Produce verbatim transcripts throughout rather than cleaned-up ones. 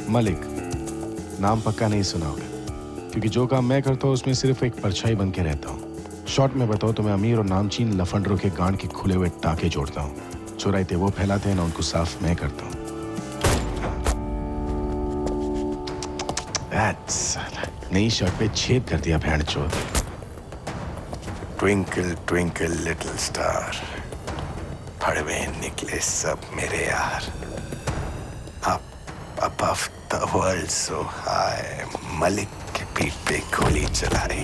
मलिक नाम पक्का नहीं सुना होगा, क्योंकि जो काम मैं करता हूँ उसमें सिर्फ एक परछाई बन के रहता हूँ। शॉर्ट में बताओ तो मैं अमीर और नामचीन लफंडरों के गांड के खुले हुए टाके जोड़ता हूँ। जो रायते वो फैलाते हैं ना, उनको साफ मैं करता हूँ। नई शर्ट पे छेद कर दिया भैंड चोद। ट्विंकल ट्विंकल लिटिल स्टार, फड़वे निकले सब मेरे यार। Up above the world so high, मलिक के पीठ पे गोली चलाई।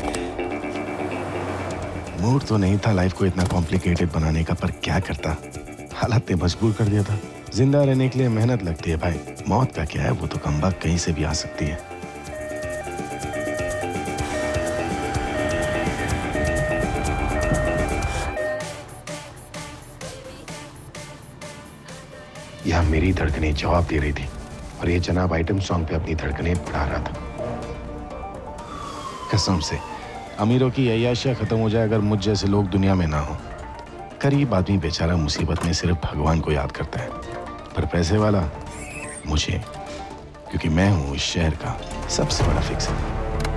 मूड तो नहीं था लाइफ को इतना कॉम्प्लिकेटेड बनाने का, पर क्या करता, हालात ने मजबूर कर दिया था। जिंदा रहने के लिए मेहनत लगती है भाई, मौत का क्या है, वो तो कमबख्त कहीं से भी आ सकती है। यह मेरी धड़कनें जवाब दे रही थी और ये जनाब आइटम सॉन्ग पे अपनी धड़कनें बढ़ा रहा था। कसम से अमीरों की अय्याशियां खत्म हो जाए अगर मुझ जैसे लोग दुनिया में ना हो। गरीब आदमी बेचारा मुसीबत में सिर्फ भगवान को याद करता है, पर पैसे वाला मुझे, क्योंकि मैं हूं इस शहर का सबसे बड़ा फिक्सर।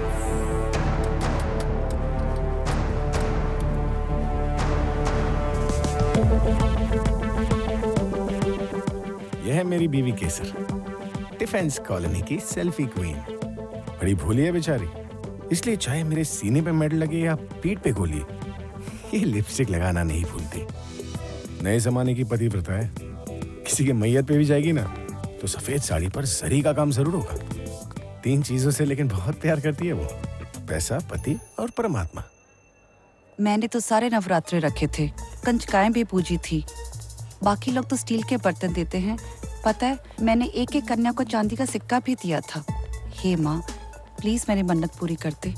यह है मेरी बीवी केसर, डिफेंस कॉलोनी की सेल्फी क्वीन। बड़ी भोली है बेचारी, इसलिए चाहे मेरे सीने पे मेडल लगे या पीठ पे गोली, ये लिपस्टिक लगाना नहीं भूलती। नए जमाने की पतिव्रता है, किसी के मैयत पे भी जाएगी ना तो सफेद साड़ी पर जरी का काम जरूर होगा। तीन चीजों से लेकिन बहुत प्यार करती है वो, पैसा, पति और परमात्मा। मैंने तो सारे नवरात्रे रखे थे, कंचकाएं भी पूजी थी। बाकी लोग तो स्टील के बर्तन देते हैं। पता है, मैंने एक एक कन्या को चांदी का सिक्का भी दिया था। हे माँ, प्लीज मेरी मन्नत पूरी कर दे।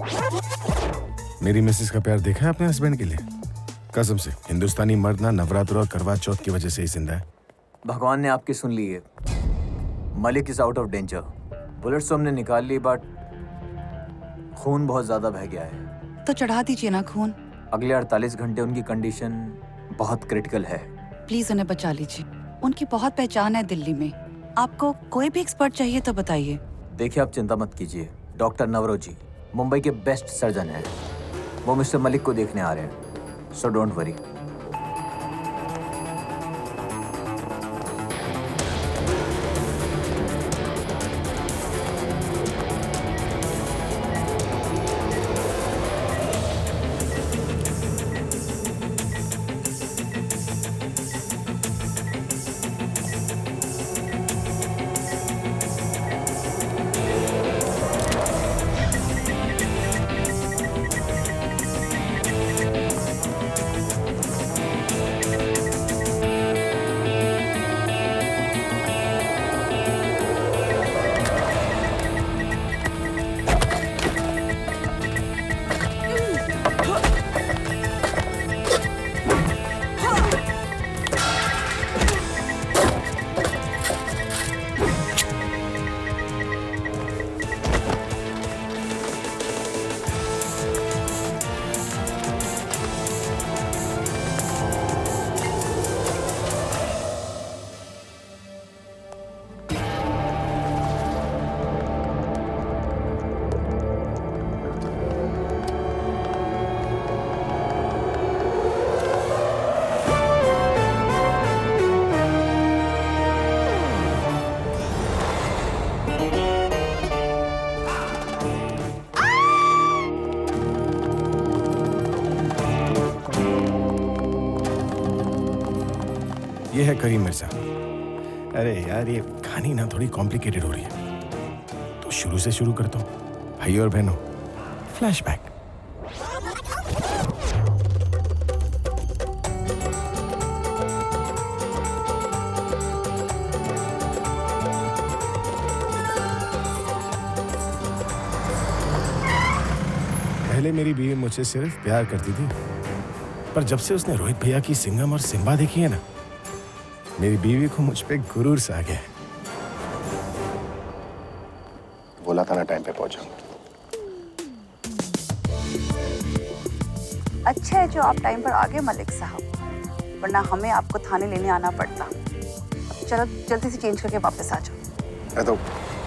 मेरी मिसेस का प्यार देखा है अपने हस्बैंड के लिए? कसम से हिंदुस्तानी मर्द ना नवरात्र और करवा चौथ की वजह से ही जिंदा है। भगवान ने आपकी सुन ली है। Malik is out of danger. Bullets तो हमने निकाल ली, बट खून बहुत ज्यादा बह गया है। तो चढ़ा दीजिए ना खून। अगले अड़तालीस घंटे उनकी कंडीशन बहुत क्रिटिकल है। प्लीज उन्हें बचा लीजिए, उनकी बहुत पहचान है दिल्ली में। आपको कोई भी एक्सपर्ट चाहिए तो बताइए। देखिए, आप चिंता मत कीजिए, डॉक्टर नवरोजी मुंबई के बेस्ट सर्जन हैं। वो मिस्टर मलिक को देखने आ रहे हैं, सो डोंट वरी। ये है करीम मिर्जा। अरे यार, ये कहानी ना थोड़ी कॉम्प्लिकेटेड हो रही है, तो शुरू से शुरू करता हूँ। भाई और बहनों, फ्लैशबैक। पहले मेरी बीवी मुझसे सिर्फ प्यार करती थी, पर जब से उसने रोहित भैया की सिंघम और सिम्बा देखी है ना, मेरी बीवी को मुझ पे गुरूर सा आ गया। बोला था ना टाइम पे पहुंचाऊंगा। अच्छा है जो आप टाइम पर आ गए मलिक साहब, वरना हमें आपको थाने लेने आना पड़ता। चलो जल्दी से चेंज करके वापस आ जाओ। मैं तो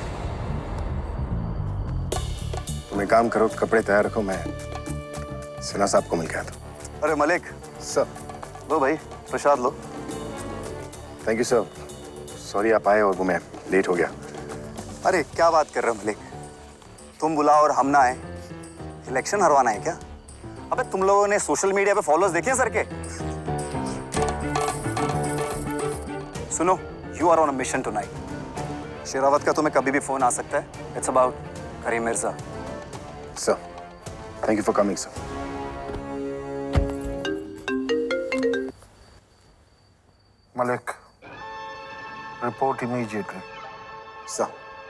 तुम एक काम करो, कपड़े तैयार रखो, मैं सिन्हा साहब को मिल के आता हूँ। अरे मलिक सर। लो भाई प्रसाद लो। Thank you sir. सॉरी आप आए और वो मैं लेट हो गया। अरे क्या बात कर रहे हो मलिक, तुम बुलाओ और हम ना आए? इलेक्शन हरवाना है क्या? अबे तुम लोगों ने सोशल मीडिया पे फॉलोअर्स देखे हैं सर के? सुनो, you are on a mission tonight. Sherawat का तुम्हें कभी भी फोन आ सकता है। It's about Karim Mirza. Sir thank you for coming sir. Malik, report immediately. Sir.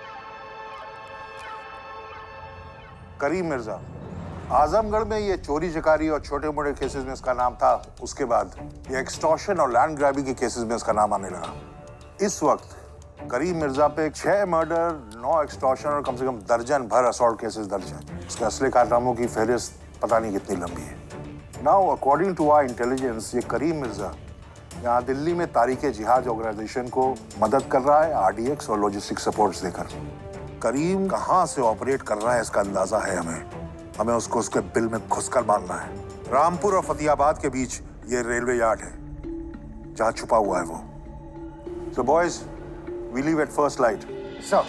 Karim Mirza, Azamgarh में ये चोरी चकारी और छोटे मोटे केसेस में इसका नाम था, उसके बाद ये एक्सटॉर्शन और लैंड ग्रैबिंग के केसेस में इसका नाम आने लगा। इस वक्त करीम मिर्जा पे छह मर्डर, नौ एक्सटॉर्शन और कम से कम दर्जन भर असॉल्ट केसेस दर्ज हैं। उसके असली कारनामों की फहरिस्त पता नहीं कितनी लंबी है। Now according to our intelligence, ये करीम मिर्जा यहाँ दिल्ली में तारीख जिहाद ऑर्गेनाइजेशन को मदद कर रहा है, आरडीएक्स और लॉजिस्टिक सपोर्ट्स देकर। करीम कहाँ से ऑपरेट कर रहा है इसका अंदाजा है हमें। हमें उसको उसके बिल में घुसकर मारना है। रामपुर और फतेहाबाद के बीच ये रेलवे यार्ड है जहाँ छुपा हुआ है वो। So boys, we leave at first light. Sir.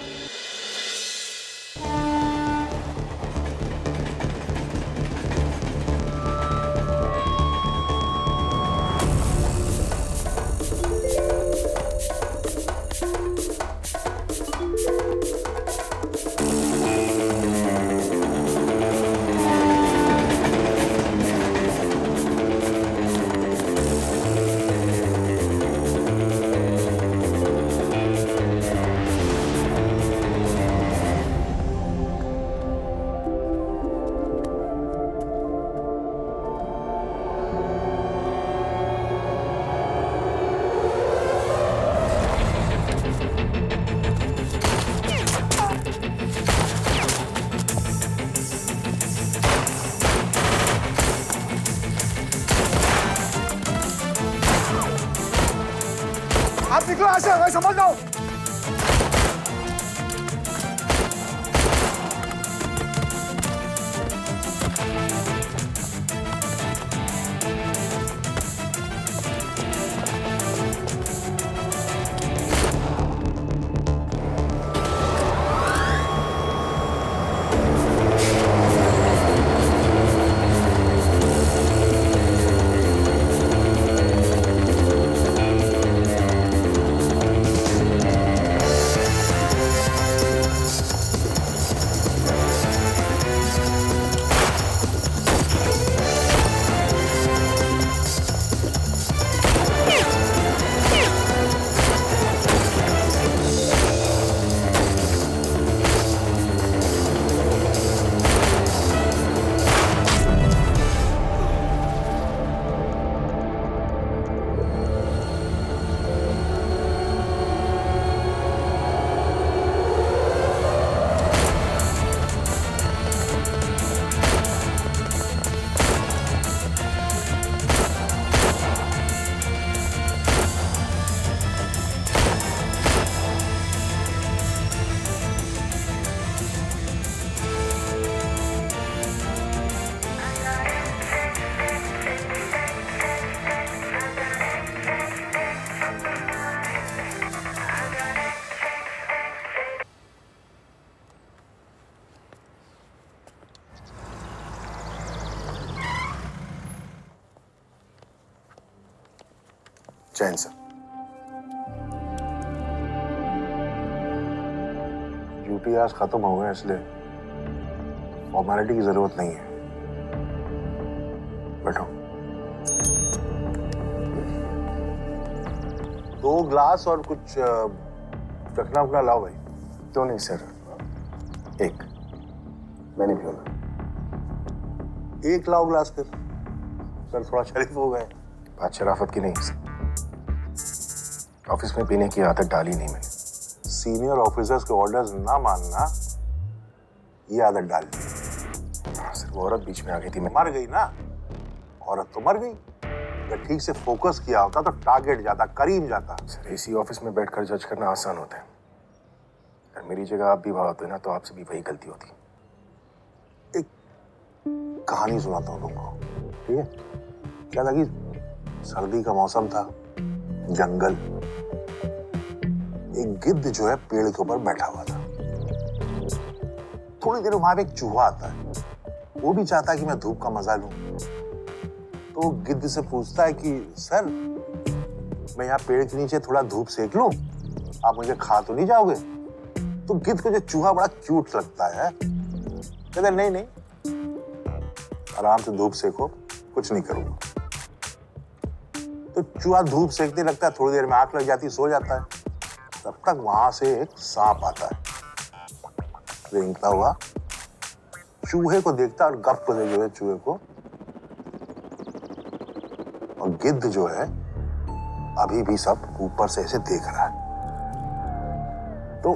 आप निकलो ऐसे, मैं समझ लो। जैन सर। ड्यूटी आज खत्म हो गए, इसलिए फॉर्मेलिटी की जरूरत नहीं है। बैठो। दो ग्लास और कुछ चखना उखना लाओ भाई। क्यों नहीं सर, एक मैं नहीं पीऊंगा। एक लाओ ग्लास फिर। सर थोड़ा शरीफ हो गए। बात शराफत की नहीं सर, ऑफिस में पीने की आदत डाली नहीं मैंने। सीनियर ऑफिसर्स के ऑर्डर्स ना मानना, ये आदत डाल दी। सर वो औरत बीच में आ गई थी, मैं मर गई ना। औरत तो मर गई। अगर ठीक से फोकस किया होता तो टारगेट जाता, करीम जाता। सर एसी ऑफिस में बैठकर जज करना आसान होता है, अगर मेरी जगह आप भी वहां होते ना तो आपसे भी वही गलती होती। एक कहानी सुनाता हूँ तुमको, ठीक है? क्या था कि सर्दी का मौसम था, जंगल, एक गिद्ध जो है पेड़ के ऊपर बैठा हुआ था। थोड़ी देर वहां पे एक चूहा आता है, वो भी चाहता है कि मैं धूप का मजा लूं। तो गिद्ध से पूछता है कि सर, मैं यहाँ पेड़ के नीचे थोड़ा धूप सेक लूं, आप मुझे खा तो नहीं जाओगे? तो गिद्ध को जो चूहा बड़ा क्यूट लगता है, कहता नहीं नहीं, आराम से धूप सेको, कुछ नहीं करूंगा। तो चूहा धूप सेकते लगता है, थोड़ी देर में आंख लग जाती, सो जाता है। तब तक वहां से एक सांप आता है, रेंगता हुआ, चूहे को देखता और गप को देखे हुए चूहे को, और गिद्ध जो है अभी भी सब ऊपर से ऐसे देख रहा है। तो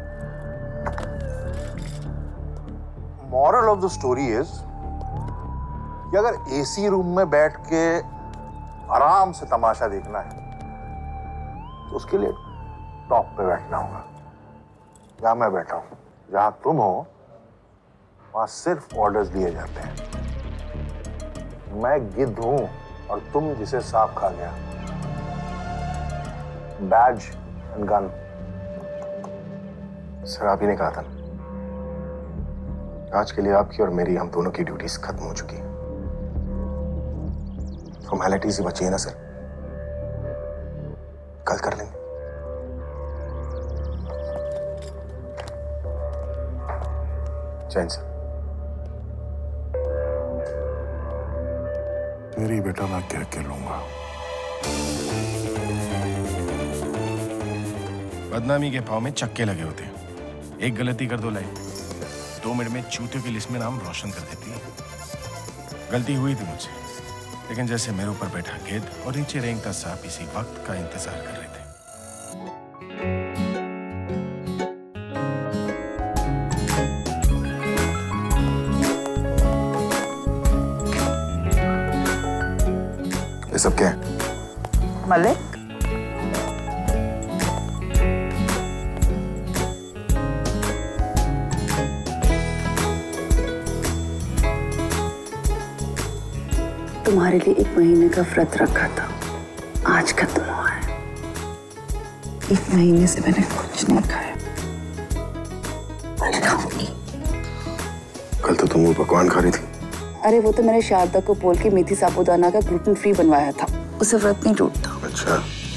moral of the story is कि अगर एसी रूम में बैठ के आराम से तमाशा देखना है तो उसके लिए टॉप पे बैठना होगा, जहां मैं बैठा हूं। जहां तुम हो वहां सिर्फ ऑर्डर्स दिए जाते हैं। मैं गिद्ध हूं और तुम जिसे सांप खा गया। Baij and gun. सर आप ही ने कहा था ना, आज के लिए आपकी और मेरी, हम दोनों की ड्यूटीज खत्म हो चुकी है। फॉर्मेलिटीज ही बची है ना सर, कल कर लेंगे। जैन सर। मेरी बेटा मैं क्या कह लूंगा। बदनामी के पांव में चक्के लगे होते हैं। एक गलती कर दो लाइफ, दो मिनट में चूतियों की लिस्ट में नाम रोशन कर देती है। गलती हुई थी मुझसे, लेकिन जैसे मेरे ऊपर बैठा गिद्ध और नीचे रेंगता सांप इसी वक्त का इंतजार कर रहे थे। ये सब क्या है? मलिक, तुम्हारे लिए एक महीने का व्रत रखा था, आज खत्म हुआ है। एक महीने से मैंने कुछ नहीं खाया, खाऊंगी। कल तो तुम वो पकवान खा रही थी। अरे वो तो मैंने शारदा को बोल के मेथी साबूदाना का ग्लूटेन फ्री बनवाया था, उससे व्रत नहीं टूटता। अच्छा,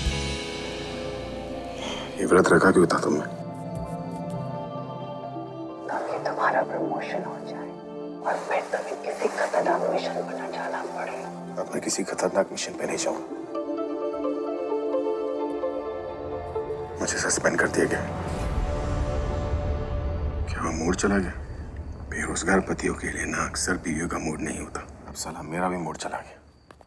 ये व्रत रखा क्यों था तुमने? ताकि तुम्हारा प्रमोशन हो जाए और फिर तुम्हें किसी खतरनाक मिशन पर न जाना पड़े। अब मैं किसी खतरनाक मिशन पे नहीं जाऊं। मुझे सस्पेंड कर दिया गया। क्या वो मूड चला गया? बेरोजगार पतियों के लिए ना अक्सर बीवियों का मूड नहीं होता। अब साला मेरा भी मूड चला गया।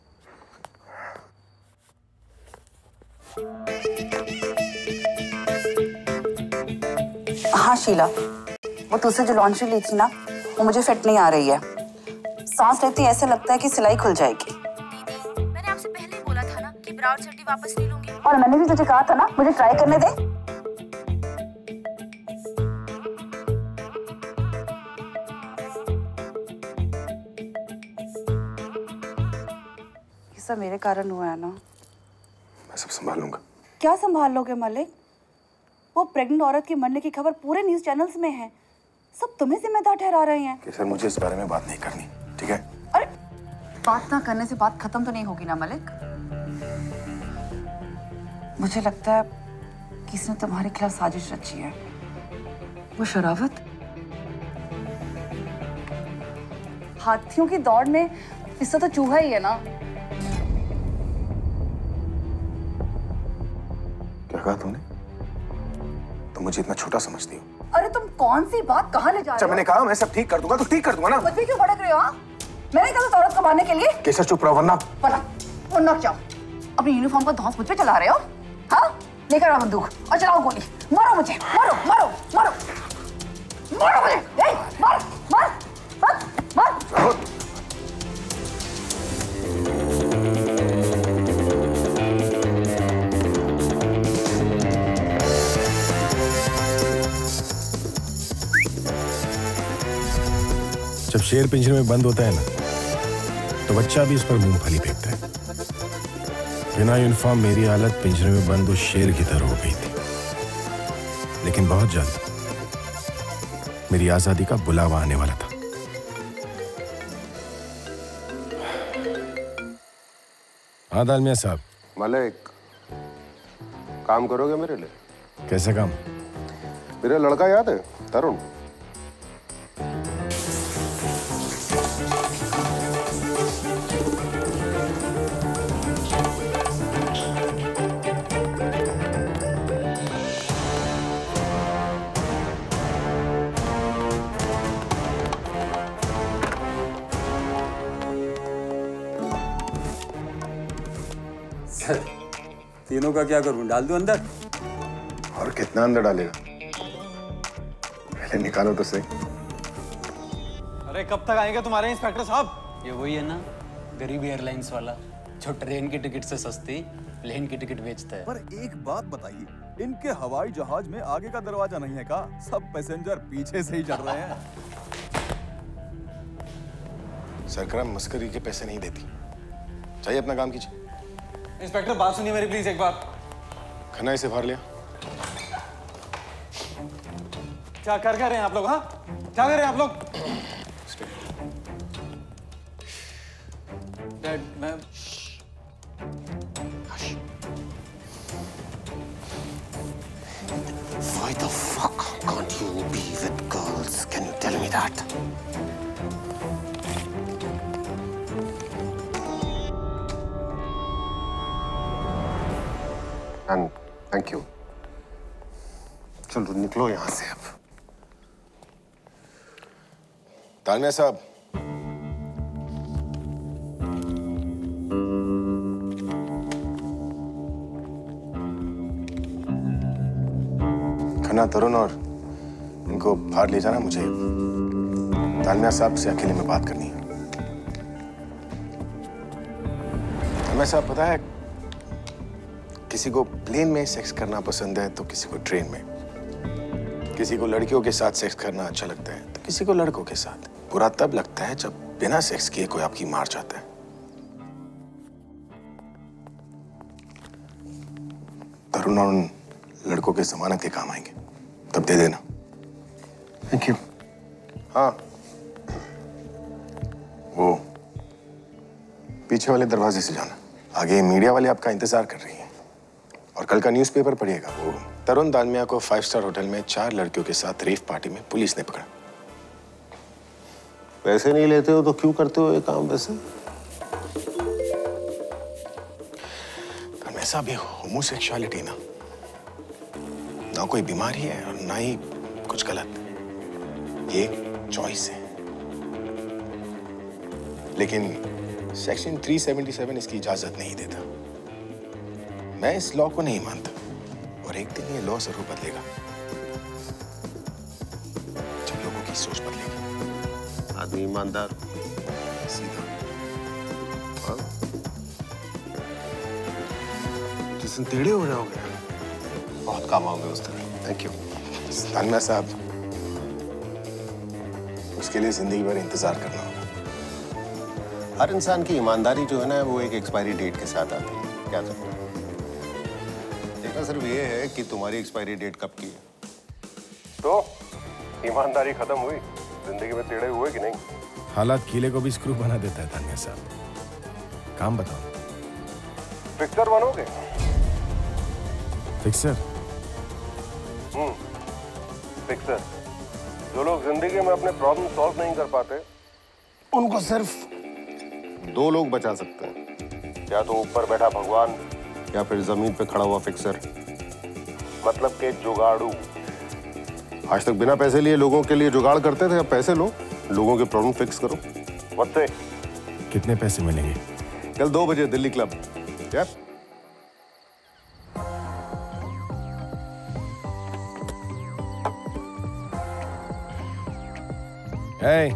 हाँ शीला, वो तुझसे जो लॉन्ड्री ली थी ना, वो मुझे फिट नहीं आ रही है। सांस लेते ही ऐसा लगता है कि सिलाई खुल जाएगी। दीदी, मैंने आपसे पहले ही बोला था ना कि ब्राउड चट्टी वापस नहीं लूंगी। और मैंने भी तुझे कहा था ना, मुझे ट्राई करने दे। ये सब मेरे कारण हुआ है ना। मैं सब संभाल लूंगा। क्या संभाल लोगे मलिक? वो प्रेग्नेंट औरत की मरने की खबर पूरे न्यूज चैनल्स में है, सब तुम्हें जिम्मेदार ठहरा रहे हैं। कि सर मुझे इस बारे में बात नहीं करनी, ठीक है? अरे बात ना करने से बात खत्म तो नहीं होगी ना मलिक? मुझे लगता है किसी ने तुम्हारे खिलाफ साजिश रची है। वो शरावत, हाथियों की दौड़ में इससे तो चूहा ही है ना। क्या कहा तूने? तुम मुझे इतना छोटा समझती हो? अरे तुम कौन सी बात कहाँ ले जा रहे अच्छा हो? मैंने कहा मैं सब ठीक कर दूंगा तो ठीक कर दूंगा ना। मुझ पे क्यों भड़क रहे हो? हाँ, मैंने कहा था औरत को मारने के लिए। केसर चुप रहो वरना। वरना वरना क्या? अपनी यूनिफॉर्म का धौंस मुझ पे चला रहे हो? हाँ, लेकर आओ बंदूक और चलाओ गोली। मारो मुझे, मारो मारो मारो मारो मुझे। ए, मार मार मार मार। जब शेर पिंजरे में बंद होता है ना, तो बच्चा भी इस पर मूंगफली फेंकता है। बिना यूनिफॉर्म मेरी हालत पिंजरे में बंद उस शेर की तरह हो गई थी। लेकिन बहुत जल्द मेरी आजादी का बुलावा आने वाला था। हाँ दालमिया साहब। मलिक, काम करोगे मेरे लिए? कैसे काम? मेरा लड़का याद है, तरुण? तीनों का क्या करूं? डाल दूं अंदर? और कितना अंदर डालेगा? पहले निकालो तो सही। अरे कब तक आएंगे तुम्हारे इंस्पेक्टर साहब? ये वही है ना, गरीब एयरलाइंस वाला, जो ट्रेन की टिकट से सस्ती प्लेन की टिकट बेचता है। पर एक बात बताइए, इनके हवाई जहाज में आगे का दरवाजा नहीं है का? सब पैसेंजर पीछे से ही चढ़ रहे हैं। सरकार मस्करी के पैसे नहीं देती। चाहिए अपना काम कीजिए। इंस्पेक्टर बात सुनिए मेरी प्लीज एक बार। खन्ना इसे फाड़ लिया। क्या कर क्या रहे हैं आप लोग? हाँ, क्या कर रहे हैं आप लोग? डैड, मैं Why the fuck can't you be with girls? Can you tell me that? And thank you. चलो निकलो यहाँ से अब। दालमिया साहब, खन्ना, तरुण और इनको बाहर ले जाना। मुझे दालमिया साहब से अकेले में बात करनी है। दालमिया साहब, पता है किसी को प्लेन में सेक्स करना पसंद है तो किसी को ट्रेन में, किसी को लड़कियों के साथ सेक्स करना अच्छा लगता है तो किसी को लड़कों के साथ। बुरा तब लगता है जब बिना सेक्स किए कोई आपकी मार जाता है। तरुण और उन लड़कों के जमानत के काम आएंगे, तब दे देना। Thank you. हाँ, वो पीछे वाले दरवाजे से जाना। आगे मीडिया वाले आपका इंतजार कर रही हैं। और कल का न्यूज़पेपर पढ़िएगा। वो तरुण दालमिया को फाइव स्टार होटल में चार लड़कियों के साथ रेव पार्टी में पुलिस ने पकड़ा। पैसे नहीं लेते हो तो क्यों करते हो ये काम वैसे? दालमिया साहब, ये होमोसेक्सुअलिटी ना ना कोई बीमारी है और ना ही कुछ गलत। ये चॉइस है। लेकिन सेक्शन तीन सौ सतहत्तर इसकी इजाजत नहीं देता। मैं इस लॉ को नहीं मानता और एक दिन ये लॉ जरूर बदलेगा जब लोगों की सोच बदलेगी। आदमी ईमानदार, सीधा। हाँ? जिस दिन टेढ़े हो जाओगे बहुत काम आओगे उस दिन। थैंक यू दालमिया साहब। उसके लिए जिंदगी भर इंतजार करना होगा। हर इंसान की ईमानदारी जो है ना वो एक एक्सपायरी डेट के साथ आती है। क्या तो देखना सिर्फ ये है कि तुम्हारी एक्सपायरी डेट कब की है। तो ईमानदारी खत्म हुई, जिंदगी में टेढ़े हुए कि नहीं? हालात कीले को भी स्क्रू बना देता है दालमिया साहब। काम बताओ। फिक्सर बनोगे? फिक्सर? हम्म, फिक्सर। जो लोग जिंदगी में अपने प्रॉब्लम सॉल्व नहीं कर पाते उनको सिर्फ दो लोग बचा सकते हैं, या तो ऊपर बैठा भगवान या फिर जमीन पे खड़ा हुआ फिक्सर, मतलब के जुगाड़ू। आज तक बिना पैसे लिए लोगों के लिए जुगाड़ करते थे, अब पैसे लो, लोगों के प्रॉब्लम फिक्स करो। वत्ते कितने पैसे मिलेंगे? कल दो बजे दिल्ली क्लब। क्या? Hey.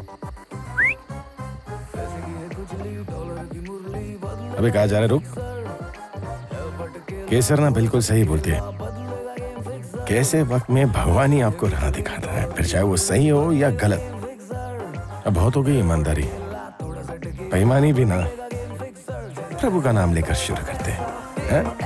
अबे कहाँ जा रहे? रुक। केसर ना बिल्कुल सही बोलती है। कैसे वक्त में भगवान ही आपको राह दिखाता है, फिर चाहे वो सही हो या गलत। अब बहुत हो गई ईमानदारी, बेईमानी भी ना। प्रभु का नाम लेकर शुरू करते हैं, हैं?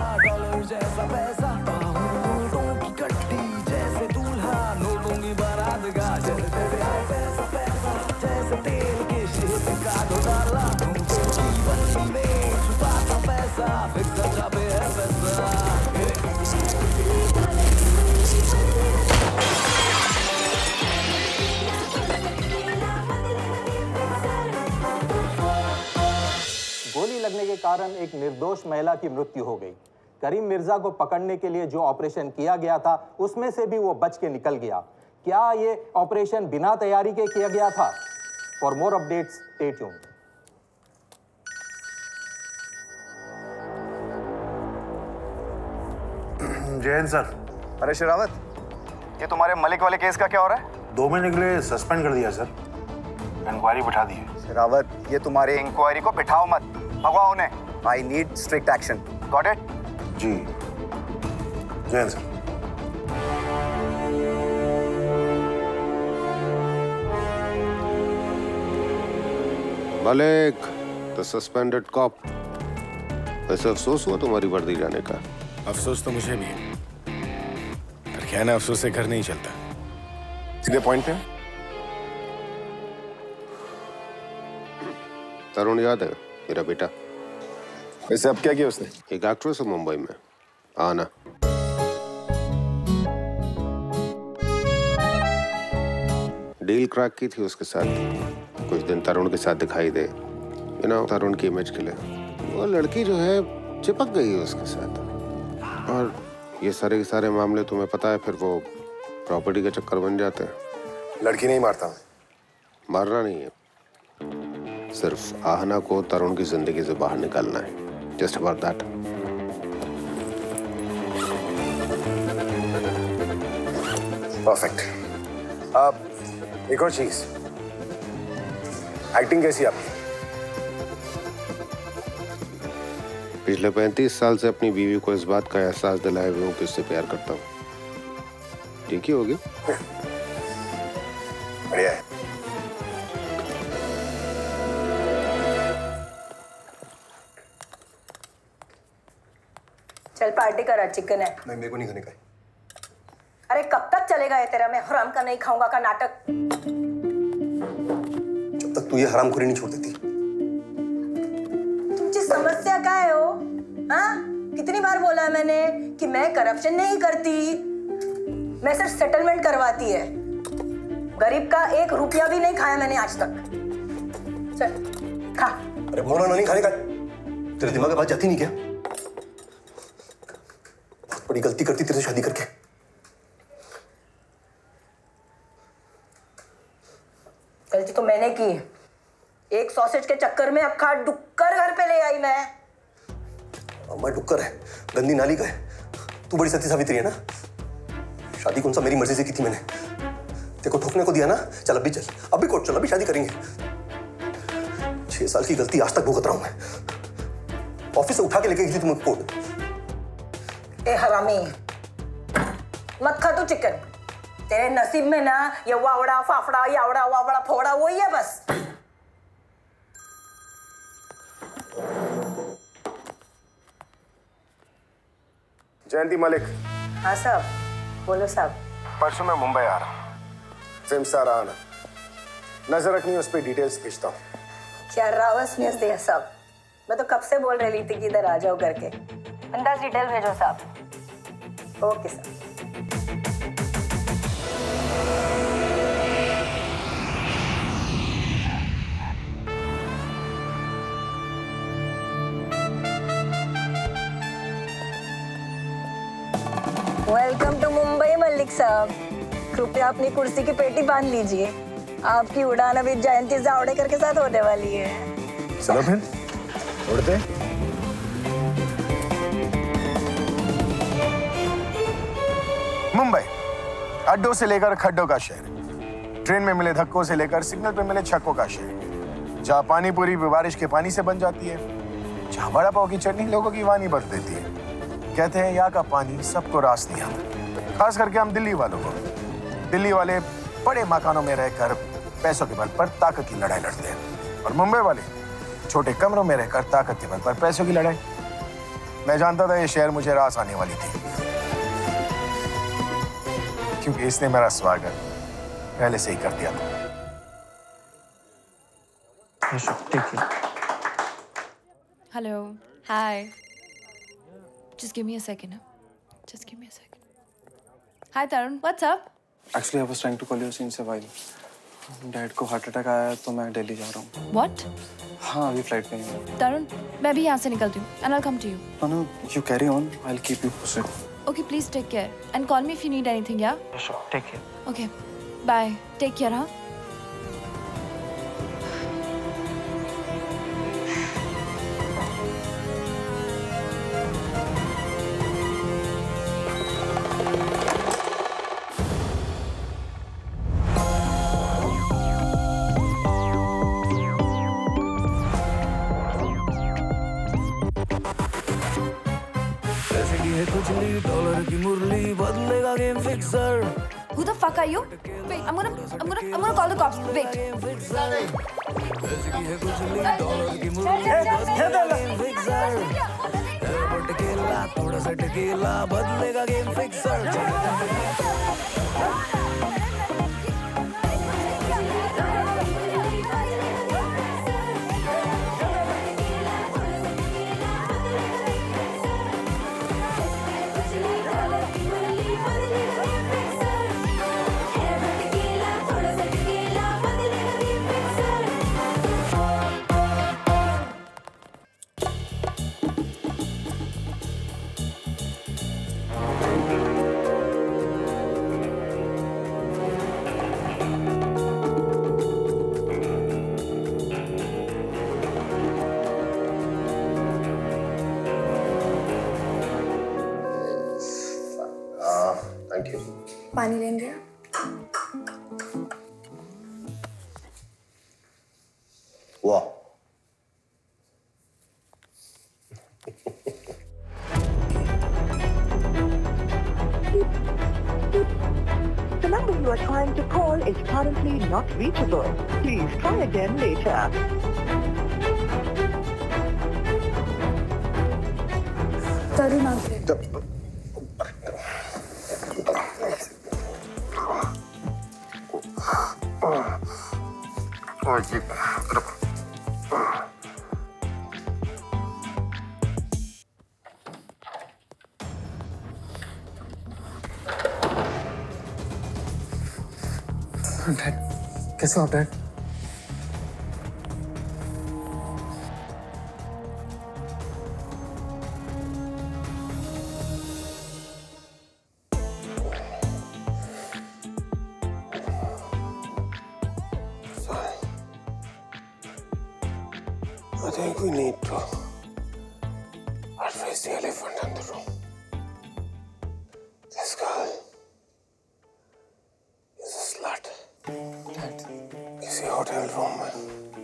गोली लगने के कारण एक निर्दोष महिला की मृत्यु हो गई। करीम मिर्जा को पकड़ने के लिए जो ऑपरेशन किया गया था उसमें से भी वो बच के निकल गया। क्या ये ऑपरेशन बिना तैयारी के किया गया था? For more updates stay tuned. Jayant sir. अरे शेरावत, ये तुम्हारे मलिक वाले केस का क्या हो रहा है? दो महीने के लिए सस्पेंड कर दिया सर, इंक्वायरी बिठा दी है। शेरावत, ये तुम्हारे इंक्वायरी को बिठाओ मत, भगवाओ उन्हें। I need strict action. Got it? जी Jayant sir. Malik the suspended cop. वैसे अफसोस हुआ तुम्हारी वर्दी जाने का? अफसोस तो मुझे भी है, पर क्या ना, अफसोस से घर नहीं चलता। सीधे पॉइंट पे। तरुण याद है मेरा बेटा? वैसे अब क्या किया उसने? एक एक्ट्रेस है मुंबई में, आना। डील क्रैक की थी उसके साथ। कुछ दिन तरुण के साथ दिखाई दे, यू नो, तरुण की इमेज के लिए। वो लड़की जो है चिपक गई है उसके साथ, और ये सारे के सारे मामले तुम्हें पता है, फिर वो प्रॉपर्टी के चक्कर बन जाते हैं। लड़की नहीं मारता। मारना नहीं है, सिर्फ आहना को तरुण की जिंदगी से बाहर निकालना है। Just about that. परफेक्ट। अब एक और चीज, एक्टिंग कैसी आपकी? पिछले पैंतीस साल से अपनी बीवी को इस बात का एहसास दिलाए हुए हूँ कि उससे प्यार करता हूँ। ठीक ही होगी। बढ़िया है। चल पार्टी करा, चिकन है। नहीं, मेरे को नहीं खाने का। अरे कब तक चलेगा ये तेरा मैं हराम का नहीं खाऊंगा का नाटक? जब तक तू ये हरामखोरी नहीं छोड़ देती। तुमची समस्या क्या है हो? हाँ? कितनी बार बोला है मैंने कि मैं करप्शन नहीं करती, मैं सिर्फ सेटलमेंट करवाती है। गरीब का एक रुपया भी नहीं खाया मैंने आज तक। चल खा। अरे बोला ना नहीं खाने का। तेरे दिमाग में बात जाती नहीं क्या? बहुत बड़ी गलती करती तेरे से शादी करके। गलती तो मैंने की। एक सॉसेज के चक्कर में अक्खा डुक्कर घर पे ले आई मैं। मैं डुक्कर है, गंदी नाली का है। तू बड़ी सती सावित्री है ना। शादी कौन सा मेरी मर्जी से की थी मैंने? तेरे को ठोकने को दिया ना। चल अभी चल, अभी कोर्ट चल, अभी शादी करेंगे। छह साल की गलती आज तक भुगत रहा हूं मैं। ऑफिस से उठा के लेके गई थी तुम कोर्ट। ए हरामी, मत खा तू चिकन। तेरे नसीब में ना ये वावड़ा फाफड़ा यावड़ा वावड़ा फोड़ा वही है बस। जयंती मलिक। हाँ साहब, बोलो साहब। परसों मैं मुंबई आ रहा हूँ। फिल्म स्टार आना, नजर रखनी, उस पर डिटेल्स भेजता हूँ। क्या रावस न्यूज दिया साहब? मैं तो कब से बोल रही थी कि इधर आ जाओ करके। अंदाज डिटेल भेजो साहब। ओके साहब। वेलकम टू मुंबई मलिक साहब। कृपया अपनी कुर्सी की पेटी बांध लीजिए, आपकी उड़ान अभी जयंती जावड़ेकर के साथ होने वाली है। चलो फिर उड़ते। मुंबई अड्डों से लेकर खड्डों का शहर, ट्रेन में मिले धक्कों से लेकर सिग्नल पे मिले छक्कों का शहर, जहाँ पानी पूरी बारिश के पानी से बन जाती है, जहाँ वड़ा पाव की चटनी लोगों की वानी भर देती है। कहते हैं यहाँ का पानी सबको रास नहीं आता, खास करके हम दिल्ली वालों को। दिल्ली वाले बड़े मकानों में रहकर पैसों के बल पर ताकत की लड़ाई लड़ते हैं और मुंबई वाले छोटे कमरों में रहकर ताकत के बल पर पैसों की लड़ाई। मैं जानता था ये शहर मुझे रास आने वाली थी, क्योंकि इसने मेरा स्वागत पहले से ही कर दिया था। Hello. Hi. Just give me a second. Just give me a second. Hi Tarun, what's up? Actually, I was trying to call you since a while. Dad को हार्ट अटैक आया है तो मैं दिल्ली जा रहा हूँ। What? हाँ, अभी फ्लाइट पे हूँ। Tarun, मैं भी यहाँ से निकलती हूँ and I'll come to you. No, no, you carry on. I'll keep you posted. Okay, please take care and call me if you need anything, yeah? Sure, take care. Okay, bye. Take care, huh? Who the fuck are you? Wait, I'm gonna, I'm gonna, I'm gonna call the cops. Wait. पानी लेंगे? वाह। The number you are trying to call is currently not reachable. Please try again later. तरुण आप dad, कैसे हो आप dad? I think we need to address the elephant in the room. This girl is a slut. Dad, किसी hotel room में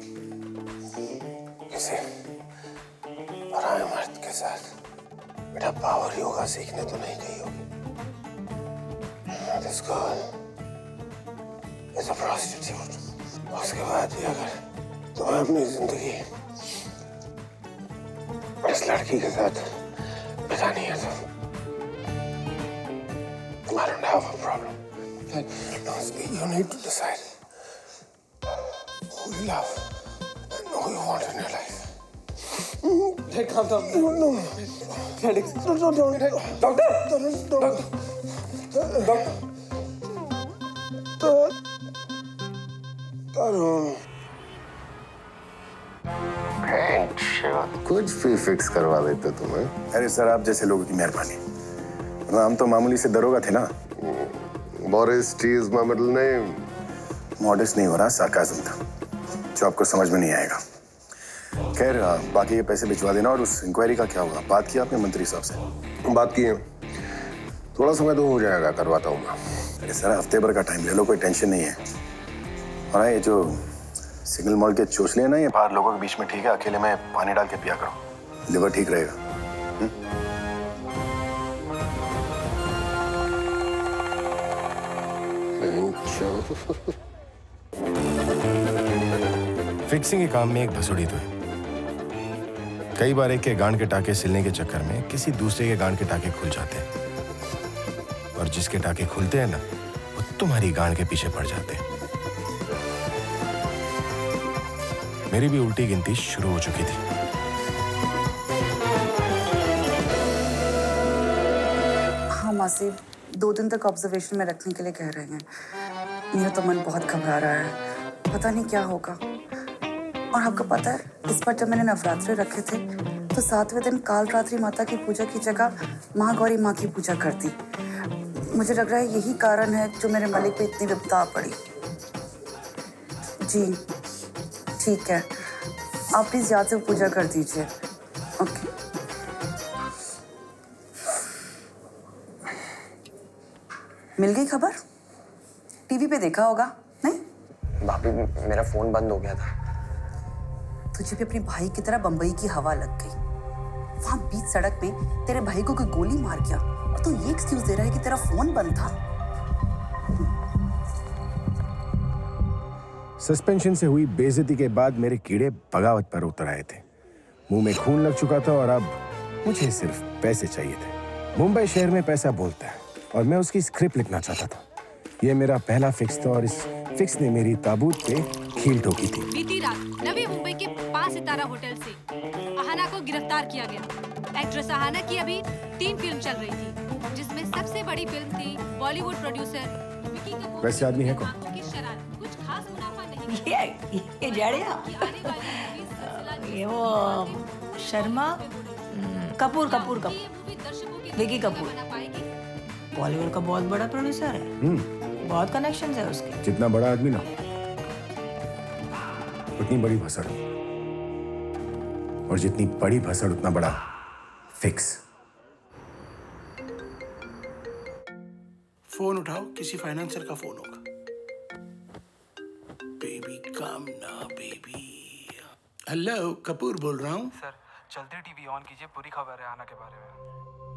किसी पराये मर्द के साथ बेटा पावर योगा सीखने तो नहीं गई होगी। This girl is a prostitute. उसके बाद भी अगर तुम्हें अपनी जिंदगी इस लड़की के साथ बितानी है तो I don't have a problem. No, you need to decide who you love and who you want in your life. Dad, calm down. No, no. Dad, no, no, don't. Doctor! Doctor! Doctor! Doctor! कुछ भी fix करवा देते तुम्हें। अरे sir, आप जैसे लोगों की मेहरबानी। हम तो मामूली से दरोगा थे ना। Boris T is my middle name. Modest नहीं हो रहा, सार्काज़म था जो आपको समझ में नहीं आएगा। खैर, बाकी के पैसे भिजवा देना। और उस इंक्वायरी का क्या होगा? बात की आपने मंत्री साहब से? बात की है, थोड़ा समय तो हो जाएगा, करवाता हूँ मैं। अरे सर, हफ्ते भर का टाइम ले लो, कोई टेंशन नहीं है। और ये जो सिग्नल मॉल के चोचले हैं ना, ये बाहर लोगों के बीच में ठीक है, अकेले में पानी डाल के पिया करो, लिवर ठीक रहेगा। Thank you. फिक्सिंग के काम में एक भसुड़ी तो है। कई बार एक के गांड के टाके सिलने के चक्कर में किसी दूसरे के गांड के टाके खुल जाते हैं, और जिसके टाके खुलते हैं ना, वो तुम्हारी गांड के पीछे पड़ जाते हैं। मेरी भी उल्टी गिनती शुरू हो चुकी थी। हाँ मासी, दो दिन तक ऑब्जर्वेशन में रखने के लिए कह रहे हैं। मेरा तो मन बहुत घबरा रहा है, पता नहीं क्या होगा। और आपको पता है, इस बार जब मैंने नवरात्रे रखे थे तो सातवें दिन कालरात्रि माता की पूजा की जगह माँ गौरी माँ की पूजा कर दी। मुझे लग रहा है यही कारण है जो मेरे मलिक पे इतनी विपदा आ पड़ी। जी ठीक है, आप प्लीज याद से पूजा कर दीजिए। ओके। मिल गई खबर? टीवी पे देखा होगा नहीं? भाभी मेरा फोन बंद हो गया था। तुझे भी अपने भाई की तरह बंबई की हवा लग गई। वहां बीच सड़क में तेरे भाई को कोई गोली मार गया और तू ये एक्सक्यूज दे रहा है कि तेरा फोन बंद था। सस्पेंशन से हुई बेइज्जती के बाद मेरे कीड़े बगावत पर उतर आए थे। मुंह में खून लग चुका था और अब मुझे सिर्फ पैसे चाहिए थे। मुंबई शहर में पैसा बोलता है और मैं उसकी स्क्रिप्ट लिखना चाहता था। ये मेरा पहला फिक्स था और इस फिक्स ने मेरी ताबूत पे खील ठोकी थी। बीती रात नवी मुंबई के पांच सितारा होटल से अहाना को गिरफ्तार किया गया। एक्ट्रेस अहाना की अभी तीन फिल्म चल रही थी, जिसमें सबसे बड़ी फिल्म थी बॉलीवुड प्रोड्यूसर विकी कपूर। वैसे आदमी है कौन? कुछ खास मुनाफा नहीं। ये ये जड़िया ये वो शर्मा कपूर कपूर कपूर विकी कपूर बॉलीवुड का बहुत बड़ा प्रोड्यूसर है। बहुत कनेक्शंस है उसके। जितना बड़ा आदमी ना उतनी बड़ी भसड़, और जितनी बड़ी भसड़ उतना बड़ा फिक्स। फोन उठाओ, किसी फाइनेंसर का फोन होगा। बेबी कम ना बेबी। हेलो, कपूर बोल रहा हूँ। सर जल्दी टीवी ऑन कीजिए, पूरी खबर है आना के बारे में।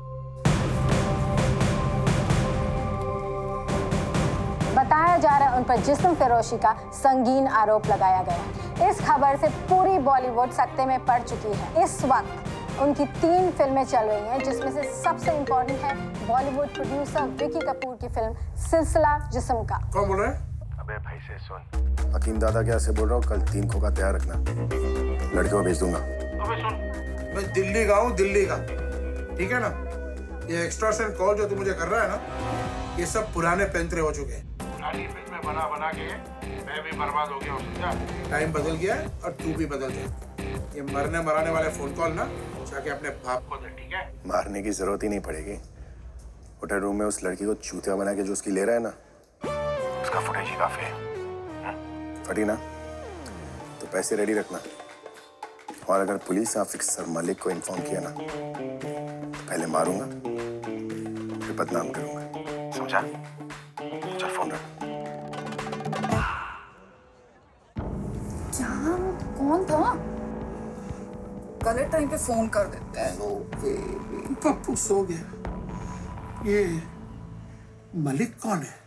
बताया जा रहा है उन पर जिस्म फरोशी का संगीन आरोप लगाया गया। इस खबर से पूरी बॉलीवुड सकते में पड़ चुकी है। इस वक्त उनकी तीन फिल्में चल रही हैं, जिसमें से सबसे इम्पोर्टेंट है बॉलीवुड प्रोड्यूसर विकी कपूर की फिल्म सिलसिला जिस्म का। कौन बोल रहा है? अबे भाई से सुन। हकीम दादा क्या से बोल रहा हूँ, कल तीन खोखा तैयार रखना, लड़के को भेज दूंगा। अबे सुन, मैं दिल्ली का हूँ, दिल्ली का, ठीक है ना? ये एक्सटॉर्शन कॉल जो तू मुझे कर रहा है ना, ये सब पुराने पैंतरे हो चुके हैं। पुरानी फिल्में बना बना के मैं भी बर्बाद हो गया हूँ, समझा? टाइम बदल गया है और तू भी बदल जा। ये मरने मराने वाले फोन कॉल ना जाके अपने बाप को दे, ठीक है? मारने की जरूरत ही नहीं पड़ेगी। होटल रूम में उस लड़की को चूतिया बना के जो उसकी ले रहा है ना, उसका फुटेज ही काफी है। फटी ना तो पैसे रेडी रखना, और अगर पुलिस ऑफिसर मलिक को इन्फॉर्म किया ना तो पहले मारूंगा फिर बदनाम करूंगा, समझा? चल फोन रख। क्या? कौन था? गलत टाइम पे फोन कर देते हैं। पप्पू सो गया। ये मलिक कौन है?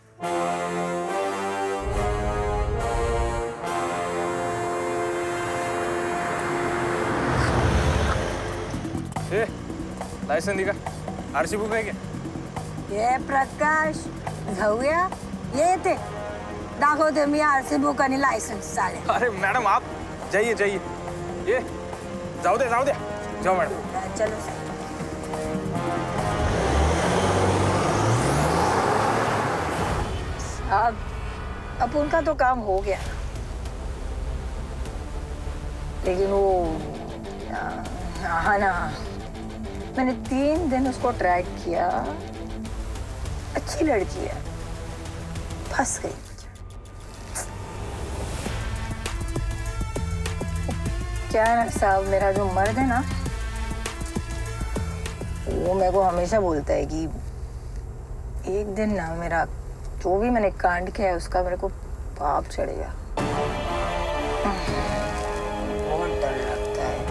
ए, लाइसेंस दिखा, आरसी बुक है क्या? ये प्रकाश घाऊया ये ते दाखव ते मी आरसी बुक आणि लायसन्स चालेल। अरे मैडम आप जाइए जाइए, ये जाओ दे जाओ दे जाओ मैडम। चलो अब अब उनका तो काम हो गया, लेकिन वो हाँ ना, मैंने तीन दिन उसको ट्रैक किया। अच्छी लड़की है, फंस गई। क्या है ना साहब, मेरा जो मर्द है ना, वो मेरे को हमेशा बोलता है कि एक दिन ना मेरा जो भी मैंने कांड किया है उसका मेरे को पाप चढ़ेगा। बहुत डर लगता है।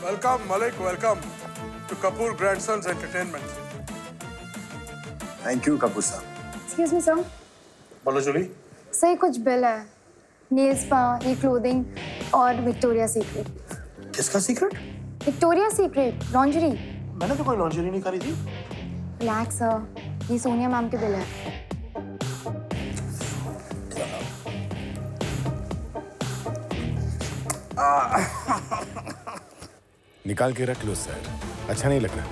Welcome, Malik. Welcome to Kapoor Grandsons Entertainment. Thank you, Kapoor साहब. Excuse me, sir. बोलो जूली. सही कुछ बिल है. Nail spa, ये clothing और विक्टोरिया सीक्रेट. किसका सीक्रेट? Victoria secret, lingerie. मैंने तो कोई लॉन्जरी नहीं करी थी. रिलैक्स सर, ये सोनिया मैम के बिल है. निकाल के रख लो सर, अच्छा नहीं लग रहा.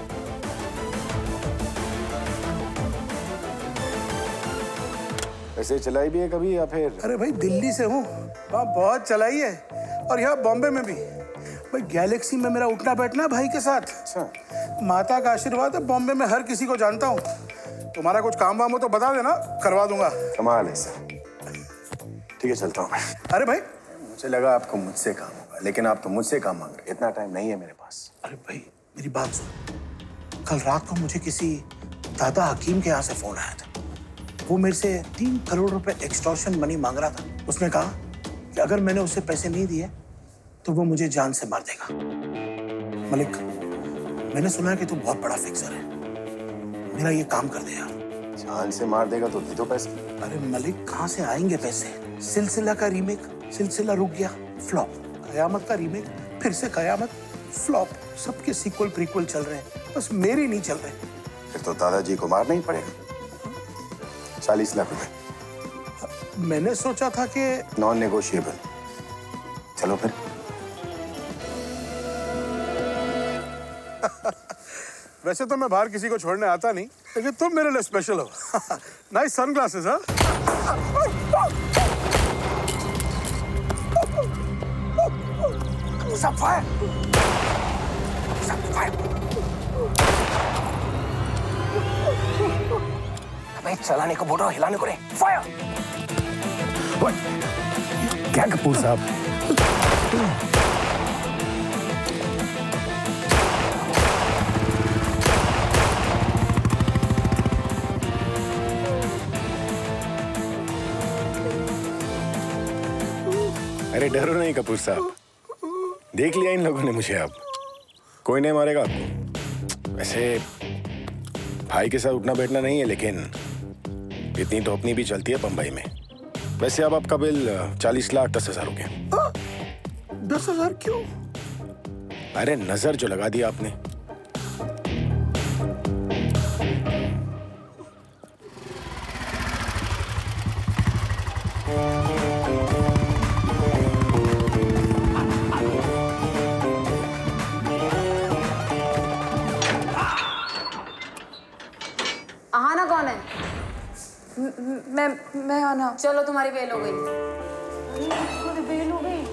वैसे चलाई भी है कभी या फिर? अरे भाई दिल्ली से हूँ, वहाँ बहुत चलाई है और यहाँ बॉम्बे में भी. भाई गैलेक्सी में मेरा उठना बैठना भाई के साथ. अच्छा. माता का आशीर्वाद है, बॉम्बे में हर किसी को जानता हूँ. तुम्हारा कुछ काम वाम हो तो बता देना, करवा दूंगा. कमाल है सर. ठीक है चलता हूँ मैं. अरे भाई मुझे लगा आपको मुझसे काम होगा, लेकिन आप तो मुझसे काम मांग रहे. इतना टाइम नहीं है मेरे पास. अरे भाई मेरी बात सुन. कल रात को मुझे किसी दादा हकीम के यहाँ से फोन आया था. वो मेरे से तीन करोड़ रुपए एक्सटॉर्शन मनी मांग रहा था. उसने कहा कि अगर मैंने उसे पैसे नहीं दिए तो वो मुझे जान से मार देगा. मलिक, मैंने सुना है कि तू बहुत बड़ा फिक्सर है. मेरा ये काम कर दे यार. जान से मार देगा तो दे दो पैसे. अरे मलिक, कहाँ से आएंगे पैसे? सिलसिला का रीमेक, सिलसिला रुक गया, फ्लॉप. कयामत का रीमेक, फिर से कयामत, फ्लॉप. सबके सीक्वल प्रीक्वल चल रहे हैं, बस मेरे नहीं चल रहे. फिर तो दादाजी को मारना ही पड़ेगा. चालीस लाख रुपए. मैंने सोचा था कि नॉन नेगोशिएबल. चलो फिर. वैसे तो मैं बाहर किसी को छोड़ने आता नहीं, लेकिन तुम मेरे लिए स्पेशल हो. Nice sunglasses. हाँ सब फायर. सब फायर. अबे चलाने को बोल रहा हूं, हिलाने को रे. फायर. क्या कपूर साहब? अरे डरो नहीं कपूर साहब, देख लिया इन लोगों ने मुझे. अब कोई नहीं मारेगा आपको. वैसे भाई के साथ उठना बैठना नहीं है, लेकिन इतनी तो अपनी भी चलती है बम्बई में. वैसे अब आपका बिल चालीस लाख दस हजार हो गया. दस हजार क्यों? अरे नजर जो लगा दी आपने. आहाना कौन है? मैं मैं आना. चलो तुम्हारी बेल हो गई. बेल हो गई.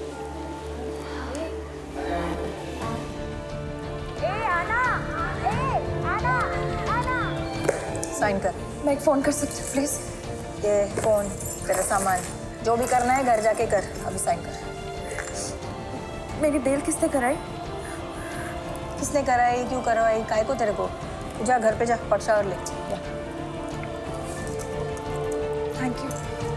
ए आना, ए आना, आना. साइन कर. मैं एक फोन कर सकती हूँ प्लीज? ये फोन, तेरा सामान, जो भी करना है घर जाके कर. अभी साइन कर. मेरी बेल किसने कराई? किसने कराई, क्यों करवाई, काय को तेरे को? जा घर पे जा, पट शावर ले. Thank you.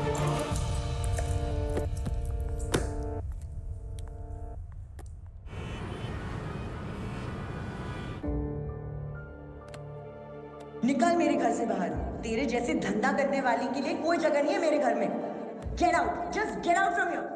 निकल मेरे घर से बाहर. तेरे जैसे धंधा करने वाली के लिए कोई जगह नहीं है मेरे घर में. Get out. Just get out from here.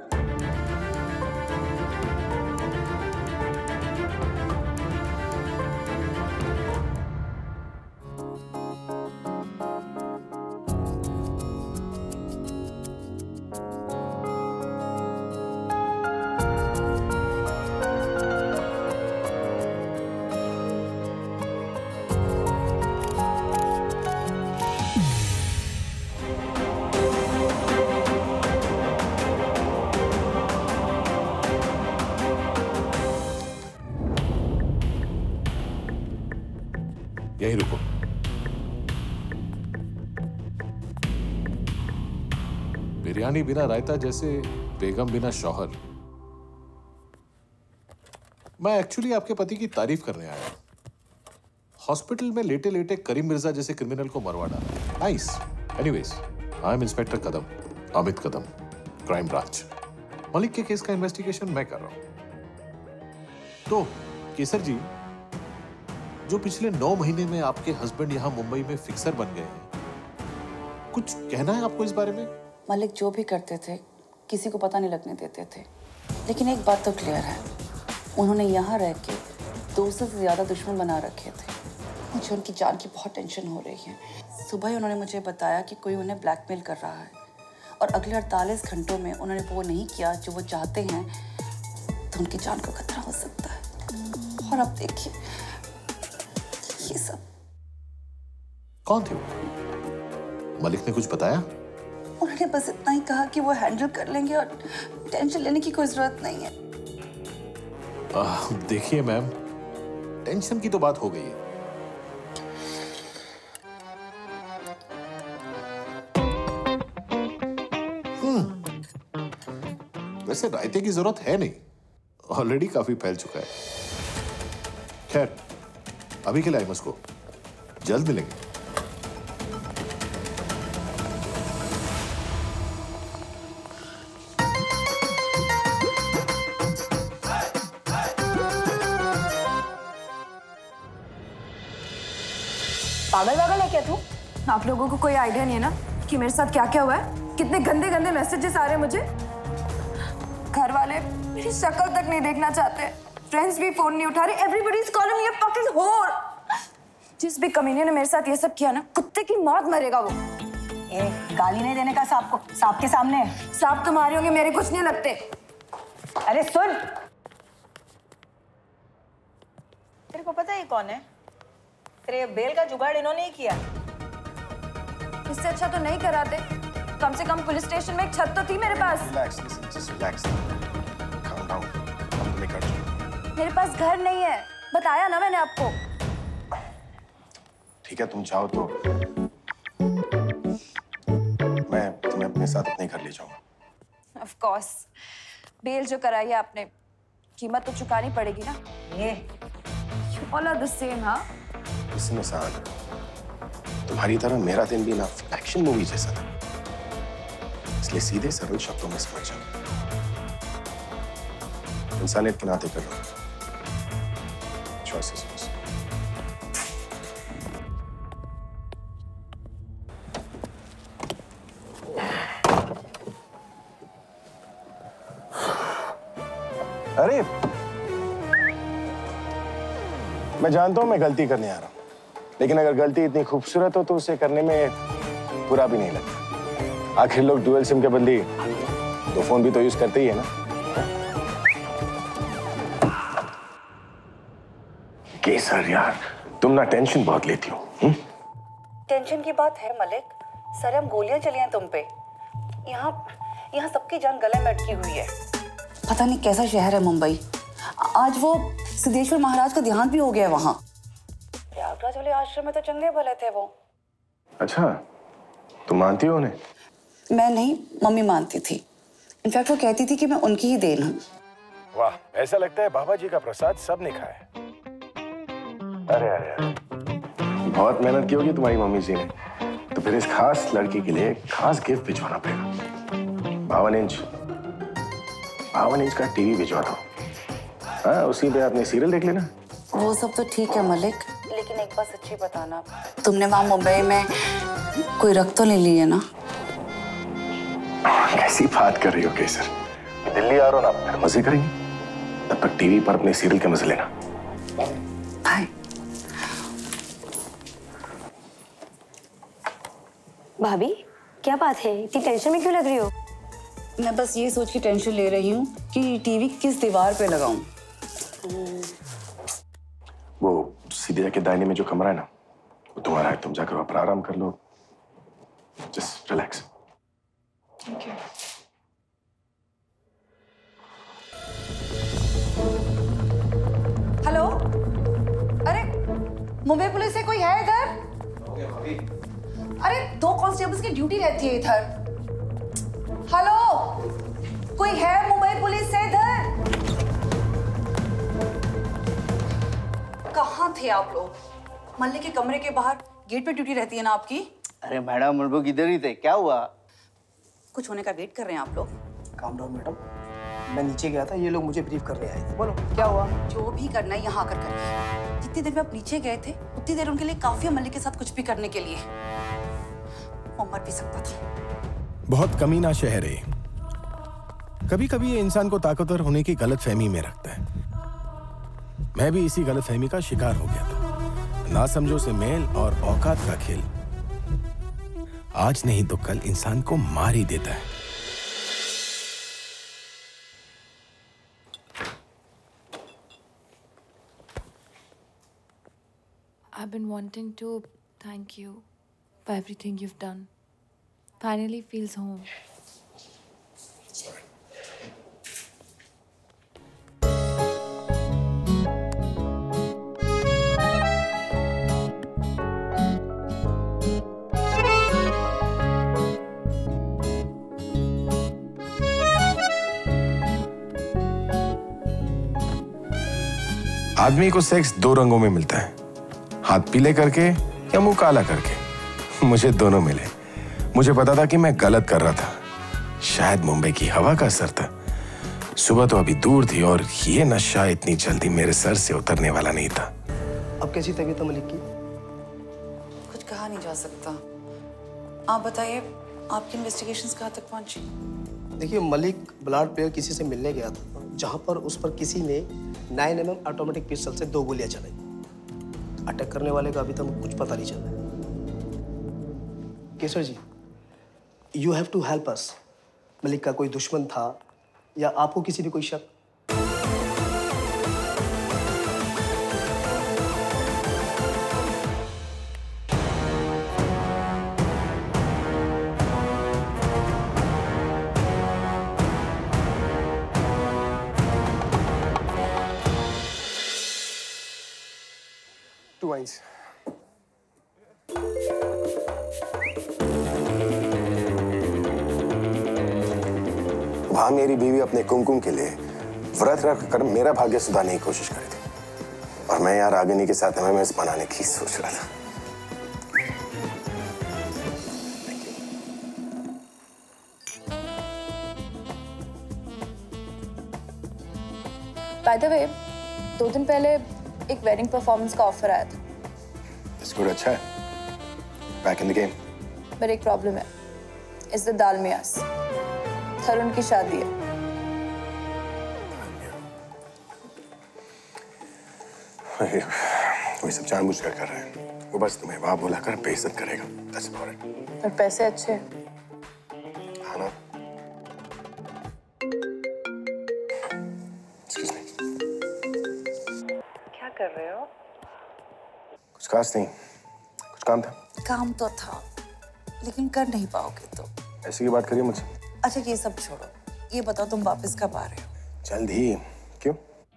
यहीं रुको. बिरयानी बिना रायता जैसे बेगम बिना शौहर. मैं एक्चुअली आपके पति की तारीफ करने आया. हॉस्पिटल में लेटे लेटे करीम मिर्जा जैसे क्रिमिनल को मरवा डाला. Nice. Anyways, I am inspector Kadam, Amit Kadam, crime branch. Malik के केस का इन्वेस्टिगेशन मैं कर रहा हूं. तो केसर जी, जो पिछले नौ महीने में आपके हस्बैंड यहाँ मुंबई में फिक्सर बन गए हैं, कुछ कहना है आपको इस बारे में? मलिक जो भी करते थे किसी को पता नहीं लगने देते थे, लेकिन एक बात तो क्लियर है, उन्होंने यहाँ रह के दो सौ से ज्यादा दुश्मन बना रखे थे। मुझे उनकी जान की बहुत टेंशन हो रही है। सुबह ही उन्होंने मुझे बताया कि कोई उन्हें ब्लैकमेल कर रहा है और अगले अड़तालीस घंटों में उन्होंने वो नहीं किया जो वो चाहते हैं तो उनकी जान को खतरा हो सकता है। और अब देखिए ये सब। कौन थे वो? मलिक ने कुछ बताया? उन्होंने बस इतना ही कहा कि वो हैंडल कर लेंगे और टेंशन लेने की कोई जरूरत नहीं है। देखिए मैम, टेंशन की तो बात हो गई है। हम्म, वैसे रायते की जरूरत है नहीं, ऑलरेडी काफी फैल चुका है। खैर, अभी के लिए आई मुझको, जल्द मिलेंगे। पागल वागल है क्या तू? आप लोगों को कोई आइडिया नहीं है ना कि मेरे साथ क्या क्या हुआ है? कितने गंदे गंदे मैसेजेस आ रहे हैं मुझे। घर वाले मेरी शक्ल तक नहीं देखना चाहते, फ्रेंड्स भी फोन नहीं उठा रहे, everybody is calling me a fucking whore. जिस भी कमीने ने मेरे साथ ये सब किया ना, कुत्ते की मौत मरेगा वो। ए, गाली नहीं देने का सांप को, सांप के सामने। सांप तुम्हारे होंगे, मेरे कुछ नहीं लगते। अरे सुन, तेरे को पता है ये कौन है? तेरे बेल का जुगाड़ इन्होंने ही किया। इससे अच्छा तो नहीं कराते, कम से कम पुलिस स्टेशन में एक छत तो थी मेरे पास। Relax, listen, just relax. Calm down. अब तुम्हें कर दो। मेरे पास घर नहीं है, बताया ना मैंने आपको। ठीक है, तुम चाहो तो मैं तुम्हें अपने साथ अपने घर ले जाऊंगा। Of course, बेल जो कराई है आपने, कीमत तो चुकानी पड़ेगी ना। ये You all are the same, हाँ? इसमें सान, तुम्हारी तरह मेरा दिन भी ना एक्शन मूवी जैसा था, इसलिए सीधे सरल शब्दों में समझ जाओ। इंसानियत के नाते कर रहा हूं। Choices yours. अरे, मैं जानता हूं मैं गलती करने आ रहा हूं, लेकिन अगर गलती इतनी खूबसूरत हो तो उसे करने में बुरा भी नहीं लगता। आखिर लोग डुअल सिम के बदले दो फोन भी तो यूज करते ही है ना। केसर यार, तुम ना टेंशन बहुत लेती हो। हुँ? टेंशन की बात है मलिक, सरम गोलियां चली हैं तुम पे। यहाँ यहाँ सबकी जान गले में अटकी हुई है। पता नहीं कैसा शहर है मुंबई। आज वो सिद्धेश्वर महाराज का देहांत भी हो गया है वहाँ। प्रयागराज वाले आश्रम में तो चंगे भले थे वो। अच्छा, तुम मानती हो उन्हें? मैं नहीं, मम्मी मानती थी। इनफैक्ट वो कहती थी कि मैं उनकी ही देन हूँ। वाह, ऐसा लगता है बाबा जी का प्रसाद सब ने खाया। अरे अरे अरे, बहुत मेहनत की होगी तुम्हारी मम्मी जी ने, तो फिर इस खास लड़की के लिए खास गिफ्ट भिजवाना पड़ेगा। बावन इंच बावन इंच का टीवी भिजवा दो। हाँ, उसी पे आपने सीरियल देख लेना। वो सब तो ठीक है मलिक, लेकिन एक बात सच्ची बताना, तुमने वहाँ मुंबई में कोई रख तो नहीं ली है ना? कैसी बात कर रही हो केसर? दिल्ली आ रहा हो ना, फिर मजे करेंगे। तब तक टीवी पर अपने सीरियल के मजे लेना। बाय। भाभी, क्या बात है? इतनी टेंशन में क्यों लग रही हो? मैं बस ये सोच के टेंशन ले रही हूँ कि टीवी किस दीवार पे लगाऊं। वो सीधे जाके दाहिने में जो कमरा है ना, वो तुम्हारा है। तुम जाकर वहां पर आराम कर लो। Just relax. हेलो, अरे मुंबई पुलिस से कोई है इधर? अरे दो कांस्टेबल्स की ड्यूटी रहती है इधर। हेलो, कोई है मुंबई पुलिस से इधर? कहाँ थे आप लोग? मल्लिक के कमरे के बाहर गेट पे ड्यूटी रहती है ना आपकी? अरे मैडम, हम लोग इधर ही थे। क्या हुआ? कुछ होने का वेट कर रहे हैं आप लोग? Calm down madam. मैं नीचे गया था, ये लोग मुझे ब्रीफ करने आए थे। बोलो क्या हुआ? जो भी करना है यहाँ आकर करिए। जितनी देर में आप नीचे गए थे उतनी देर उनके लिए काफी है मलिक के साथ कुछ भी करने के लिए। वो मर भी सकता था। बहुत कमीना शहर है। कभी कभी ये इंसान को ताकतवर होने की गलतफहमी में रखता है। मैं भी इसी गलतफहमी का शिकार हो गया था। ना समझो से मेल और औकात का खेल आज नहीं तो कल इंसान को मार ही देता है। I've been wanting to thank you for everything you've done. Finally feels home. Sorry. आदमी को सेक्स दो रंगों में मिलता है, हाथ पीले करके या मुंह काला करके। मुझे दोनों मिले। मुझे पता था कि मैं गलत कर रहा था। शायद मुंबई की हवा का असर था। सुबह तो अभी दूर थी और ये नशा इतनी जल्दी मेरे सर से उतरने वाला नहीं था। अब कैसी तबीयत है मलिक की? कुछ कहा नहीं जा सकता। आप बताइए, आपकी इन्वेस्टिगेशंस कहाँ तक पहुंची? देखिए, मलिक ब्लड प्लेयर किसी से मिलने गया था, जहां पर उस पर किसी ने nine M M automatic pistol से दो गोलियां चलाई। अटैक करने वाले का अभी तक कुछ पता नहीं चला। Kesar ji, you have to help us. Malik का कोई दुश्मन था या आपको किसी ने कोई शक? Two wines. वहां मेरी बीवी अपने कुमकुम के लिए व्रत रख कर मेरा भाग्य सुधारने की कोशिश कर रही थी और मैं यार रागिनी के साथ एमएमएस बनाने की सोच रहा था। By the way, दो दिन पहले एक वेडिंग परफॉर्मेंस का ऑफर आया था। That's good, अच्छा है। Back in the game. पर एक प्रॉब्लम है। इस दालमियास तरुण की शादी है। वो सब जानबूझ कर कर रहे हैं। वो बस तुम्हें वहां बुलाकर बेइज्जत करेगा। That's about it. पर पैसे अच्छे हैं। हाँ ना? Excuse me. क्या कर रहे हो? कुछ खास नहीं, कुछ काम था। काम तो था, लेकिन कर नहीं पाओगे तो। ऐसी की बात करिए मुझसे। अच्छा ये सब छोड़ो, ये बताओ तुम वापस कब आ रहे हो? जल्द ही। क्यों?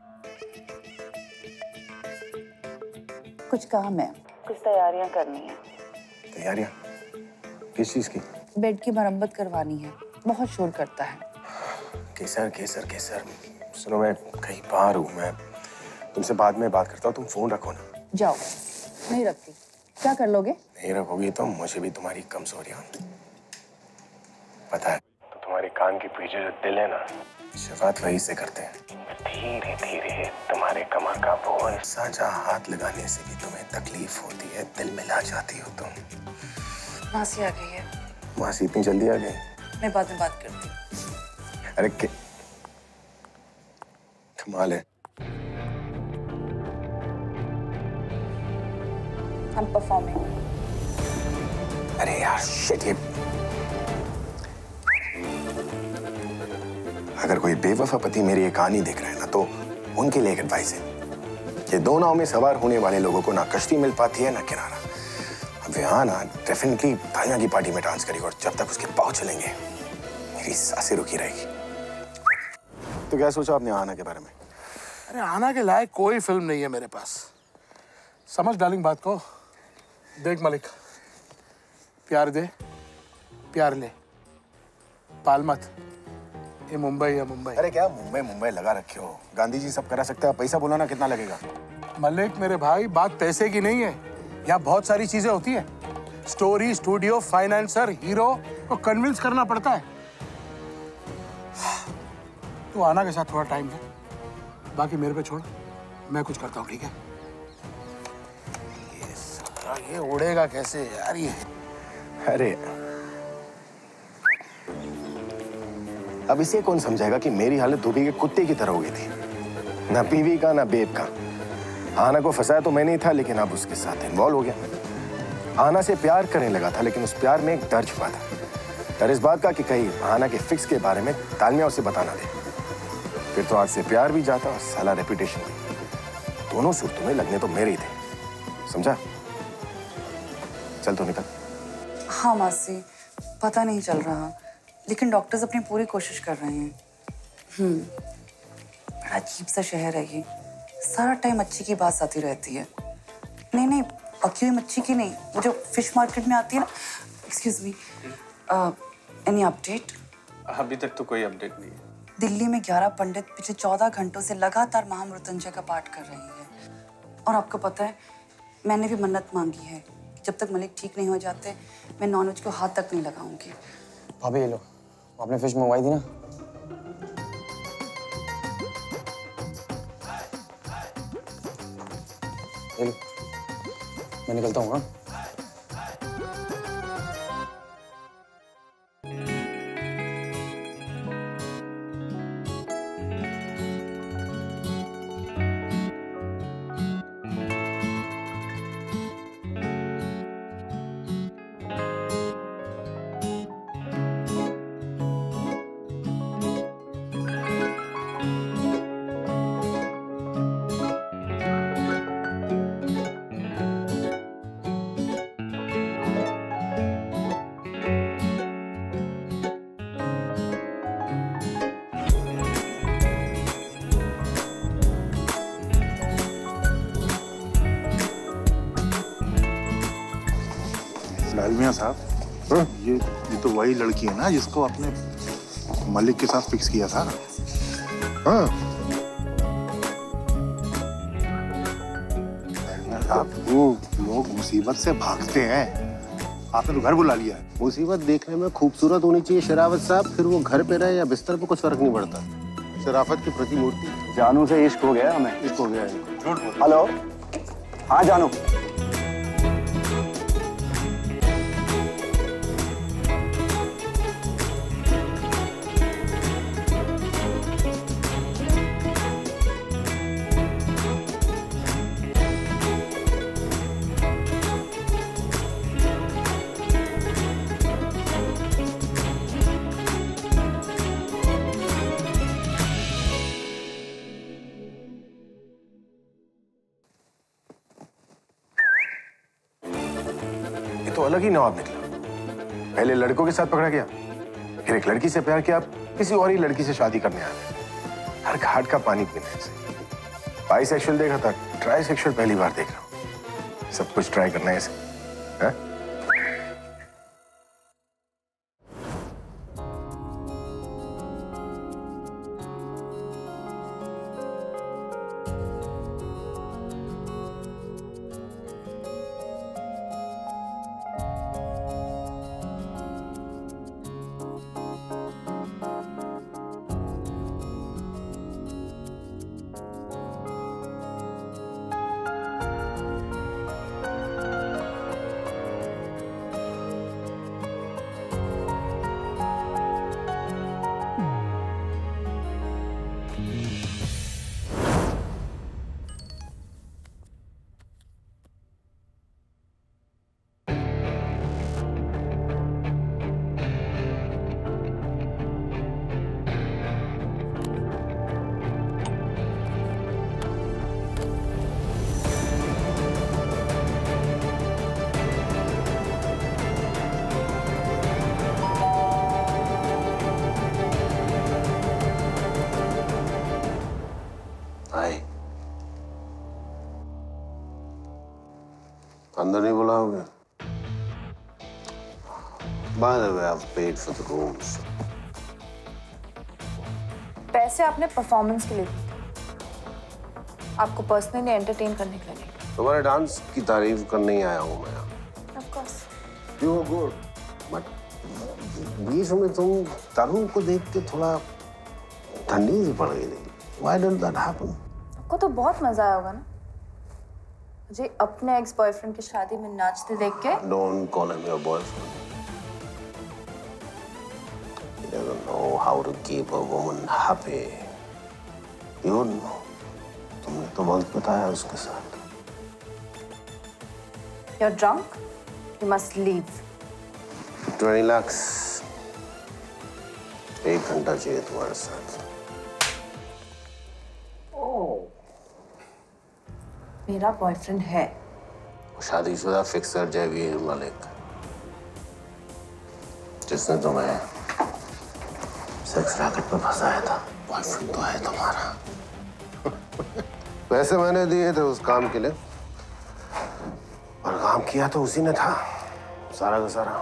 कुछ काम है, कुछ तैयारियां करनी है। तैयारियां? किस चीज की? बेड की मरम्मत करवानी है, बहुत शोर करता है। केसर केसर केसर, सुनो मैं कहीं बाहर हूँ, मैं तुमसे बाद में बात करता हूँ, तुम फोन रखो ना। जाओ। नहीं रखती। क्या कर लोगे? नहीं रखोगी तो मुझे भी तुम्हारी कमजोरियां पता है। तो तुम्हारे कान के पीछे जो दिल है ना, शुरुआत वही से करते हैं। धीरे धीरे तुम्हारे कमर का बोझ साझा हाथ लगाने से भी तुम्हें तकलीफ होती है, दिल मिला जाती हो तुम। मासी आ गई है। मासी इतनी जल्दी आ गई? मैं बाद में बात करती हूँ। अरे के कमाल है। I'm performing. अरे यार शिट, ये अगर कोई बेवफा पति मेरी ये कहानी देख रहा है ना, तो उनके लिए एक एडवाइस है। ये दो नाव में सवार होने वाले लोगों को ना कश्ती मिल पाती है ना किनारा। अब यहाँ ना डेफिनेटली ताइयां की पार्टी में डांस करेगी और जब तक उसके पाँव चलेंगे मेरी सांसें रुकी रहेगी। तो क्या सोचा आपने आना के बारे में? अरे आना के लायक कोई फिल्म नहीं है मेरे पास। समझ डार्लिंग बात को। देख मलिक, प्यार दे प्यार ले, पाल मत। ये मुंबई है मुंबई। अरे क्या मुंबई मुंबई लगा रखे हो? गांधी जी सब करा सकते हैं, पैसा बुलाना कितना लगेगा? मलिक मेरे भाई, बात पैसे की नहीं है। यहाँ बहुत सारी चीजें होती है। स्टोरी, स्टूडियो, फाइनेंसर, हीरो को कन्विंस करना पड़ता है। तू आना के साथ थोड़ा टाइम है, बाकी मेरे पे छोड़, मैं कुछ करता हूँ, ठीक है? ये सारा ये उड़ेगा कैसे यार ये? अरे अब इसे कौन समझाएगा कि मेरी हालत धोबी के कुत्ते की तरह हो गई थी, ना बीवी का ना बेब का। आना को फंसाया तो मैंने ही था, लेकिन अब उसके साथ इन्वॉल्व हो गया। आना से प्यार करने लगा था, लेकिन उस प्यार में एक डर छुपा था, डर इस बात का कि कहीं आना के फिक्स के बारे में तालमिया उसे बताना दे। फिर तो आज से प्यार भी जाता और साला रेपुटेशन भी। दोनों सूरतों में लगने तो मेरे ही थे, समझा? चल तो निकल। हाँ मासी, पता नहीं चल रहा, लेकिन डॉक्टर्स अपनी पूरी कोशिश कर रहे हैं। हम्म, बड़ा अजीब सा शहर है ये, सारा टाइम मच्छी की बात आती रहती है। नहीं नहीं, पकी हुई मच्छी की नहीं, वो जो फिश मार्केट में आती है ना। Excuse me, any update? अभी तक तो कोई अपडेट नहीं है। दिल्ली में ग्यारह पंडित पिछले चौदह घंटों से लगातार महामृत्युंजय का पाठ कर रही है। और आपको पता है, मैंने भी मन्नत मांगी है कि जब तक मलिक ठीक नहीं हो जाते, मैं नॉनवेज को हाथ तक नहीं लगाऊंगी। भाभी ये लो, आपने फिश मंगवाई थी ना? ये लो, मैं निकलता हूँ। हाँ, लालमिया साहब, ये ये तो वही लड़की है ना जिसको आपने मलिक के साथ फिक्स किया था? हाँ। आप वो लोग मुसीबत से भागते हैं, आपने तो घर बुला लिया है। मुसीबत देखने में खूबसूरत होनी चाहिए शराफत साहब, फिर वो घर पे रहे या बिस्तर पे कुछ फर्क नहीं पड़ता। शराफत की प्रतिमूर्ति। जानू से इश्क हो गया हमें। इश्क हो गया है। हेलो, हाँ जानू। तो अलग ही नवाब निकला। पहले लड़कों के साथ पकड़ा गया, फिर एक लड़की से प्यार किया, किसी और ही लड़की से शादी करने आया। हर घाट का पानी पीने से। बाइसेक्सुअल देखा था, ट्राइसेक्सुअल पहली बार देख रहा हूँ। सब कुछ ट्राई करना है इसे, है? अंदर नहीं बुलाओगे? By the way, I've paid for the rooms. पैसे आपने परफॉर्मेंस के लिए दिए, आपको पर्सनली एंटरटेन करने के लिए। तुम्हारे डांस की तारीफ करने ही आया हूँ मैं। Of course. You were good, but बीच में तुम तरुण को देख के थोड़ा ठंडी सी पड़ गई थी। Why did that happen? आपको तो बहुत मजा आया होगा ना मुझे अपने एक्स बॉयफ्रेंड की शादी में नाचते देख के। Don't call him your boyfriend. He doesn't know how to keep a woman happy. You wouldn't know. तुमने तो वक्त बताया उसके साथ। You're drunk. You must leave. Twenty lakhs. एक घंटा चाहिए तुम्हारे साथ। मेरा बॉयफ्रेंड है। शादीशुदा फिक्सर जयवीर मलिक, जिसने तुम्हें सेक्स रैकेट पे फंसाया था। बॉयफ्रेंड तो है तुम्हारा। पैसे मैंने दिए थे उस काम के लिए, और काम किया तो उसी ने था, सारा का सारा।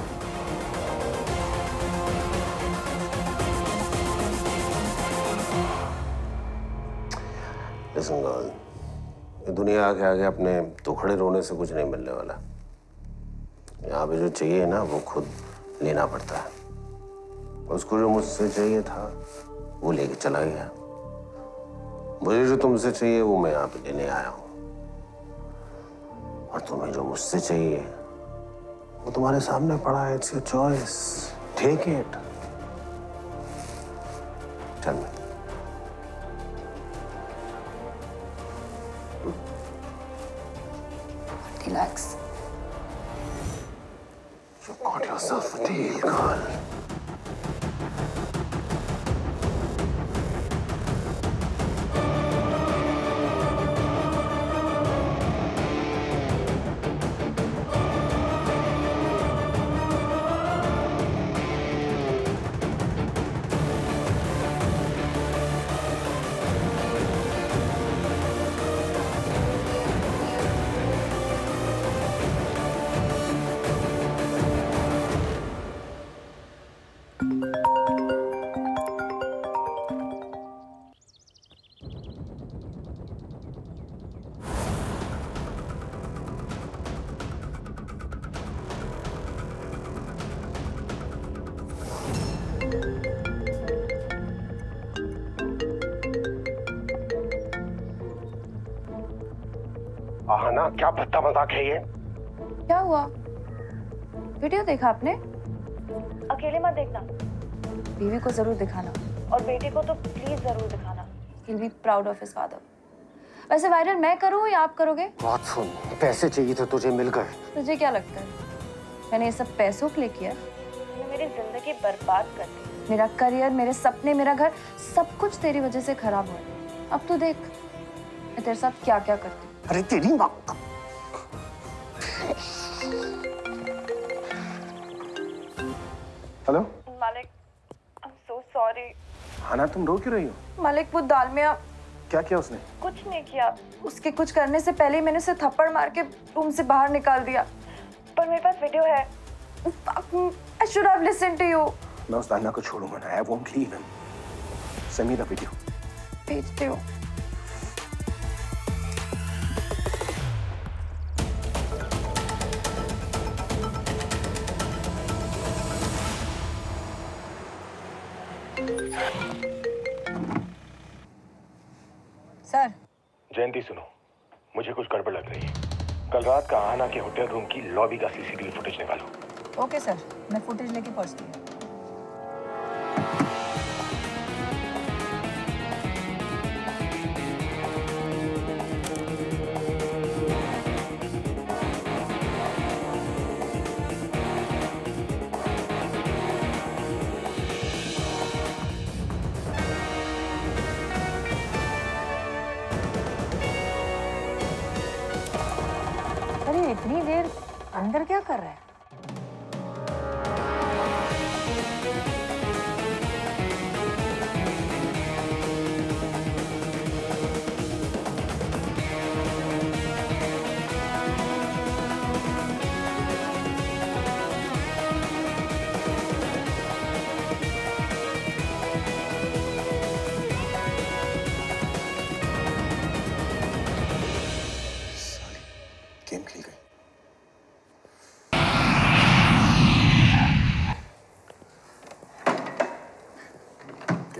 Listen girl, ये दुनिया के आगे अपने दुखड़े रोने से कुछ नहीं मिलने वाला। यहाँ पे जो चाहिए ना वो खुद लेना पड़ता है। उसको जो मुझसे चाहिए था वो लेके चला गया। मुझे जो तुमसे चाहिए वो मैं यहाँ पे लेने आया हूँ, और तुम्हें जो मुझसे चाहिए वो तुम्हारे सामने पड़ा है। It's your choice, take it. चल मैं Relax. You got yourself a deal, girl. Aahana, क्या भद्दा मजाक है ये? क्या हुआ? वीडियो देखा आपने? अकेले मत देखना, बीवी को जरूर दिखाना, और बेटे को तो प्लीज जरूर दिखाना। He'll be proud of his father. वैसे वायरल मैं करूँ या आप करोगे? बात सुन, पैसे चाहिए थे तुझे, मिल गए। तुझे क्या लगता है मैंने ये सब पैसों के लिए किया? तूने मेरी जिंदगी बर्बाद कर दी। मेरा करियर, मेरे सपने, मेरा घर, सब कुछ तेरी वजह से खराब हुआ। अब तू देख मैं तेरे साथ क्या क्या करती। अरे तेरी माँ। हेलो मालिक, I'm so sorry. हाना, तुम रो क्यों रही हो? मालिक, वो दालमिया। क्या किया उसने? कुछ नहीं किया। उसके कुछ करने से पहले ही मैंने उसे थप्पड़ मार के रूम से बाहर निकाल दिया। पर मेरे पास वीडियो है। I should have listened to you. मैं उस दाना को छोड़ूंगा ना। I won't leave him. Send me the video. भेजती हूँ। सर। जयंती सुनो, मुझे कुछ गड़बड़ लग रही है। कल रात का आहाना के होटल रूम की लॉबी का सीसीटीवी फुटेज निकालो। ओके सर, मैं फुटेज लेके पहुंचती हूँ। अरे इतनी देर अंदर क्या कर रहा है? गेम खेल गए।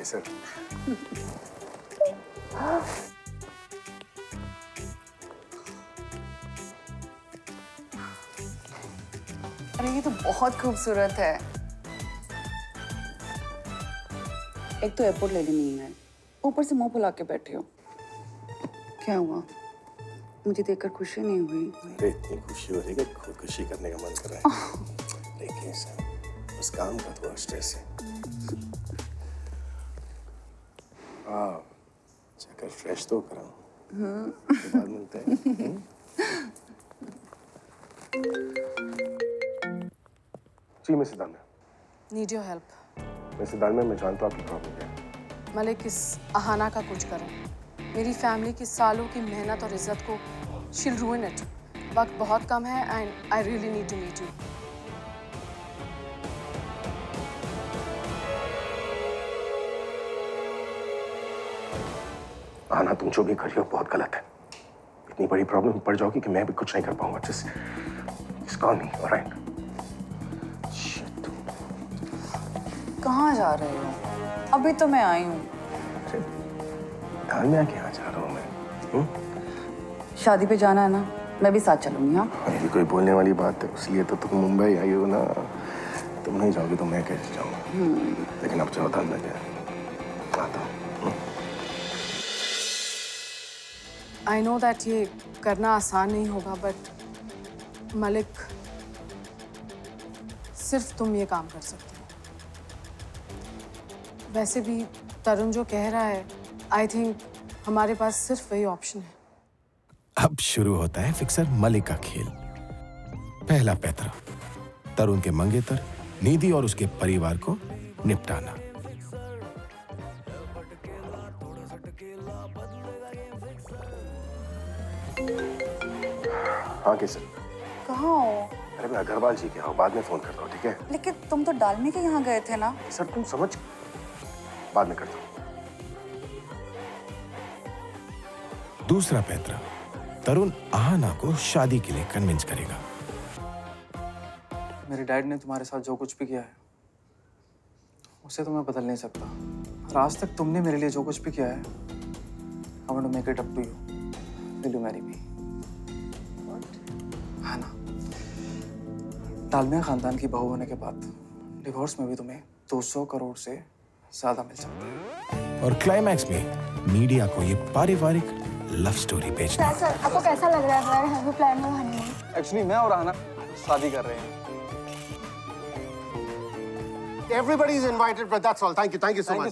केसर। अरे ये तो बहुत खूबसूरत है। एक तो एयरपोर्ट लेने नहीं है, ऊपर से मुंह फुला के बैठे हो। क्या हुआ? मुझे देखकर खुशी नहीं हुई? अरे इतनी खुशी हो रही है कि खुदकुशी करने का मन कर रहा है। लेकिन सर उस काम का थोड़ा स्ट्रेस है। हाँ, चक्कर फ्रेश तो कराऊं। उसके बाद मिलते हैं। जी Mrs Dalmia. Need your help. Mrs Dalmia, मैं जानता हूँ आपकी प्रॉब्लम क्या है। मलिक इस अहाना का कुछ करें। मेरी फैमिली की सालों की मेहनत और इज्जत को she'll ruin it. वक्त बहुत कम है and I really need to meet you. आना, तुम जो भी कर रही हो बहुत गलत है। इतनी बड़ी प्रॉब्लम में पड़ जाओगी कि मैं भी कुछ नहीं कर पाऊंगा। Just just call me, all right? कहाँ जा रहे हो? अभी तो मैं आई हूँ। दालमिया के यहाँ जा रहा हूँ मैं। हुँ? शादी पे जाना है ना, मैं भी साथ चलूंगी। हाँ, अरे कोई बोलने वाली बात है, इसलिए तो तुम मुंबई आई हो ना। तुम नहीं जाओगी तो मैं कैसे जाऊंगा? लेकिन अब जाओ, दालमिया के आता हूँ। I know that ये करना आसान नहीं होगा, बट मलिक सिर्फ तुम ये काम कर सकते हो। वैसे भी तरुण जो कह रहा है, आई थिंक हमारे पास सिर्फ वही ऑप्शन है। अब शुरू होता है फिक्सर मलिक का खेल। पहला पैतरा, तरुण के मंगेतर निधि और उसके परिवार को निपटाना। हाँ केसर। कहाँ हो? अरे मैं अग्रवाल जी के यहाँ, बाद में फोन करता हूँ, ठीक है? लेकिन तुम तो डालमी के यहाँ गए थे ना? सर तुम समझ, बाद में करता हूँ। दूसरा पैतरा, तरुण आहाना को शादी के लिए कन्विंस करेगा। मेरे डैड ने तुम्हारे साथ जो कुछ भी किया है उसे तो मैं बदल नहीं सकता, और आज तक तुमने मेरे लिए जो कुछ भी किया है, I want to make it up to you. Will you marry me? हाँ ना? दालमिया खानदान की बहू होने के बाद डिवोर्स में भी तुम्हें दो सौ करोड़ से ज्यादा मिल सकता है। और क्लाइमैक्स में मीडिया को ये पारिवारिक लव स्टोरी भेजना। सर, सर, आपको कैसा लग रहा है? Have you plan your honeymoon? Actually मैं और आना शादी कर रहे हैं। Everybody is invited, but that's all. Thank you, thank you so much.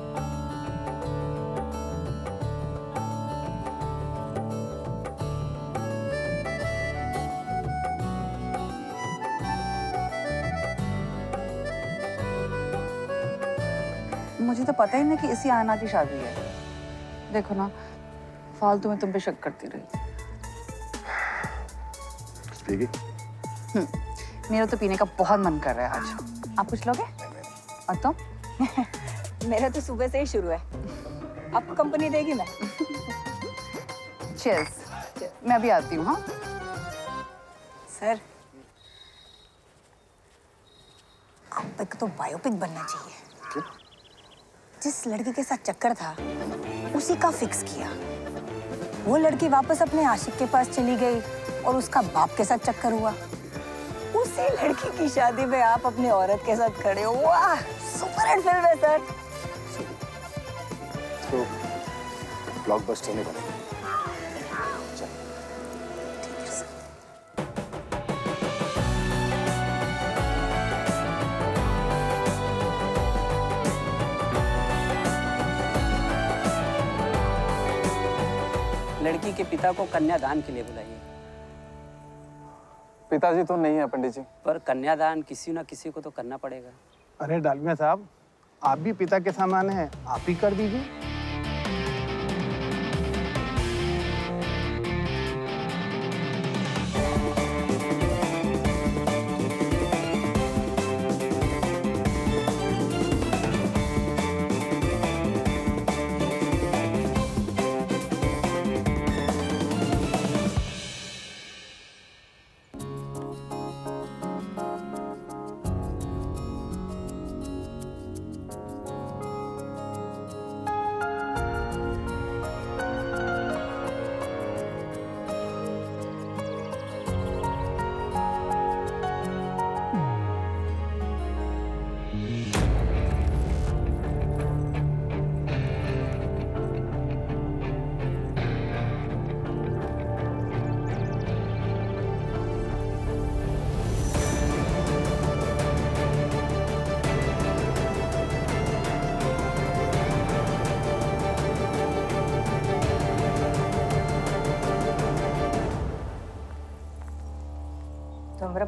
मुझे तो पता ही नहीं कि इसी आना की शादी है। देखो ना, फालतू में तुम पे शक करती रही। हम्म, मेरा तो पीने का बहुत मन कर रहा है आज। आप कुछ लोगे? और तुम? मेरा तो सुबह से ही शुरू है। आपको कंपनी देगी मैं। चीयर्स। मैं अभी आती हूँ। हाँ सर, आपको तो बायोपिक बनना चाहिए। क्यों? जिस लड़की के साथ चक्कर था उसी का फिक्स किया। वो लड़की वापस अपने आशिक के पास चली गई और उसका बाप के साथ चक्कर हुआ। उसी लड़की की शादी में आप अपने औरत के साथ खड़े हो। वाह, सुपर हिट फिल्म है सर। तो ब्लॉकबस्टर नहीं बनेगा। लड़की के पिता को कन्यादान के लिए बुलाइए। पिताजी तो नहीं है पंडित जी। पर कन्यादान किसी ना किसी को तो करना पड़ेगा। अरे डालमिया साहब, आप भी पिता के समान हैं, आप ही कर दीजिए।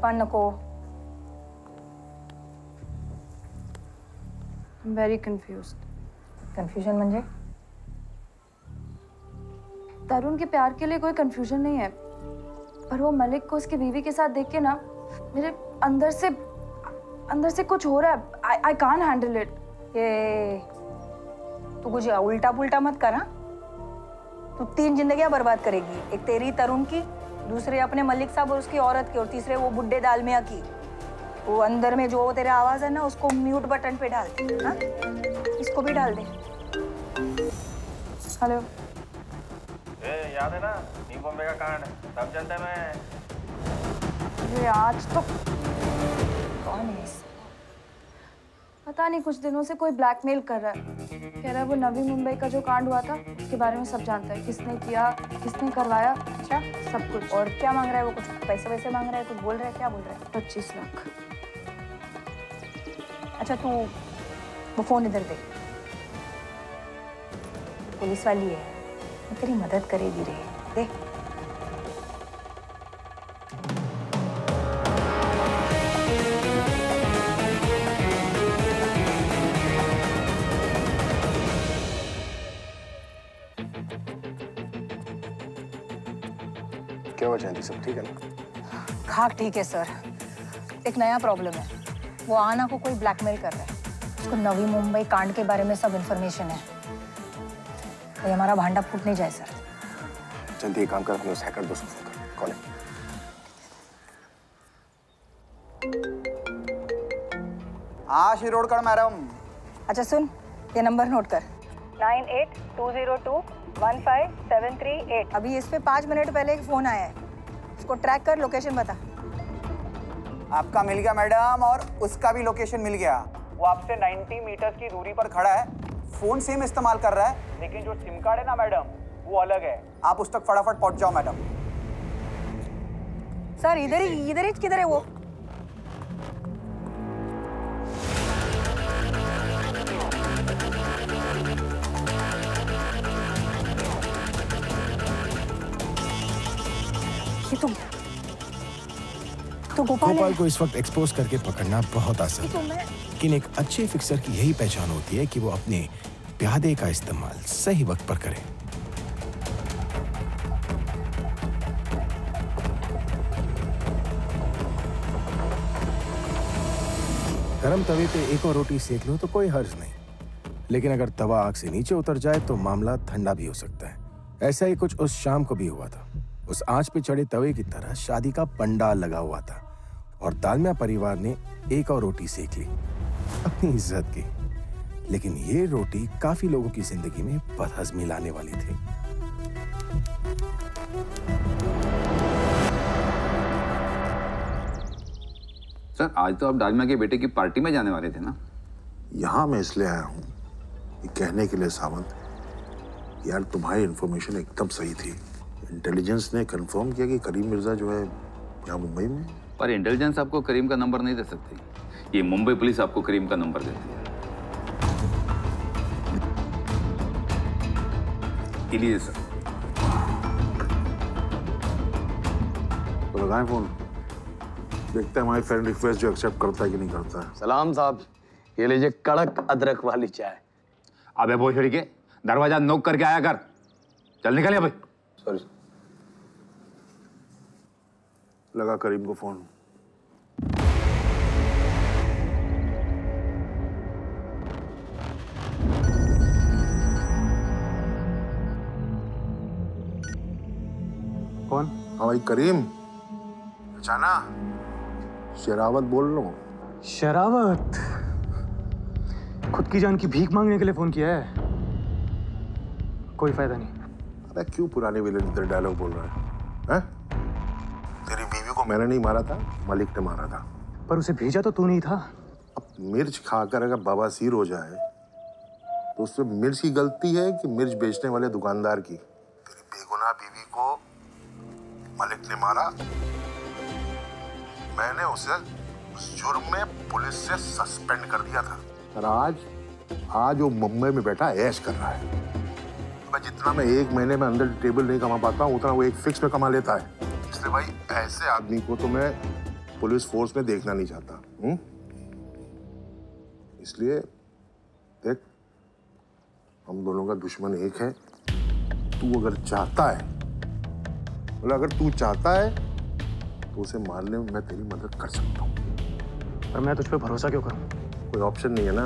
जपान नको. I'm very confused. कंफ्यूजन म्हणजे? तरुण के प्यार के लिए कोई कंफ्यूजन नहीं है, पर वो मलिक को उसकी बीवी के साथ देख के ना मेरे अंदर से अंदर से कुछ हो रहा है. I I can't handle it. ये तू कुछ उल्टा पुल्टा मत कर. हाँ, तू तीन जिंदगियां बर्बाद करेगी. एक तेरी तरुण की, दूसरे अपने मलिक साहब और उसकी औरत की, और तीसरे वो बुड्ढे दालमिया की. वो अंदर में जो तेरा आवाज है ना, उसको म्यूट बटन पे डाल दे. हाँ, इसको भी डाल दे. हेलो. ए, याद है ना न्यू बॉम्बे का कांड? सब जानते हैं मैं. ये आज तो कौन है? पता नहीं, कुछ दिनों से कोई ब्लैकमेल कर रहा है. कह रहा है वो नवी मुंबई का जो कांड हुआ था उसके बारे में सब जानता है. किसने किया, किसने करवाया. अच्छा, सब कुछ. और क्या मांग रहा है वो? कुछ पैसे वैसे मांग रहा है? कुछ बोल रहा है? क्या बोल रहा है? पच्चीस लाख. अच्छा, तू वो फोन इधर दे. पुलिस वाली है, वो तेरी मदद करेगी रे. दे. क्या हुआ जयंती, सब ठीक है ना? खाक ठीक है सर. एक नया प्रॉब्लम है. वो आना को कोई ब्लैकमेल कर रहा है. उसको नवी मुंबई कांड के बारे में सब इंफॉर्मेशन है. ये हमारा भांडा फूट नहीं जाए सर. जल्दी एक काम कर, अपने उस हैकर दोस्त को फोन कर. कॉल है. हाँ शिरोडकर मैडम. अच्छा सुन, ये नंबर नोट कर. Nine eight two zero two one five seven three eight. अभी इस पे पाँच मिनट पहले एक फोन आया है. इसको ट्रैक कर, लोकेशन बता. आपका मिल गया मैडम, और उसका भी लोकेशन मिल गया. वो आपसे नब्बे मीटर्स की दूरी पर खड़ा है. फोन सेम इस्तेमाल कर रहा है, लेकिन जो सिम कार्ड है ना मैडम, वो अलग है. आप उस तक फटाफट पहुंच जाओ मैडम. सर इधर ही, इधर ही किधर है वो? ये तो तो गोपाल, गोपाल को इस वक्त एक्सपोज करके पकड़ना बहुत आसान है, लेकिन एक अच्छे फिक्सर की यही पहचान होती है कि वो अपने प्यादे का इस्तेमाल सही वक्त पर करे. गरम तवे पे एक और रोटी सेक लो तो कोई हर्ज नहीं, लेकिन अगर तवा आग से नीचे उतर जाए तो मामला ठंडा भी हो सकता है. ऐसा ही कुछ उस शाम को भी हुआ था. उस आंच पे चढ़े तवे की तरह शादी का पंडाल लगा हुआ था और दालमिया परिवार ने एक और रोटी सेक ली अपनी इज्जत की. लेकिन ये रोटी काफी लोगों की जिंदगी में बदहजमी लाने वाली थी. सर आज तो आप दालमिया के बेटे की पार्टी में जाने वाले थे ना? यहाँ मैं इसलिए आया हूँ ये कहने के लिए सावंत, यार तुम्हारी इन्फॉर्मेशन एकदम सही थी. इंटेलिजेंस ने कंफर्म किया कि करीम मिर्जा जो है यहाँ मुंबई में. पर इंटेलिजेंस आपको करीम का नंबर नहीं दे सकती. ये मुंबई पुलिस आपको करीम का नंबर देती है. इलिए सर. तो लगाएं फोन, देखते हैं हमारी फ्रेंड रिक्वेस्ट जो एक्सेप्ट करता है कि नहीं करता है. सलाम साहब, ये लीजिए कड़क अदरक वाली चाय. अबे भोसड़ी के, दरवाजा नोक करके आया कर. चल निकल भाई. सॉरी. लगा करीम को फोन. कौन? हाँ भाई करीम. पहचाना? शरावत बोल रहा हूँ. शरावत? खुद की जान की भीख मांगने के लिए फोन किया है? कोई फायदा नहीं. अबे क्यों पुराने विलेन की तरह डायलॉग बोल रहा है? हैं? तेरी बीवी को मैंने नहीं मारा था, मलिक ने मारा था. पर उसे भेजा तो तू नहीं था. अब मिर्च खाकर अगर बवासीर हो जाए तो उससे मिर्च की गलती है कि मिर्च बेचने वाले दुकानदार की? तेरी बेगुनाह बीवी को मलिक ने मारा. मैंने उसे उस जुर्म में पुलिस से सस्पेंड कर दिया था. और आज आज वो मुंबई में बैठा ऐश कर रहा है. मैं जितना मैं एक महीने में अंदर टेबल नहीं कमा पाता हूँ, उतना वो एक फिक्स में कमा लेता है. इसलिए भाई ऐसे आदमी को तो मैं पुलिस फोर्स में देखना नहीं चाहता। हुँ? इसलिए देख, हम दोनों का दुश्मन एक है। तू अगर चाहता है, मतलब अगर तू चाहता है तो उसे मारने में मैं तेरी मदद कर सकता हूँ। पर मैं तुझ पे भरोसा क्यों करूँ? कोई ऑप्शन नहीं है ना।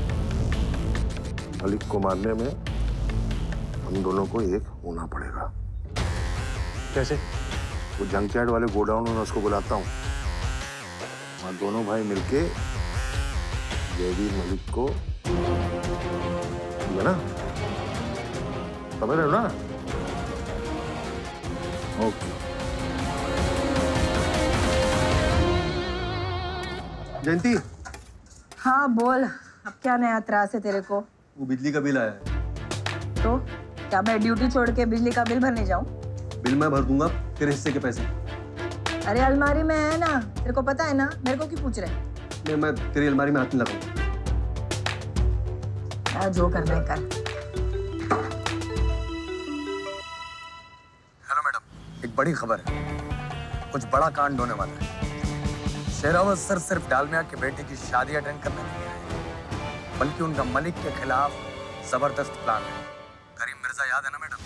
मलिक को मारने में हम दोनों को एक होना पड़ेगा। कैसे? वो जंकयार्ड वाले गोडाउन में उसको बुलाता हूँ, वहाँ दोनों भाई मिलके जयवीर मलिक को, है ना, समझ रहे हो ना? ओके। जयंती। हाँ बोल, अब क्या नया त्रास है तेरे को? वो बिजली का बिल आया है। तो क्या मैं ड्यूटी छोड़ के बिजली का बिल भरने जाऊं? बिल मैं भर दूंगा, तेरे हिस्से के पैसे। अरे अलमारी में है ना, तेरे को पता है ना, मेरे को क्यों पूछ रहे? नहीं, मैं तेरी अलमारी में हाथ नहीं लगाऊंगा। जो करना है कर। हेलो मैडम, एक बड़ी खबर है। कुछ बड़ा कांड होने वाला है। शेरावत सर सिर्फ डालमिया के बेटे की शादी अटेंड करने नहीं आए, बल्कि उनका मलिक के खिलाफ जबरदस्त प्लान है। करीम मिर्जा याद है ना मैडम?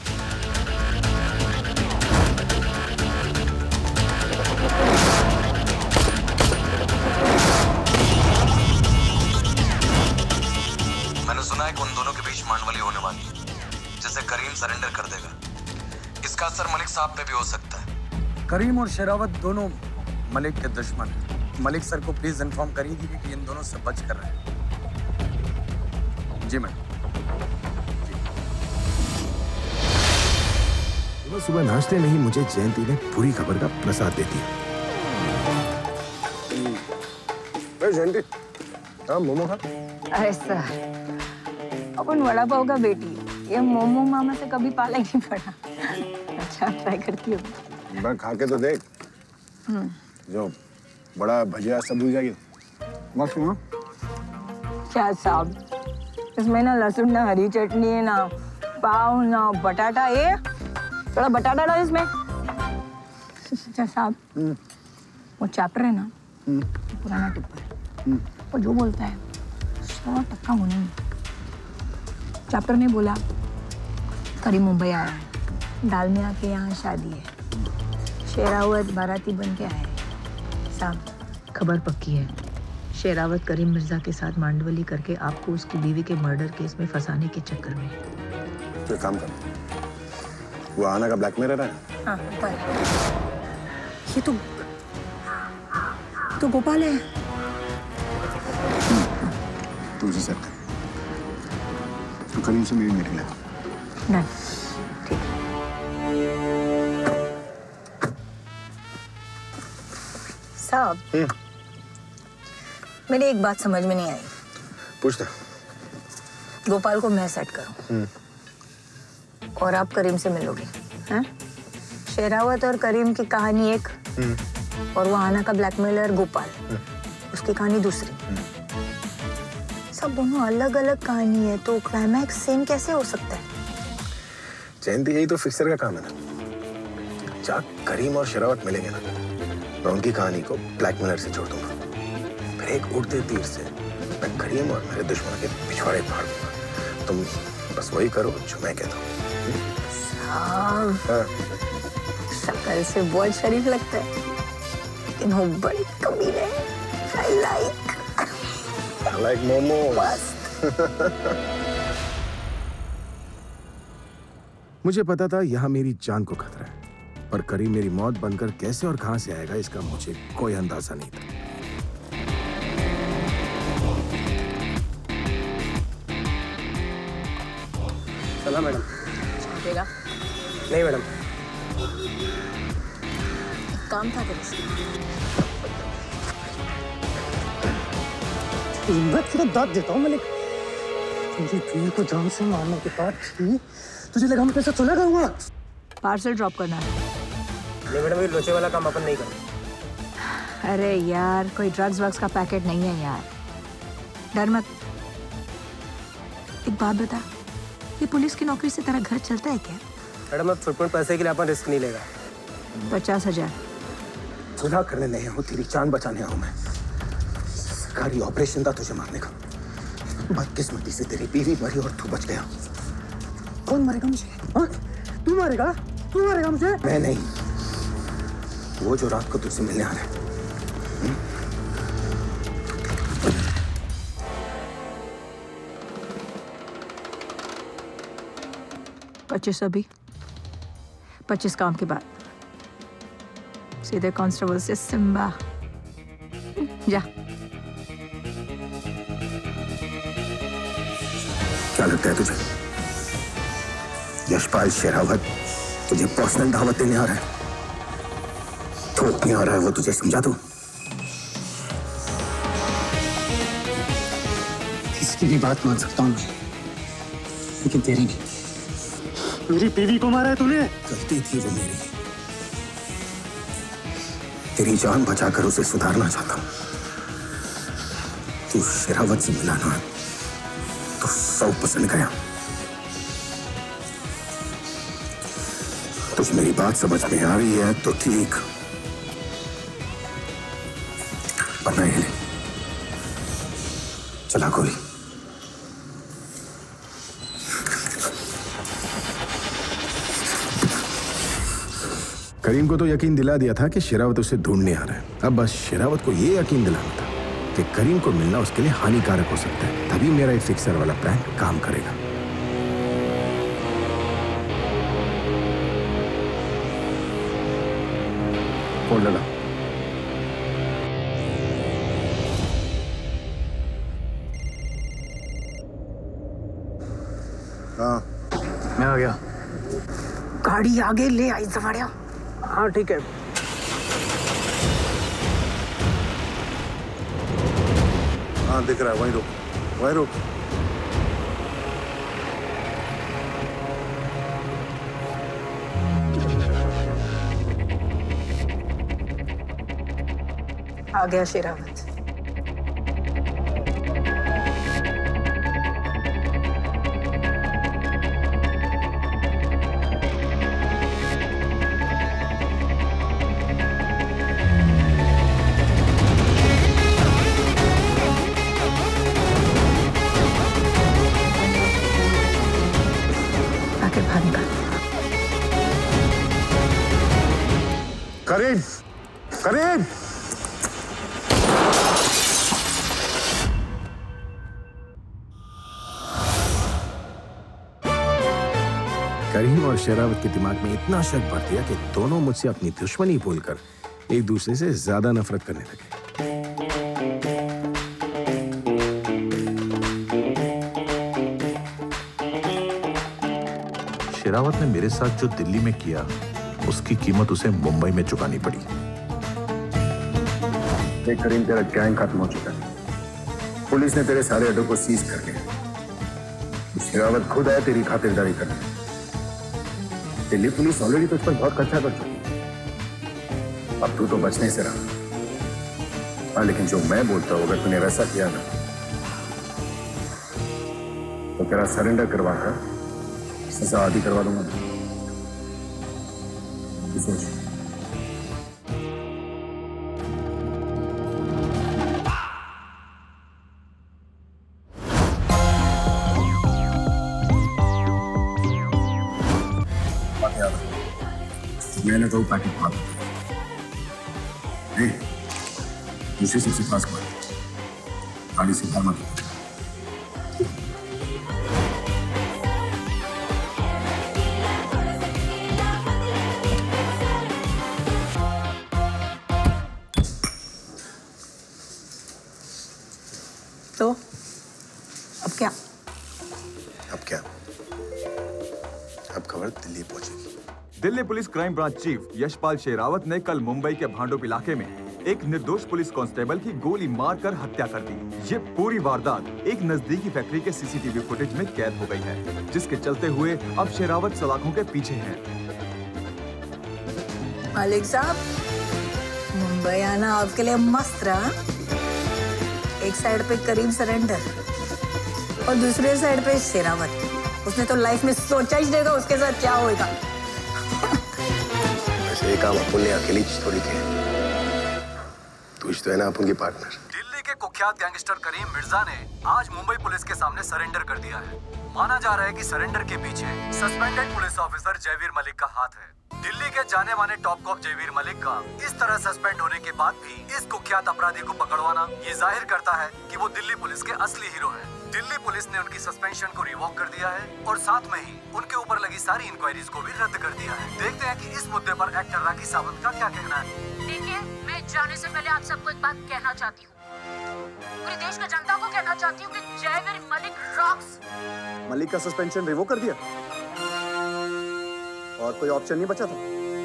मैंने सुना है कि उन दोनों के बीच मांडवली होने वाली है, जिसे करीम सरेंडर कर देगा। इसका असर मलिक साहब पे भी हो सकता है। करीम और शेरावत दोनों मलिक के दुश्मन हैं। मलिक सर को प्लीज इन्फॉर्म करिएगी कि इन दोनों से बच कर रहे हैं। जी मैडम। सुबह सुबह नाश्ते में ही मुझे जयंती ने पूरी खबर का प्रसाद दे दिया। जयंती, हाँ मोमो खा। अरे सर, अपन वड़ा पाव का बेटी, ये मोमो मामा से कभी पाला ही नहीं पड़ा। अच्छा ट्राई करती हूँ। मैं खा के तो देख, जो बड़ा भजिया सब भूल जाएगी। मस्त ना? क्या साहब, इसमें ना लहसुन ना हरी चटनी है ना पाव ना बटाटा, ये थोड़ा बटाटा डाल इसमें। अच्छा साहब, वो चैप्टर है ना, पुराना टिप्पर, वो जो बोलता है सौ टक्का होना ही। चैप्टर ने बोला करीम मुंबई आया है, डालमिया के यहाँ शादी है, शेरावत बाराती बन के आया है। साहब खबर पक्की है। शेरावत करीम मिर्जा के साथ मांडवली करके आपको उसकी बीवी के मर्डर केस में फंसाने के चक्कर में। तो काम कर, वो आना का ब्लैकमेलर है। हाँ, गोपाल। ये तो तो गोपाल है। तू उसे सेट कर। तो करीम से मेरी मीटिंग ले। नहीं, ठीक। साहब, मेरी एक बात समझ में नहीं आई। पूछता। गोपाल को मैं सेट करूं और आप करीम से मिलोगे, हैं? शेरावत और करीम की कहानी एक, और वो आना का ब्लैकमेलर गोपाल, उसकी कहानी दूसरी। सब दोनों अलग अलग कहानी है, तो क्लाइमैक्स सेम कैसे हो सकता है? जयंती, यही तो फिक्सर का काम है ना। जहाँ करीम और शेरावत मिलेंगे ना, मैं उनकी कहानी को ब्लैकमेलर से जोड़ दूंगा। फिर एक उड़ते तीर से मैं करीम और मेरे दुश्मन के पिछवाड़े फाड़ दूंगा। तुम बस वही करो जो मैं कहता हूँ। शक्ल से बहुत शरीफ लगता है, लेकिन वो बड़ी कमीने है। I like. I like momos. मुझे पता था यहाँ मेरी जान को खतरा है, पर करीम मेरी मौत बनकर कैसे और कहां से आएगा इसका मुझे कोई अंदाजा नहीं था। चला मैडम। देगा? नहीं मैडम। एक काम था तेरे से। मैं तेरा दाद देता हूँ मलिक। तुझे बीवी को जान से मारने के बाद भी तुझे लगा मैं कैसे चला करूँगा? पार्सल ड्रॉप करना है। नहीं मैडम, ये लोचे वाला काम अपन नहीं करना। अरे यार, कोई ड्रग्स वग्स का पैकेट नहीं है यार, डर मत। एक बात बता, ये पुलिस की नौकरी से तेरा घर चलता है क्या? मैडम, अब फुटप्रिंट पैसे के लिए अपन रिस्क नहीं लेगा। पचास हजार सुलह करने नहीं हूँ, तेरी जान बचाने हूँ मैं। सरकारी ऑपरेशन था तुझे मारने का। बदकिस्मती से तेरी बीवी मरी और तू बच गया। कौन मारेगा मुझे? हाँ? तू मारेगा? तू मारेगा मुझे? मैं नहीं, वो जो रात को तुझसे मिलने आ रहा है। पच्चीस अभी, पच्चीस काम के बाद सीधे कांस्टेबल से सिम्बा। जा। क्या लगता है तुझे यशपाल शेरावत तुझे पर्सनल दावत देने आ रहा है? थोपने आ रहा है वो तुझे, समझा दो। किसकी भी बात मान सकता हूँ मैं, लेकिन तेरी नहीं। मेरी बीवी को मारा है तूने। गलती थी वो मेरी, तेरी जान बचाकर उसे सुधारना चाहता हूं। तू शेरावत से मिला ना तो सौ पसंद गया। तुझे मेरी बात समझ में आ रही है तो ठीक, वरना हिले। चला गोली। करीम को तो यकीन दिला दिया था कि शेरावत उसे ढूंढने आ रहा है। अब बस शेरावत को यह यकीन दिलाना था कि करीम को मिलना उसके लिए हानिकारक हो सकता है। तभी मेरा एक फिक्सर वाला प्लान काम करेगा। फोन लगा। हाँ, मैं आ गया। गाड़ी आगे ले आई जवाड़िया। हाँ ठीक है। हाँ दिख रहा है, वहीं रुक, वहीं रुक। आ गया शेरावत। करीम, करीम। करीम और शेरावत के दिमाग में इतना शक भर दिया कि दोनों मुझसे अपनी दुश्मनी भूलकर एक दूसरे से ज्यादा नफरत करने लगे। शेरावत ने मेरे साथ जो दिल्ली में किया उसकी कीमत उसे मुंबई में चुकानी पड़ी। देख करीम, तेरा गैंग खत्म हो चुका है। पुलिस ने तेरे सारे अड्डों को सीज कर लिया। शेरावत खुद आया तेरी खातिरदारी करने। दिल्ली पुलिस ऑलरेडी तुझ पर बहुत खर्चा कर चुकी है। अब तू तो बचने से रहा। हाँ, लेकिन जो मैं बोलता हूं, अगर तूने वैसा किया ना तो तेरा सरेंडर करवा कर सजा आदि करवा दूंगा। तू सोच। मैंने तो पैकेट मारा। दूसरी सबसे पास मार, गाड़ी से बाहर मत। तो अब क्या? अब क्या? अब खबर दिल्ली पहुंचेगी। Delhi police crime branch chief Yashpal Sherawat ने कल मुंबई के भांडुप इलाके में एक निर्दोष पुलिस कांस्टेबल की गोली मारकर हत्या कर दी। ये पूरी वारदात एक नजदीकी फैक्ट्री के सीसीटीवी फुटेज में कैद हो गई है, जिसके चलते हुए अब शेरावत सलाखों के पीछे हैं। मालिक साहब, मुंबई आना आपके लिए मस्त रहा। एक साइड पे करीम सरेंडर और दूसरे साइड पे शेरावत। उसने तो लाइफ में सोचा ही देगा उसके साथ क्या होगा। वैसे ये काम अपन ने अकेली थोड़ी किया। तुझ तो है ना अपन की पार्टनर। दिल्ली के कुख्यात गैंगस्टर करीम मिर्जा ने आज मुंबई पुलिस के सामने सरेंडर कर दिया है। माना जा रहा है कि सरेंडर के पीछे suspended police officer Jaiveer Malik का हाथ है। दिल्ली के जाने माने टॉप कॉप जयवीर मलिक का इस तरह सस्पेंड होने के बाद भी इस कुख्यात अपराधी को पकड़वाना ये जाहिर करता है कि वो दिल्ली पुलिस के असली हीरो हैं। दिल्ली पुलिस ने उनकी सस्पेंशन को रिवॉक कर दिया है और साथ में ही उनके ऊपर लगी सारी इंक्वायरीज को भी रद्द कर दिया है। देखते हैं कि इस मुद्दे पर एक्टर राखी सावंत का क्या कहना है। देखिए, मैं जाने से पहले आप सबको एक बात कहना चाहती हूँ, पूरे देश की जनता को कहना चाहती हूँ कि जयवीर मलिक रॉक्स। मलिक का सस्पेंशन रिवोक कर दिया और कोई ऑप्शन नहीं बचा था।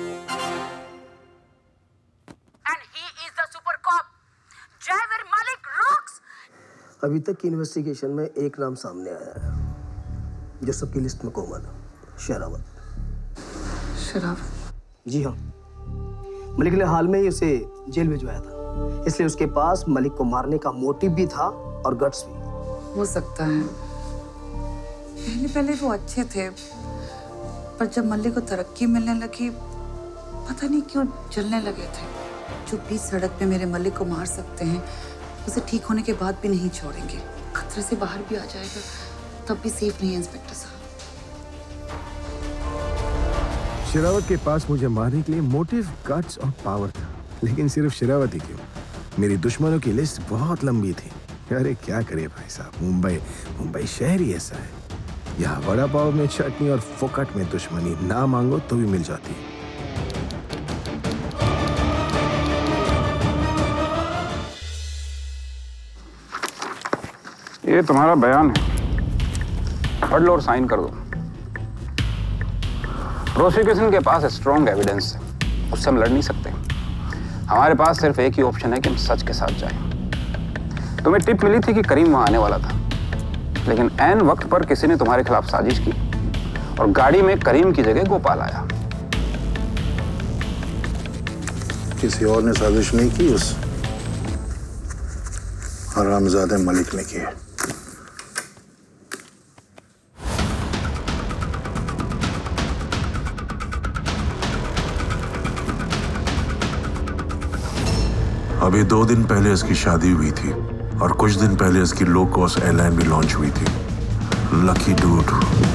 And he is the super cop. Jaiveer Malik rocks. अभी तक की इन्वेस्टिगेशन में एक नाम सामने आया है जो सबकी लिस्ट में कॉमन है, शेरावत। शेरावत? जी हाँ, मलिक ने हाल में ही उसे जेल भिजवाया था, इसलिए उसके पास मलिक को मारने का मोटिव भी था और गट्स भी। हो सकता है पहले पहले वो अच्छे थे, पर जब मलिक को तरक्की मिलने लगी पता नहीं क्यों जलने लगे थे। जो बीच सड़क पे मेरे मलिक को मार सकते हैं उसे ठीक होने के बाद भी नहीं छोड़ेंगे। खतरे से बाहर भी आ जाएगा तब भी सेफ नहीं है इंस्पेक्टर साहब। शेरावत के पास मुझे मारने के लिए मोटिव, गट्स और पावर था, लेकिन सिर्फ शेरावत ही क्यों, मेरी दुश्मनों की लिस्ट बहुत लंबी थी। अरे क्या करे भाई साहब, मुंबई मुंबई शहर ही ऐसा है। यहाँ वड़ा पाव में चटनी और फोकट में दुश्मनी ना मांगो तो भी मिल जाती है। ये तुम्हारा बयान है, पढ़ लो और साइन कर दो। प्रोसिक्यूशन के पास स्ट्रॉन्ग एविडेंस है, उससे हम लड़ नहीं सकते। हमारे पास सिर्फ एक ही ऑप्शन है कि हम सच के साथ जाएं। तुम्हें टिप मिली थी कि करीम वहां आने वाला था, लेकिन ऐन वक्त पर किसी ने तुम्हारे खिलाफ साजिश की और गाड़ी में करीम की जगह गोपाल आया। किसी और ने साजिश नहीं की, उस हरामजादे मलिक ने की। अभी दो दिन पहले इसकी शादी हुई थी और कुछ दिन पहले इसकी लो कॉस्ट एयरलाइन भी लॉन्च हुई थी। Lucky dude.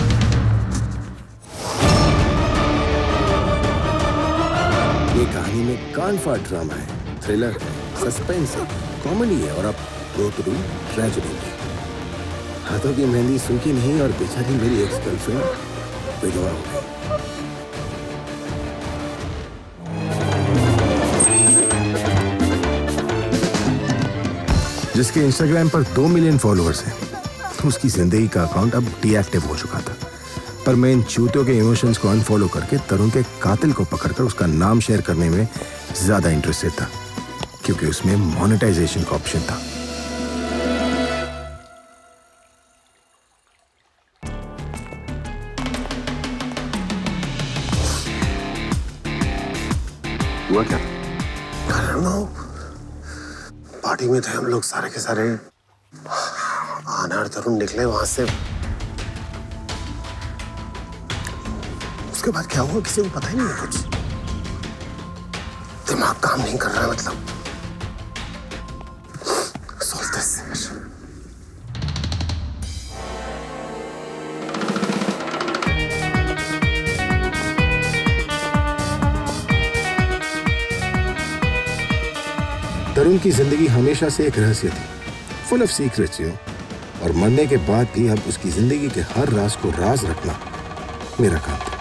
ये कहानी में कानफा ड्रामा है, थ्रिलर है, सस्पेंस है, कॉमेडी है और अब रोतरू ट्रेजेडी है। हाथों की मेहंदी सूखी नहीं और बेचारी मेरी एक्स गर्लफ्रेंड विधवा हो गई। जिसके इंस्टाग्राम पर दो मिलियन फॉलोअर्स हैं, उसकी जिंदगी का अकाउंट अब डीएक्टिव हो चुका था। पर मैं इन चूतियों के इमोशंस को अनफॉलो करके तरुण के कातिल को पकड़कर उसका नाम शेयर करने में ज्यादा इंटरेस्टेड था, क्योंकि उसमें मोनेटाइजेशन का ऑप्शन था। हुआ क्या? I don't know. पार्टी में थे हम लोग सारे के सारे। आना और तरुण निकले वहां से। उसके बाद क्या हुआ किसी को पता ही नहीं है कुछ। दिमाग काम नहीं कर रहा है, मतलब सोचते से। तरुण की जिंदगी हमेशा से एक रहस्य थी, फुल ऑफ सीक्रेट्स यू, और मरने के बाद भी अब उसकी जिंदगी के हर राज को राज रखना मेरा काम था।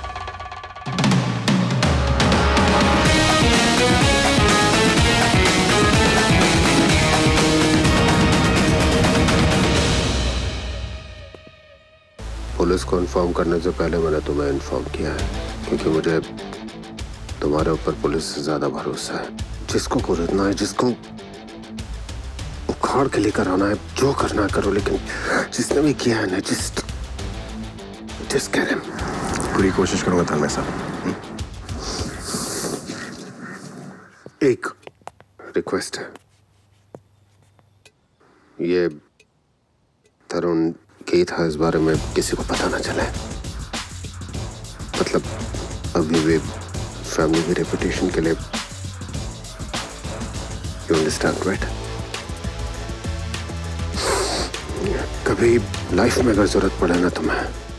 पुलिस को इन्फॉर्म करने से पहले मैंने तुम्हें इन्फॉर्म किया है, क्योंकि मुझे तुम्हारे ऊपर पुलिस से ज्यादा भरोसा है। जिसको खरीदना है, जिसको उखाड़ के लेकर आना है, जो करना है करो, लेकिन जिसने भी किया है ना, जिस जिस कह रहे पूरी कोशिश करूंगा था मैं साहब। एक रिक्वेस्ट है, ये तरुण की था, इस बारे में किसी को पता ना चले। मतलब अभी भी फैमिली की रेपुटेशन के लिए You understand, right? कभी लाइफ में अगर जरूरत पड़े ना तुम्हें,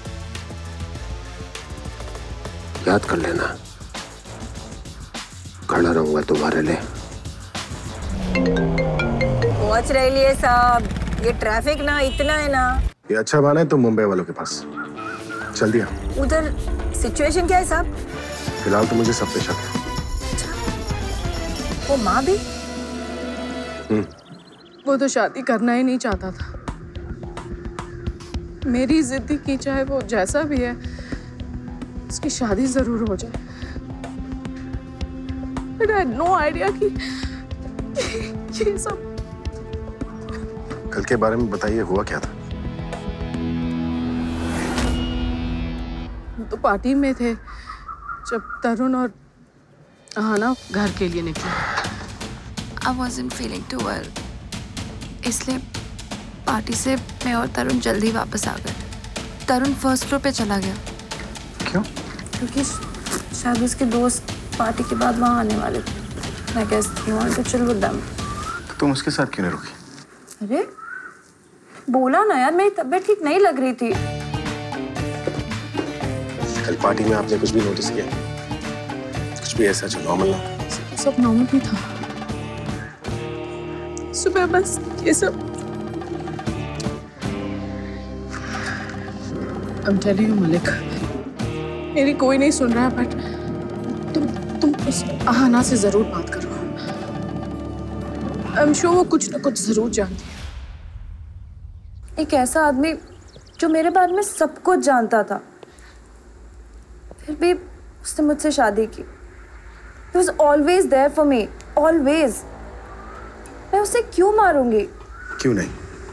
याद कर लेना, खड़ा रहूंगा तुम्हारे लिए। पहुंच रही है साहब, ये ट्रैफिक ना इतना है ना। ये अच्छा बहाना है तुम मुंबई वालों के पास। चल दिया। उधर सिचुएशन क्या है साहब? फिलहाल तो मुझे सब पे शक है। वो माँ भी? वो तो शादी करना ही नहीं चाहता था। मेरी जिद्दी की, चाहे वो जैसा भी है, उसकी शादी जरूर हो जाए। But I had no idea कि ये सब। कल के बारे में बताइए, हुआ क्या था? तो पार्टी में थे जब तरुण और आहाना घर के लिए निकले। I wasn't feeling too well, इसलिए पार्टी से मैं और तरुण जल्दी वापस आ गए। तरुण फर्स्ट फ्लोर पे चला गया। क्यों? क्योंकि शायद उसके दोस्त पार्टी के बाद वहाँ आने वाले थे। I guess he wanted to chill with them. तो तुम उसके साथ क्यों नहीं रुकी? अरे बोला ना यार, मेरी तबीयत ठीक नहीं लग रही थी। कल पार्टी में आपने कुछ भी नोटिस किया? कुछ भी ऐसा जो नॉर्मल ना? सब नॉर्मल भी था। सुबह बस ये सब। I'm telling you मलिक, मेरी कोई नहीं सुन रहा, बट तुम तुम उस आहाना से जरूर बात करो। I'm sure वो कुछ ना कुछ जरूर जानती है। एक ऐसा आदमी जो मेरे बारे में सब कुछ जानता था, फिर भी उसने मुझसे शादी की। He was always there for me, always. मैं उसे क्यों मारूंगी? क्यों नहीं?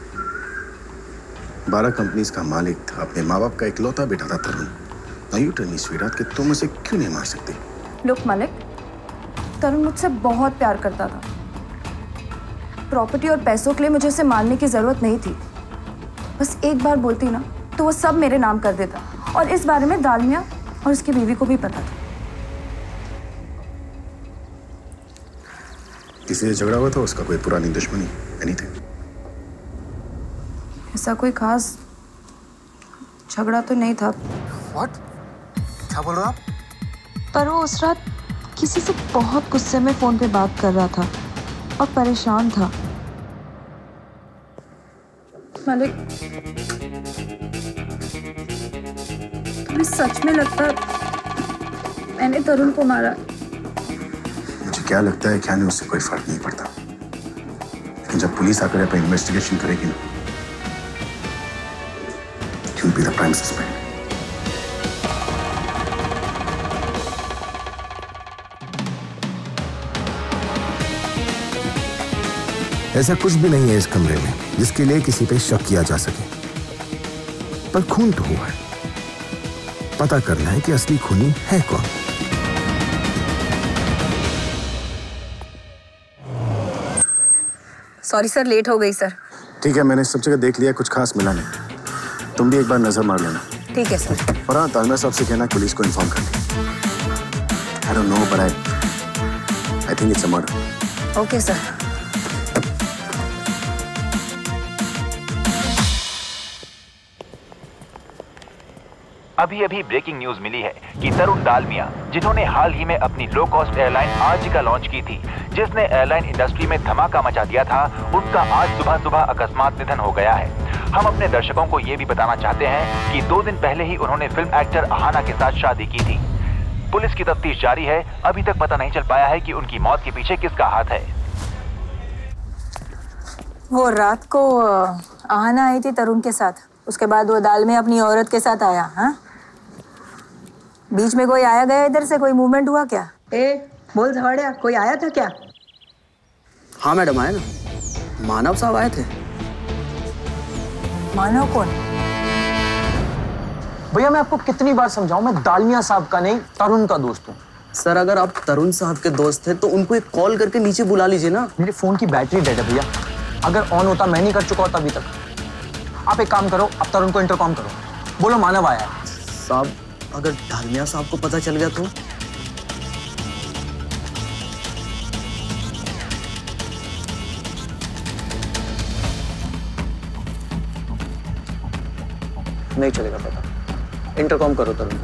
बारह कंपनीज का मालिक था, अपने माँ बाप का इकलौता बेटा था तरुण। Now you tell me, sweetheart, कि तुम उसे क्यों नहीं मार सकती? Look मलिक, तरुण मुझसे बहुत प्यार करता था। प्रॉपर्टी और पैसों के लिए मुझे उसे मारने की जरूरत नहीं थी। बस एक बार बोलती ना तो वो सब मेरे नाम कर देता, और इस बारे में दालमिया और उसकी बीवी को भी पता था। किसी से झगड़ा हुआ था उसका? कोई पुरानी दुश्मनी? एनीथिंग? ऐसा कोई खास झगड़ा तो नहीं था। What? क्या बोल रहे हो आप? पर वो उस रात किसी से बहुत गुस्से में फोन पे बात कर रहा था और परेशान था। मलिक, तुम्हें सच में लगता मैंने तरुण को मारा? मुझे क्या लगता है क्या नहीं, उससे कोई फर्क नहीं पड़ता। लेकिन जब पुलिस आकर अपना इन्वेस्टिगेशन करेगी ना, you will be the prime suspect. ऐसा कुछ भी नहीं है इस कमरे में जिसके लिए किसी पे शक किया जा सके, पर खून तो हुआ है। पता करना है कि असली खूनी है कौन। सॉरी सर, लेट हो गई सर। ठीक है, मैंने सब जगह देख लिया, कुछ खास मिला नहीं। तुम भी एक बार नजर मार लेना। ठीक है सर। और हाँ, तालमिया साहब से कहना पुलिस को इन्फॉर्म कर दे। I don't know, but I, I think it's a murder. Okay sir. अभी अभी ब्रेकिंग न्यूज मिली है कि तरुण दालमिया, जिन्होंने हाल ही में अपनी low cost airline Arjika launch की थी, जिसने एयरलाइन इंडस्ट्री में धमाका मचा दिया था, उनका आज सुबह सुबह अकस्मात निधन हो गया है। हम अपने दर्शकों को ये भी बताना चाहते हैं कि दो दिन पहले ही उन्होंने फिल्म एक्टर आहाना के साथ शादी की थी। पुलिस की तफ्तीश जारी है, अभी तक पता नहीं चल पाया है कि उनकी मौत के पीछे किसका हाथ है। वो रात को आहाना आई थी तरुण के साथ, उसके बाद वो दाल में अपनी औरत के साथ आया। हाँ, बीच में कोई आया गया इधर से? कोई मूवमेंट हुआ क्या? ए, बोल झवाड़िया, कोई आया था क्या? हाँ मैडम, आए ना, मानव साहब आए थे। मानव कौन? भैया मैं आपको कितनी बार समझाऊं, मैं दालमिया साहब का नहीं तरुण का दोस्त हूँ। सर अगर आप तरुण साहब के दोस्त थे तो उनको एक कॉल करके नीचे बुला लीजिए ना। मेरे फोन की बैटरी डेड है भैया, अगर ऑन होता मैं नहीं कर चुका होता अभी तक। आप एक काम करो, अब तरुण को इंटरकॉम करो, बोलो मानव आया है। साहब अगर दालमिया साहब को पता चल गया तो? नहीं चलेगा पता। इंटरकॉम करो तरुण।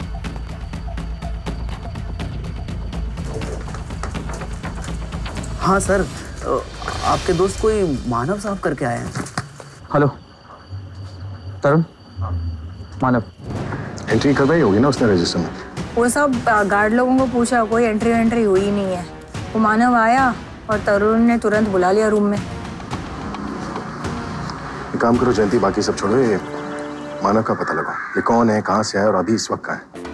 हाँ सर, आपके दोस्त कोई मानव साहब करके आए हैं। हेलो तरुण, मानव। एंट्री करवाई होगी ना उसने रजिस्टर में? वो सब गार्ड लोगों को पूछा, कोई एंट्री एंट्री हुई नहीं है। वो मानव आया और तरुण ने तुरंत बुला लिया रूम में। एक काम करो जयंती, बाकी सब छोड़ो, ये मानव का पता लगाओ। ये कौन है, कहाँ से है और अभी इस वक्त कहाँ है।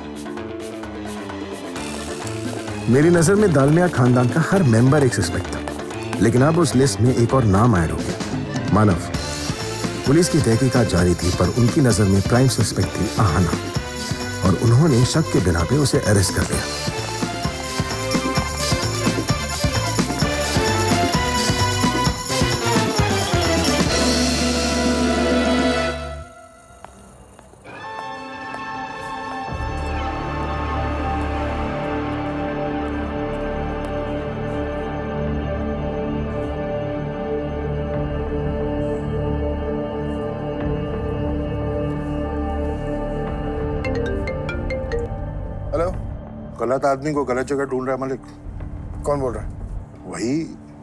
मेरी नजर में दालमिया खानदान का हर मेंबर एक सस्पेक्ट था, लेकिन अब उस लिस्ट में एक और नाम ऐड हो गया, मानव। पुलिस की तहकीकात जारी थी, पर उनकी नजर में प्राइम सस्पेक्ट थी आहाना, और उन्होंने शक के बिना पे उसे अरेस्ट कर लिया। गलत आदमी को गलत जगह ढूंढ रहा है मलिक। कौन बोल रहा है? वही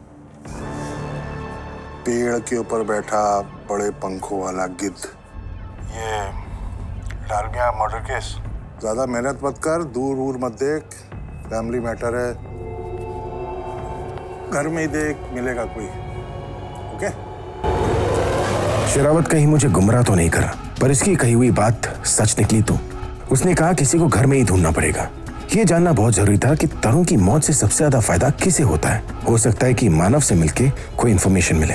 पेड़ के ऊपर बैठा बड़े पंखों वाला गिद्ध। ये डालमिया मर्डर केस। ज्यादा मेहनत मत कर, दूर दूर मत देख, फैमिली मैटर है। घर में ही देख, मिलेगा कोई। ओके? शेरावत कहीं मुझे गुमराह तो नहीं करा, पर इसकी कही हुई बात सच निकली तो। उसने कहा किसी को घर में ही ढूंढना पड़ेगा। ये जानना बहुत जरूरी था कि तरुण की मौत से सबसे ज्यादा फायदा किसे होता है। हो सकता है कि मानव से मिलके कोई इंफॉर्मेशन मिले।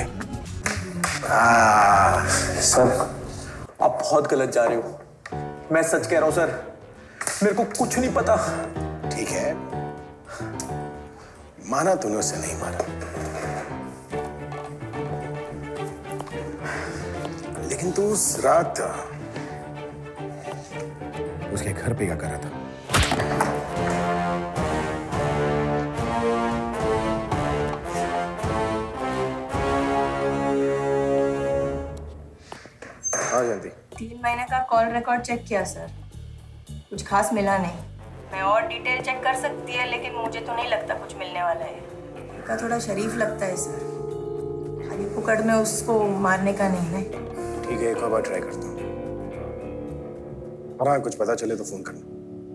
आ, सर, आप बहुत गलत जा रहे हो। मैं सच कह रहा हूं सर, मेरे को कुछ नहीं पता। ठीक है, माना तूने उसे नहीं मारा, लेकिन तू उस रात उसके घर पे क्या कर रहा था? हाँ जल्दी। तीन महीने का कॉल रिकॉर्ड चेक किया सर, कुछ खास मिला नहीं। मैं और डिटेल चेक कर सकती है, लेकिन मुझे तो नहीं लगता कुछ मिलने वाला है। का थोड़ा शरीफ लगता है सर, खाली पुकड़ में उसको मारने का नहीं है। ठीक है, एक और बार ट्राई करता हूँ, और हाँ कुछ पता चले तो फोन करना।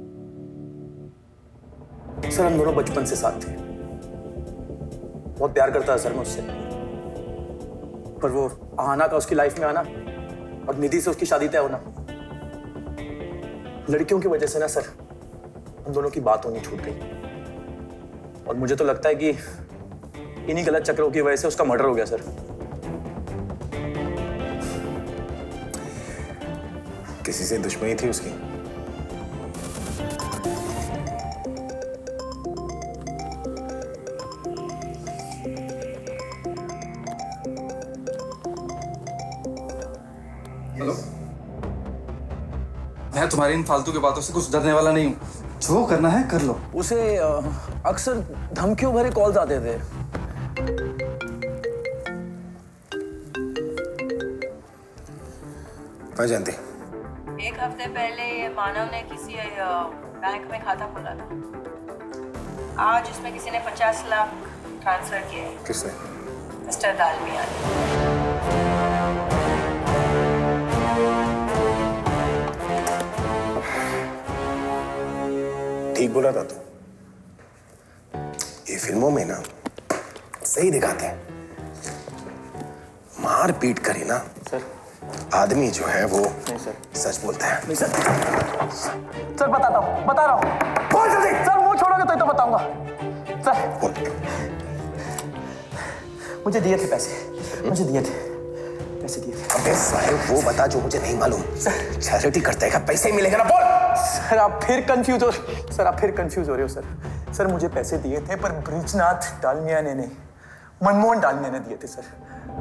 सर हम दोनों बचपन से साथ थे, बहुत प्यार करता है सर मुझसे, पर वो आहाना का उसकी लाइफ में आना और निधि से उसकी शादी तय होना, लड़कियों की वजह से ना सर हम दोनों की बात होनी छूट गई। और मुझे तो लगता है कि इन्हीं गलत चक्रों की वजह से उसका मर्डर हो गया सर। किसी से दुश्मनी थी उसकी? हेलो, मैं तुम्हारी इन फालतू की बातों से कुछ डरने वाला नहीं हूँ। जो करना है कर लो। उसे अक्सर धमकियों भरे कॉल्स आते थे। हाँ जानते। एक हफ्ते पहले ये मानव ने किसी बैंक में खाता खोला था। आज उसमें किसी ने पचास लाख ट्रांसफर किए। किसने? मिस्टर दालमिया ने। ठीक बोला था तू। ये फिल्मों में ना सही दिखाते हैं, मार पीट करी ना सर, आदमी जो है वो नहीं सर, सच बोलता है। नहीं सर, सर बताता हूँ, बता रहा हूँ। बोल जल्दी। सर मुंह छोड़ोगे तो ही तो बताऊंगा। सर मुझे दिए थे पैसे, मुझे दिए थे पैसे दिए थे। अबे साहिब वो बता जो मुझे नहीं मालूम। सर चैरिटी करता है, पैसे मिलेगा ना, बोल। सर आप फिर कंफ्यूज हो सर आप फिर कंफ्यूज हो रहे हो सर। सर मुझे पैसे दिए थे, पर ब्रिजनाथ डालमिया ने नहीं, मनमोहन डालमिया ने दिए थे सर।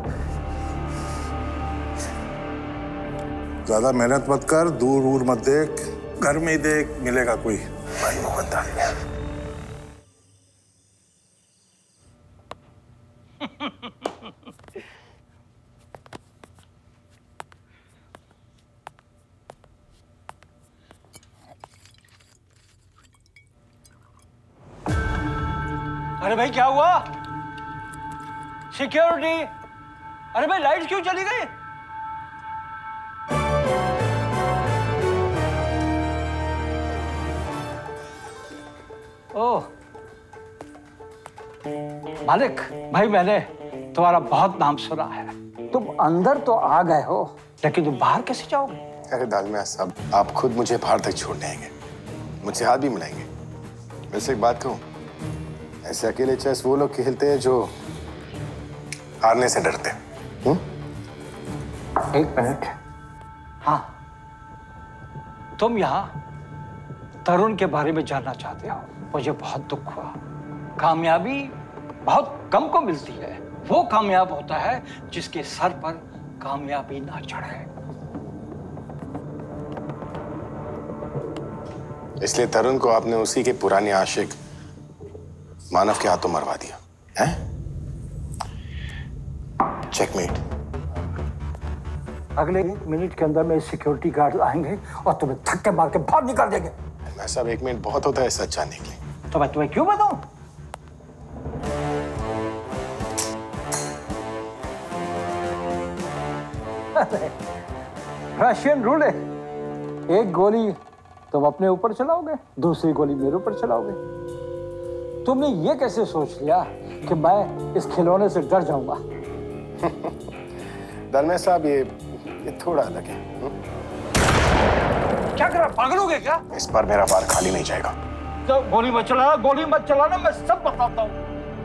ज्यादा मेहनत मत कर, दूर दूर मत देख, घर में ही देख, मिलेगा कोई। मनमोहन डालमिया। अरे भाई क्या हुआ? सिक्योरिटी, अरे भाई लाइट क्यों चली गई? ओह मालिक, भाई मैंने तुम्हारा बहुत नाम सुना है। तुम अंदर तो आ गए हो, लेकिन तुम बाहर कैसे जाओगे? अरे दालमिया साहब, आप खुद मुझे बाहर तक छोड़ने आएंगे, मुझसे हाथ भी मिलाएंगे। वैसे एक बात कहूं, ऐसे अकेले चेस वो लोग खेलते हैं जो हारने से डरते हैं। एक मिनट। हाँ, तुम यहाँ तरुण के बारे में जानना चाहते हो। मुझे बहुत दुख हुआ। कामयाबी बहुत कम को मिलती है। वो कामयाब होता है जिसके सर पर कामयाबी ना चढ़े। इसलिए तरुण को आपने उसी के पुराने आशिक मानव के हाथों मरवा दिया है? चेकमेट। अगले एक मिनट के अंदर में सिक्योरिटी गार्ड आएंगे और तुम्हें धक्के मार के बाहर निकाल देंगे। मैं साहब एक मिनट बहुत होता है सच जानने के लिए। तो मैं तुम्हें क्यों बताऊं? रशियन रूल है, एक गोली तुम अपने ऊपर चलाओगे, दूसरी गोली मेरे ऊपर चलाओगे। तुमने ये कैसे सोच लिया कि मैं इस खिलौने से डर जाऊंगा? दालमिया साहब ये ये थोड़ा अलग है। क्या कर रहा, पागल हो गए क्या? इस बार मेरा बार खाली नहीं जाएगा। तो गोली मत चलाना, गोली मत चलाना, मैं सब बताता हूँ।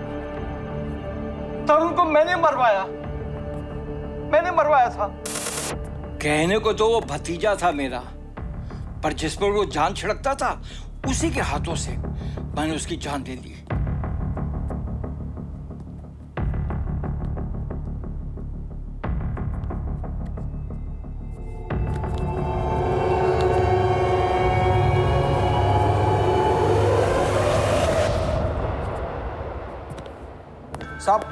तरुण को मैंने मरवाया, मैंने मरवाया था। कहने को तो वो भतीजा था मेरा, पर जिस पर वो जान छिड़कता था उसी के हाथों से मैंने उसकी जान दे दी। साहब,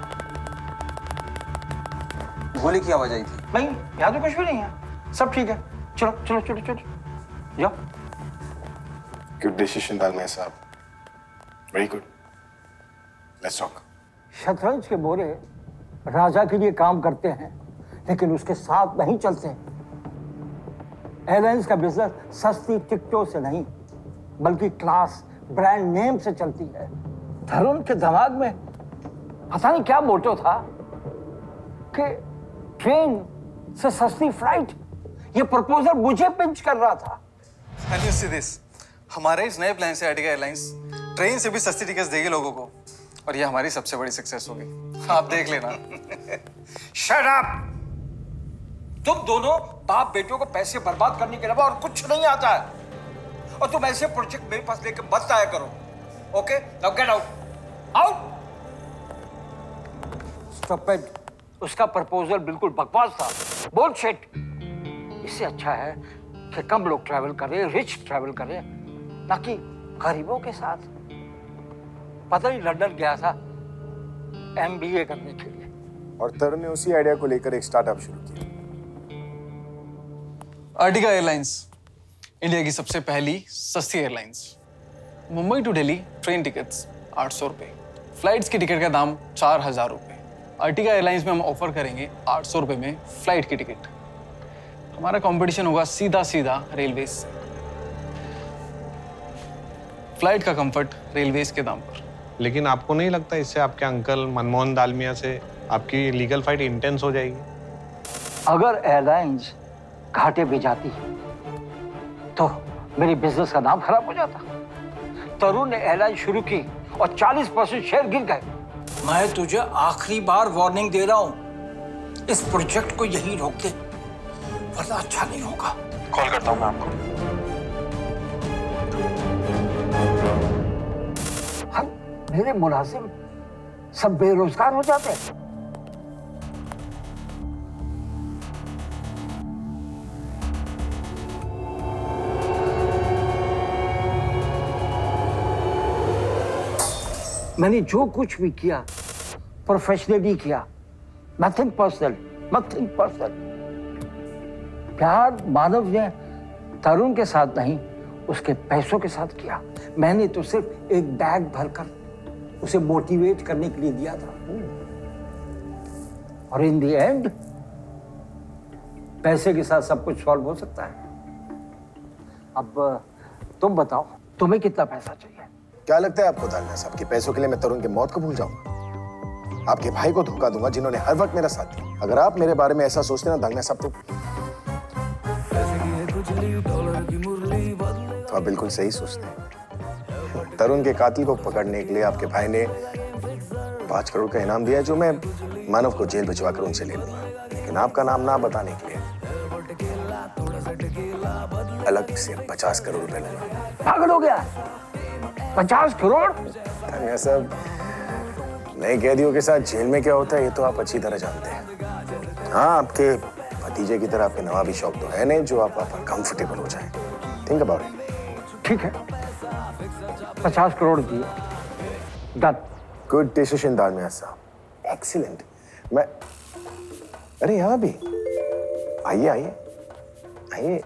गोली की आवाज आई थी। नहीं, यहाँ तो कुछ भी नहीं है, सब ठीक है। चलो चलो चलो चलो जाओ। गुड डिसीजन दालमिया साहब, वेरी गुड। Let's talk. शतरंज के मोरे राजा के लिए काम करते हैं, लेकिन उसके साथ नहीं चलते। एयरलाइंस का बिजनेस सस्ती टिकटों से नहीं, बल्कि क्लास, ब्रांड नेम से चलती है। तरुण के दिमाग में पता नहीं क्या मोटो था कि ट्रेन से सस्ती फ्लाइट, ये प्रपोजल मुझे पिंच कर रहा था। Can you see this? हमारे इस नए प्लान से अर्टिगा एयरलाइंस ट्रेन से भी सस्ती टिकट्स देगी लोगों को, और ये हमारी सबसे बड़ी सक्सेस होगी। आप देख लेना। Shut up! तुम दोनों बाप बेटों को पैसे बर्बाद करने के अलावा और कुछ नहीं आता है, और तुम ऐसे प्रोजेक्ट मेरे पास लेके मत आया करो। Okay, now get out, out. Stupid, उसका प्रपोजल बिल्कुल बकवास था, बुलशिट। इससे अच्छा है कि कम लोग ट्रैवल करें, रिच ट्रैवल करें, ना कि गरीबों के साथ। पता नहीं लंदन गया था एमबीए करने के लिए, और तरुण ने उसी आइडिया को लेकर एक स्टार्टअप शुरू किया। अर्टिगा एयरलाइंस इंडिया की सबसे पहली सस्ती airlines. Mumbai to Delhi train tickets आठ सौ रुपये, फ्लाइट्स की टिकट का दाम चार हजार रुपये। अर्टिगा एयरलाइंस में हम ऑफर करेंगे आठ सौ रुपये में फ्लाइट की टिकट। हमारा कंपटीशन होगा सीधा सीधा रेलवे से। फ्लाइट का कंफर्ट रेलवेज के दाम पर। लेकिन आपको नहीं लगता इससे आपके अंकल मनमोहन दालमिया से आपकी लीगल फाइट इंटेंस हो जाएगी? अगर एयरलाइंस घाटे में जाती तो मेरी बिजनेस का नाम खराब हो जाता। तरुण ने एयरलाइन शुरू की और चालीस परसेंट शेयर गिर गए। मैं तुझे आखिरी बार वार्निंग दे रहा हूं, इस प्रोजेक्ट को यही रोक दे, वरना अच्छा नहीं होगा। कॉल करता हूं मैं आपको। हम मेरे मुलाजिम सब बेरोजगार हो जाते हैं। मैंने जो कुछ भी किया प्रोफेशनली किया, नथिंग पर्सनल, नथिंग पर्सनल। प्यार मानव ने तरुण के साथ नहीं, उसके पैसों के साथ किया। मैंने तो सिर्फ एक बैग भरकर उसे मोटिवेट करने के लिए दिया था। और इन द एंड पैसे के साथ सब कुछ सॉल्व हो सकता है। अब तुम बताओ, तुम्हें कितना पैसा चाहिए? क्या लगता है आपको दालमिया साहब कि पैसों के लिए मैं तरुण की मौत को भूल जाऊंगा? आपके भाई को धोखा दूंगा जिन्होंने हर वक्त मेरा साथ दिया। अगर आप मेरे बारे में ऐसा सोचते ना दालमिया साहब, तो तो आप बिल्कुल सही सोचते हैं। तरुण के कातिल को पकड़ने के लिए आपके भाई ने पांच करोड़ का इनाम दिया, जो मैं मानव को जेल भिजवा कर उनसे ले लूंगा। लेकिन आपका नाम ना बताने के लिए अलग से पचास करोड़ रुपए लूंगा। पागल हो गया? पचास करोड़? दालमिया साहब, नए कैदियों के साथ जेल में क्या होता है ये तो आप अच्छी तरह जानते हैं। हाँ, आपके भतीजे की तरह आपके नवाबी शौक तो है नहीं जो आप पर कंफर्टेबल हो जाए। Think about it. ठीक है, पचास करोड़ दिए। डन। गुड डिसीजन दालमिया साहब, एक्सीलेंट। मैं अरे यहाँ भी आइए आइए आइए।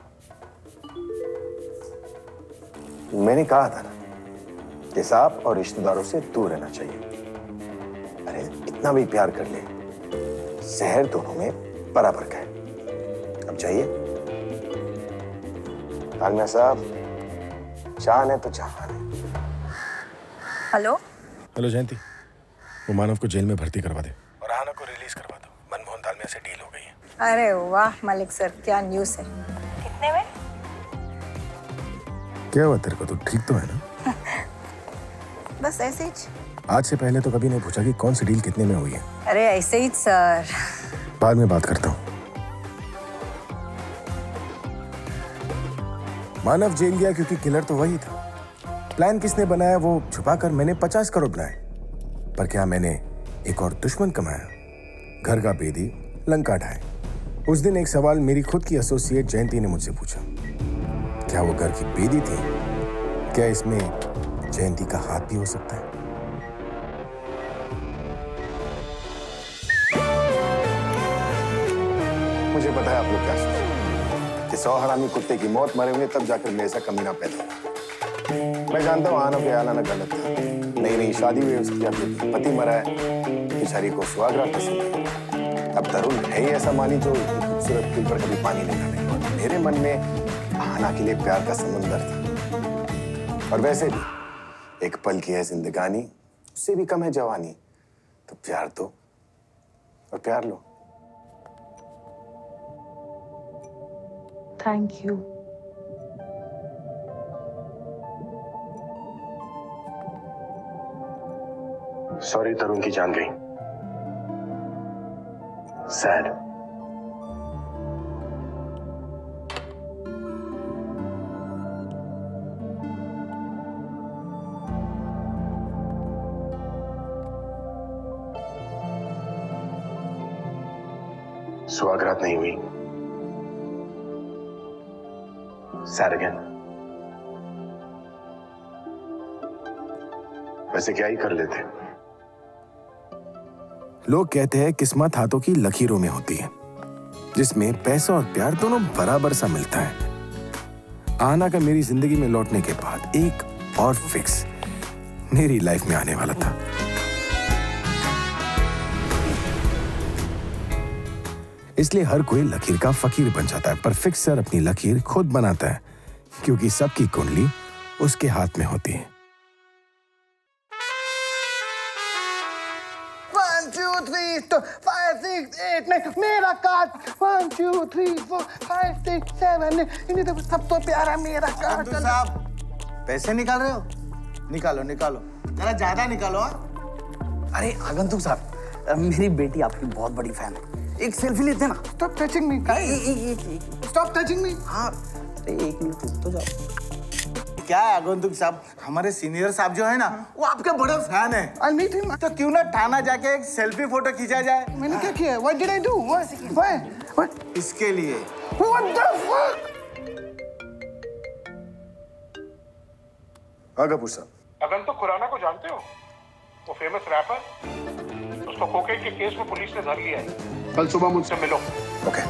मैंने कहा था ना कि सांप और रिश्तेदारों से दूर रहना चाहिए। अरे इतना भी प्यार कर ले, जहर दोनों में बराबर का है। अब जाइए। दालमिया साहब, जान है तो जहान है। हेलो हेलो जयंती, वो मानव को जेल में भर्ती करवा दे और आना को रिलीज करवा दो। मनमोहन दालमिया से डील हो गई है। अरे वाह मलिक सर, क्या न्यूज़ है। कितने में? क्या हुआ तेरे को, तो ठीक तो है ना? बस ऐसे ही। आज से पहले तो कभी नहीं पूछा कि कौन सी डील कितने में हुई है। अरे ऐसे ही सर। बाद में बात करता हूँ। मानव जेल गया क्योंकि किलर तो वही था। प्लान किसने बनाया वो छुपाकर मैंने पचास करोड़ बनाए। पर क्या मैंने एक और दुश्मन कमाया? घर का बेदी लंका ढाए। उस दिन एक सवाल मेरी खुद की एसोसिएट जयंती ने मुझसे पूछा, क्या वो घर की बेदी थी? क्या इसमें जयंती का हाथ भी हो सकता है? मुझे पता है आप लोग क्या सोचते कि सौ हरामी कुत्ते की मौत मरे हुए तब जाकर मेरे से कमीना पैदा हुआ। मैं जानता हूँ आना पे आना गलत था। नई नई शादी हुई उसकी, अब पति मरा है, बेचारी को सुहागरात पसंद है। अब तरुण है ही ऐसा मानी जो खूबसूरत दिल पर कभी पानी नहीं डाले। मेरे मन में आना के लिए प्यार का समंदर था। और वैसे भी एक पल की है जिंदगानी, उससे भी कम है जवानी। तो प्यार दो और प्यार लो। Thank you. सॉरी तरुण की जान गई। सैड। सुहागरात नहीं हुई। Sad again. वैसे क्या ही कर लेते। लोग कहते हैं किस्मत हाथों की लकीरों में होती है, जिसमें पैसा और प्यार दोनों बराबर सा मिलता है। आना का मेरी जिंदगी में लौटने के बाद एक और फिक्स मेरी लाइफ में आने वाला था। इसलिए हर कोई लकीर का फकीर बन जाता है, पर फिक्सर अपनी लकीर खुद बनाता है, क्योंकि सबकी कुंडली उसके हाथ में होती है। One two three five six eight nine मेरा card. One two three four five six seven eight. सब तो प्यारा मेरा कार्ड। साहब पैसे निकाल रहे हो? निकालो निकालो, जरा ज्यादा निकालो। अरे आगंतुक साहब, मेरी बेटी आपकी बहुत बड़ी फैन है, एक सेल्फी लेते ना। Stop touching me. Stop touching me. हाँ एक मिनट रुक तो जाओ। क्या है आगंतुक साहब, हमारे सीनियर साहब जो है ना वो आपके बड़े फैन है। I'll meet him. तो क्यों ना थाना जाके एक सेल्फी फोटो खींचा जाए? मैंने क्या किया? What did I do? What? Why? What? इसके लिए। What the fuck? हाँ कपूर साहब। आगंतुक खुराना को जानते हो? वो फेमस रैपर, उसको कोकेन के केस में पुलिस ने धर लिया है। कल सुबह मुझसे मिलो। ओके।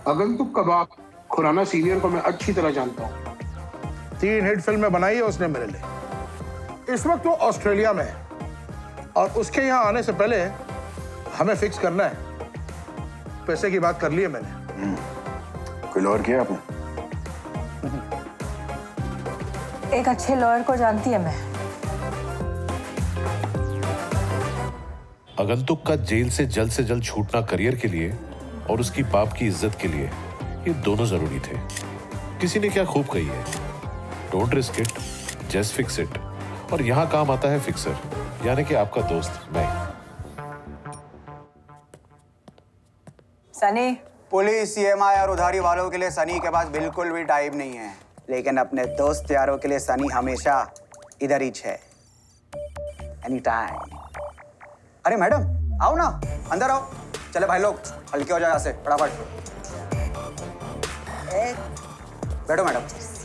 आगंतुक का बाप खुराना सीनियर को मैं अच्छी तरह जानता हूँ। तीन हिट फिल्में बनाई है उसने मेरे लिए। इस वक्त वो ऑस्ट्रेलिया में है और उसके यहाँ आने से पहले हमें फिक्स करना है। पैसे की बात कर ली है मैंने। कोई लॉयर किया आपने? एक अच्छे लॉयर को जानती है मैं। आगंतुक का जेल से जल्द से जल्द छूटना करियर के लिए और उसकी बाप की इज्जत के लिए ये दोनों जरूरी थे। किसी ने क्या खूब कही है, don't risk it, just fix it. और यहां काम आता है फिक्सर, यानी कि आपका दोस्त मैं। सनी, पुलिस, सीएमआई और उधारी वालों के लिए सनी के पास बिल्कुल भी टाइम नहीं है, लेकिन अपने दोस्त यारों के लिए सनी हमेशा इधर ही है, एनी टाइम। अरे मैडम, आओ ना, अंदर आओ। चले भाई लोग, हल्के हो जाए यहाँ से फटाफट। बैठो मैडम।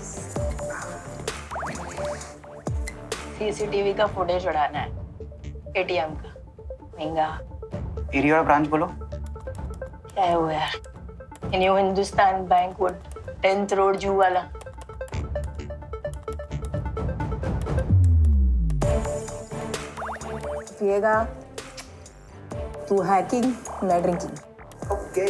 सीसीटीवी का फुटेज उड़ाना है, एटीएम का महंगा। एरिया और ब्रांच बोलो। क्या है वो यार? New Hindustan bank wood tenth road zoo वाला। पिएगा तू हैकिंग, मैं ड्रिंकिंग। ओके।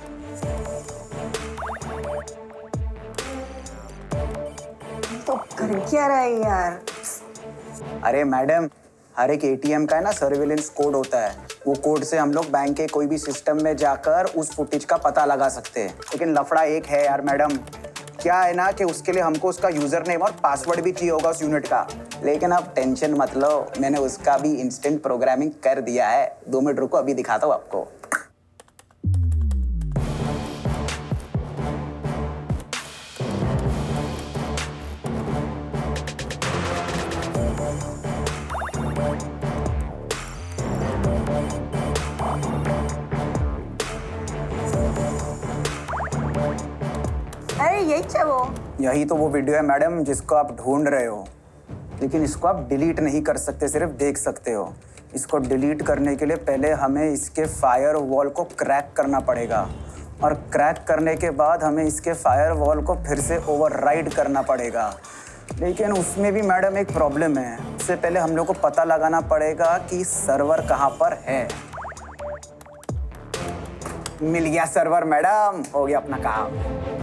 तो कर क्या रहा है यार? अरे मैडम, हर एक एटीएम का है ना सर्विलेंस कोड होता है। वो कोड से हम लोग बैंक के कोई भी सिस्टम में जाकर उस फुटेज का पता लगा सकते हैं। लेकिन लफड़ा एक है यार मैडम, क्या है ना कि उसके लिए हमको उसका यूजर नेम और पासवर्ड भी चाहिए होगा उस यूनिट का। लेकिन आप टेंशन मत लो, मैंने उसका भी इंस्टेंट प्रोग्रामिंग कर दिया है। दो मिनट रुको, अभी दिखाता हूँ आपको। अरे यही है वो। यही तो वो वीडियो है मैडम जिसको आप ढूंढ रहे हो, लेकिन इसको आप डिलीट नहीं कर सकते, सिर्फ देख सकते हो। इसको डिलीट करने के लिए पहले हमें इसके फायर वॉल को क्रैक करना पड़ेगा, और क्रैक करने के बाद हमें इसके फायर वॉल को फिर से ओवरराइड करना पड़ेगा। लेकिन उसमें भी मैडम एक प्रॉब्लम है। उससे पहले हम लोग को पता लगाना पड़ेगा कि सर्वर कहाँ पर है। मिल गया सर्वर मैडम, हो गया अपना काम।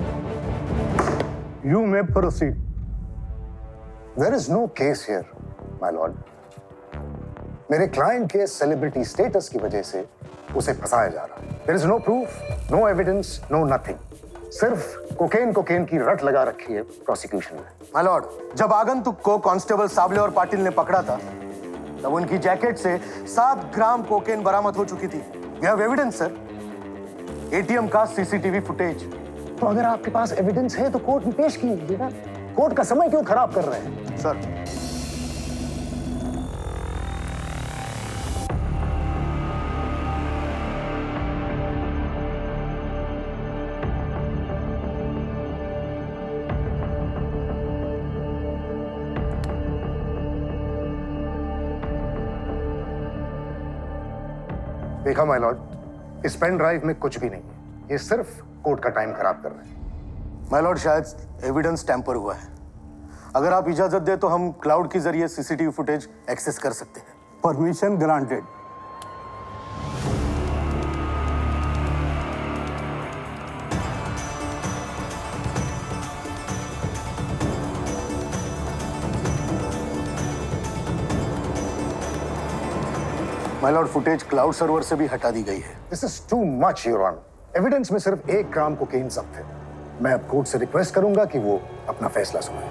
You may proceed. There is no case here, my lord. मेरे क्लाइंट के सेलिब्रिटी स्टेटस की वजह से उसे फंसाया जा रहा है। There is no proof, no evidence, no nothing. सिर्फ कोकेन कोकेन की रट लगा रखी है प्रोसिक्यूशन में। My lord, जब आगंतुक को कांस्टेबल साबले और पाटिल ने पकड़ा था, तब उनकी जैकेट से सात ग्राम कोकेन बरामद हो चुकी थी। You have evidence, sir. ATM का सीसीटीवी फुटेज। तो अगर आपके पास एविडेंस है तो कोर्ट में पेश कीजिए ना। कोर्ट का समय क्यों खराब कर रहे हैं? सर, देखा माय लॉर्ड, इस पेन ड्राइव में कुछ भी नहीं है। ये सिर्फ कोर्ट का टाइम खराब कर रहे हैं। माय लॉर्ड, शायद एविडेंस टैंपर हुआ है। अगर आप इजाजत दे तो हम क्लाउड के जरिए सीसीटीवी फुटेज एक्सेस कर सकते हैं। Permission granted. My lord, footage cloud server से भी हटा दी गई है। This is too much your honour. Evidence में सिर्फ एक ग्राम कोकेन जब्त है। मैं अब कोर्ट से रिक्वेस्ट करूंगा कि वो अपना फैसला सुनाए।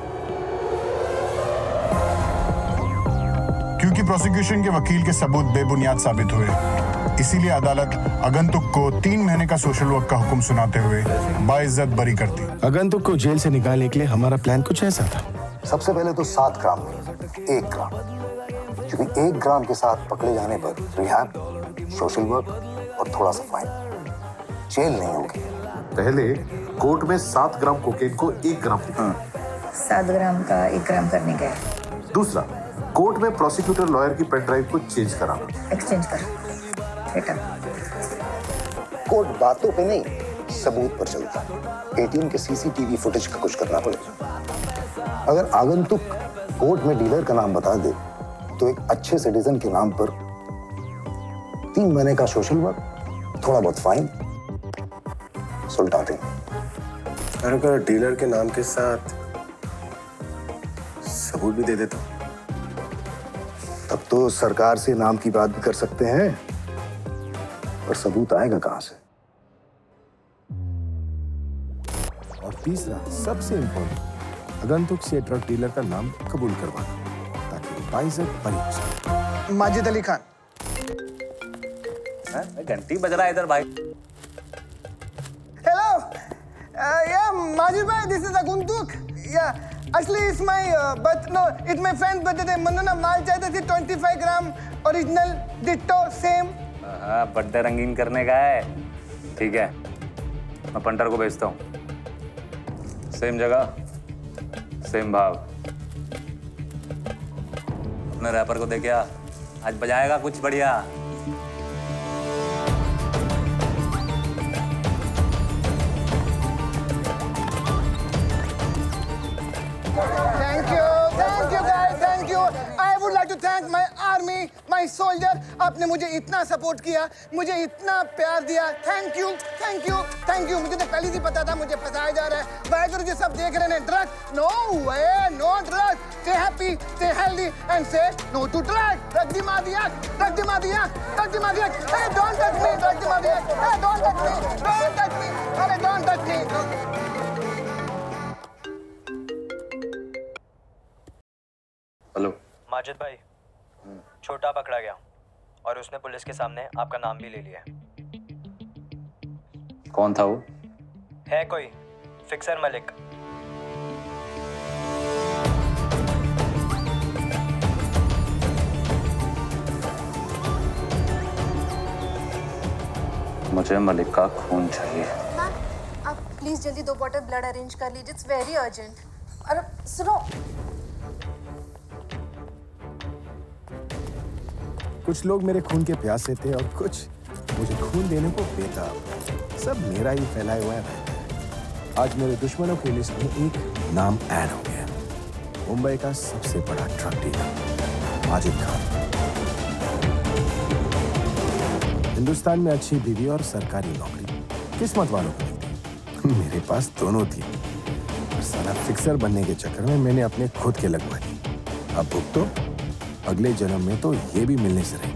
क्योंकि प्रोसिक्यूशन के वकील के सबूत बेबुनियाद साबित हुए, इसीलिए अदालत आगंतुक को तीन महीने का सोशल वर्क का हुक्म सुनाते हुए बाइज्जत बरी करती। आगंतुक को जेल से निकालने के लिए हमारा प्लान कुछ ऐसा था। सबसे पहले तो सात ग्राम नहीं, एक ग्राम, क्योंकि एक ग्राम के साथ पकड़े जाने पर रिहैब, सोशल वर्क और थोड़ा सा फाइन, जेल नहीं होगी। पहले कोर्ट में सात ग्राम कोकेन को एक ग्राम सात ग्राम का एक ग्राम करने का। दूसरा, कोर्ट में प्रोसिक्यूटर लॉयर की पेन ड्राइव को चेंज कराना। एक्सचेंज कर बेटा। कोर्ट बातों पे नहीं, सबूत पर चलता है। एटीएम के सीसीटीवी फुटेज का कुछ करना पड़ेगा। अगर आगंतुक कोर्ट में डीलर का नाम बता दे तो एक अच्छे सिटीजन के नाम पर तीन महीने का सोशल वर्क, थोड़ा बहुत फाइन सुलटा देंगे। और अगर डीलर के नाम के साथ सबूत भी दे देता, तब तो सरकार से नाम की बात भी कर सकते हैं, पर सबूत आएगा कहां से? और तीसरा सबसे इंपॉर्टेंट, आगंतुक से ट्रक डीलर का नाम कबूल करवाना ताकि बाइज्जत बरी हो सके। माजिद अली खान। घंटी बज रहा है इधर भाई। Hello, uh, yeah, Majid bhai, this is Aguntuk. Yeah, actually it's my, uh, but no, it's my friend's birthday. मनना माल चाहिए थी twenty-five gram original ditto same. हाँ, बर्थडे रंगीन करने का है। ठीक है, मैं पंटर को भेजता हूँ। सेम जगह, सेम भाव। अपने रैपर को देखे आ, आज बजाएगा कुछ बढ़िया। Thank my army, my soldier. आपने मुझे इतना सपोर्ट किया, मुझे इतना प्यार दिया। Thank you, thank you, thank you. मुझे तो पहले ही पता था मुझे फंसाया जा रहा है। वाहेगुरु जी सब देख रहे हैं। Drugs no way, no drugs. Stay happy, stay healthy and say no to drugs. Drug दी मादिया, ड्रग दी मादिया, ड्रग दी मादिया। Hey don't touch me, drug दी मादिया। Hey don't touch me, don't touch me, अरे don't touch me. Hello Majid भाई, छोटा पकड़ा गया और उसने पुलिस के सामने आपका नाम भी ले लिया है। कौन था वो? है कोई फिक्सर मलिक। मुझे मलिक का खून चाहिए। मैम, आप प्लीज जल्दी दो बॉटल ब्लड अरेंज कर लीजिए, इट्स वेरी अर्जेंट। अरे सुनो, कुछ लोग मेरे खून के प्यासे थे और कुछ मुझे खून देने को बेताब। सब मेरा ही फैलाया हुआ है। आज मेरे दुश्मनों की लिस्ट में एक नाम ऐड हो गया, मुंबई का सबसे बड़ा ट्रक डीलर माजिद खान। हिंदुस्तान में अच्छी बीवी और सरकारी नौकरी किस्मत वालों को मिलती, मेरे पास दोनों थी। और साला फिक्सर बनने के चक्कर में मैंने अपने खुद के लगवाई। अब भुगतो, अगले जन्म में तो ये भी मिलने से रही।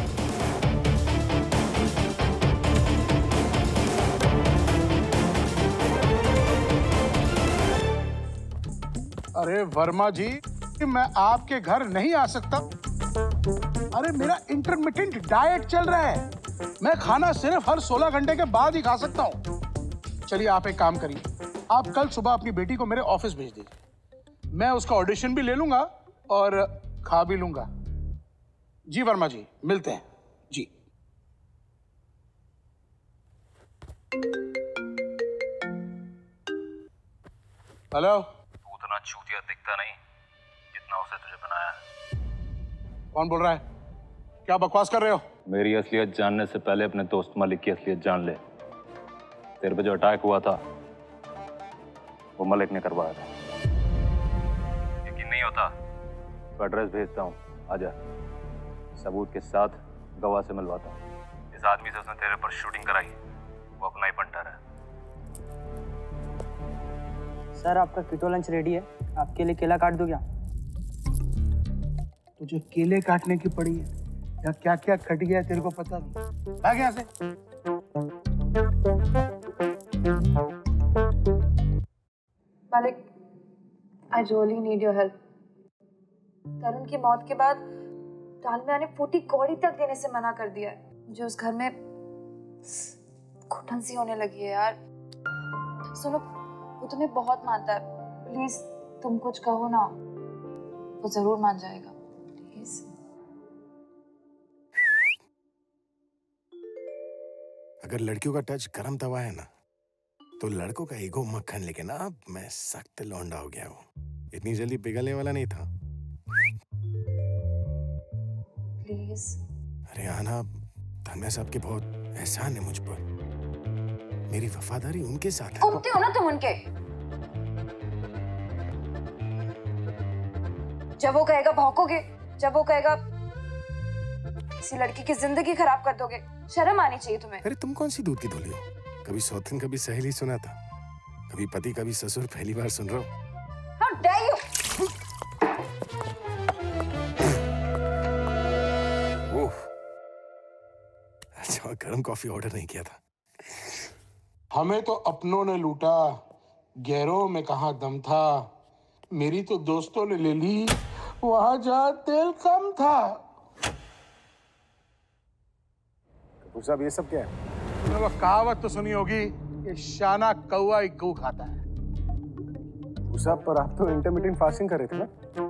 अरे वर्मा जी, मैं आपके घर नहीं आ सकता। अरे मेरा इंटरमिटेंट डाइट चल रहा है। मैं खाना सिर्फ हर सोलह घंटे के बाद ही खा सकता हूँ। चलिए आप एक काम करिए, आप कल सुबह अपनी बेटी को मेरे ऑफिस भेज दीजिए। मैं उसका ऑडिशन भी ले लूंगा और खा भी लूंगा। जी वर्मा जी, मिलते हैं जी। हेलो। तू उतना चूतिया दिखता नहीं जितना उसे तुझे बनाया है। कौन बोल रहा है? क्या बकवास कर रहे हो? मेरी असलियत जानने से पहले अपने दोस्त मलिक की असलियत जान ले। तेरे पे जो अटैक हुआ था वो मलिक ने करवाया था। यकीन नहीं होता तो एड्रेस भेजता हूँ, आजा। सबूत के साथ गवाह से मिलवाता हूँ। जिस आदमी से उसने तेरे पर शूटिंग कराई वो अपना ही पंटर है। सर आपका कीटो लंच रेडी है, आपके लिए केला काट दूं क्या? तुझे केले काटने की पड़ी है या क्या क्या कट गया तेरे को पता नहीं। भाग यहाँ से। मालिक, I really need your help. Tarun की मौत के बाद डालमिया ने फूटी कौड़ी तक देने से मना कर दिया है। मुझे उस घर में घुटन सी होने लगी है यार। सुनो, वो तुम्हें बहुत मानता है, प्लीज तुम कुछ कहो ना, वो जरूर मान जाएगा। प्लीज। अगर लड़कियों का टच गरम तवा है ना, तो लड़कों का ईगो मक्खन लेके ना अब मैं सख्त लौंडा हो गया हूँ। इतनी जल्दी पिघलने वाला नहीं था। प्लीज। अरे आना, धनमिया साहब के बहुत एहसान है मुझ पर। मेरी वफादारी उनके साथ है। कुत्ते हो ना तुम उनके। जब वो कहेगा भौंकोगे, जब वो कहेगा किसी लड़की की जिंदगी खराब कर दोगे। शर्म आनी चाहिए तुम्हें। अरे तुम कौन सी दूध की धुली हो? कभी सौतन, कभी सहेली सुना था, कभी पति, कभी ससुर, पहली बार सुन रहा हूँ। How dare you? ओह, अच्छा गर्म कॉफी ऑर्डर नहीं किया था। हमें तो अपनों ने लूटा, गैरों में कहाँ दम था। मेरी तो दोस्तों ने ले ली वहां जहाँ तेल कम था। कपूर साहब, ये सब क्या है? तुमने वो कहावत तो सुनी होगी, ये शाना कौवा ही गू खाता है। कपूर साहब, पर आप तो इंटरमिटेंट फास्टिंग कर रहे थे ना?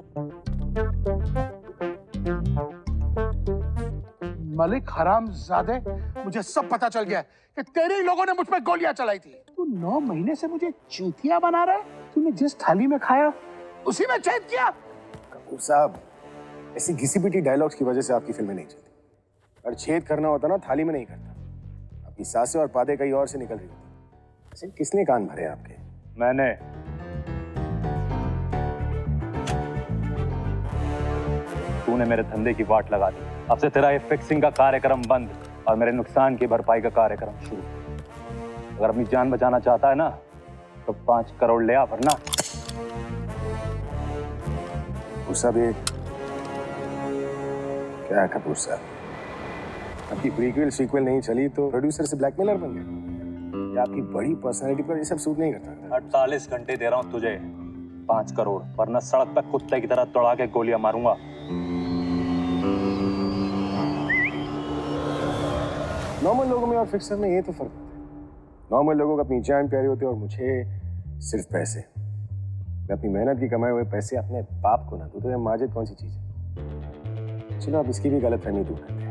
मलिक हरामजादे, मुझे सब पता चल गया कि तेरे ही लोगों ने मुझ पर गोलियां चलाई थी। तू नौ महीने से मुझे चूतिया बना रहा है। तूने जिस थाली में खाया उसी में छेद किया। कपूर साहब, ऐसी घिसी पिटी डायलॉग्स की वजह से आपकी फिल्में नहीं चलती। और छेद करना होता ना, थाली में नहीं करता। आपकी सांसें और पादे कहीं और से निकल रही होती। ऐसे किसने कान भरे आपके? मैंने। तूने मेरे धंधे की वाट लगा दी। अब से तेरा ये फिक्सिंग का कार्यक्रम बंद और मेरे नुकसान की भरपाई का कार्यक्रम शुरू। अगर अपनी जान बचाना चाहता है ना, तो पांच करोड़ ले आ, वरना। कपूर साहब, ये क्या है कपूर साहब? आपकी प्रीक्वल सीक्वल नहीं चली तो प्रोड्यूसर से ब्लैकमेलर बन गए। ये आपकी बड़ी पर्सनैलिटी पर ये सब सूट नहीं करता। अड़तालीस घंटे दे रहा हूँ तुझे, पांच करोड़, वरना सड़क पर कुत्ते की तरह तोड़ा के गोलियां मारूंगा। नॉर्मल लोगों में और फिक्सर में ये तो फर्क होता है। नॉर्मल लोगों को अपनी जान प्यारी होती है और मुझे सिर्फ पैसे। मैं अपनी मेहनत की कमाए हुए पैसे अपने बाप को ना दूं तो ये माजिद कौन सी चीज है? चलो अब इसकी भी गलतफहमी दूर करते हैं।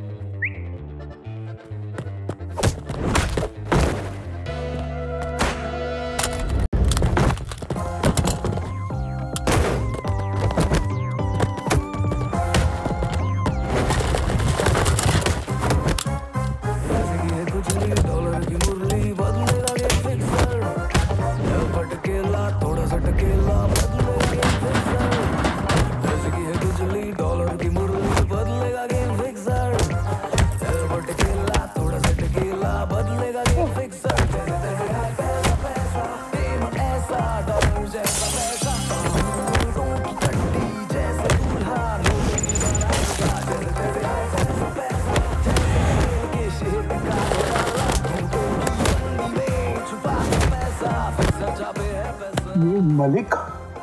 मलिक,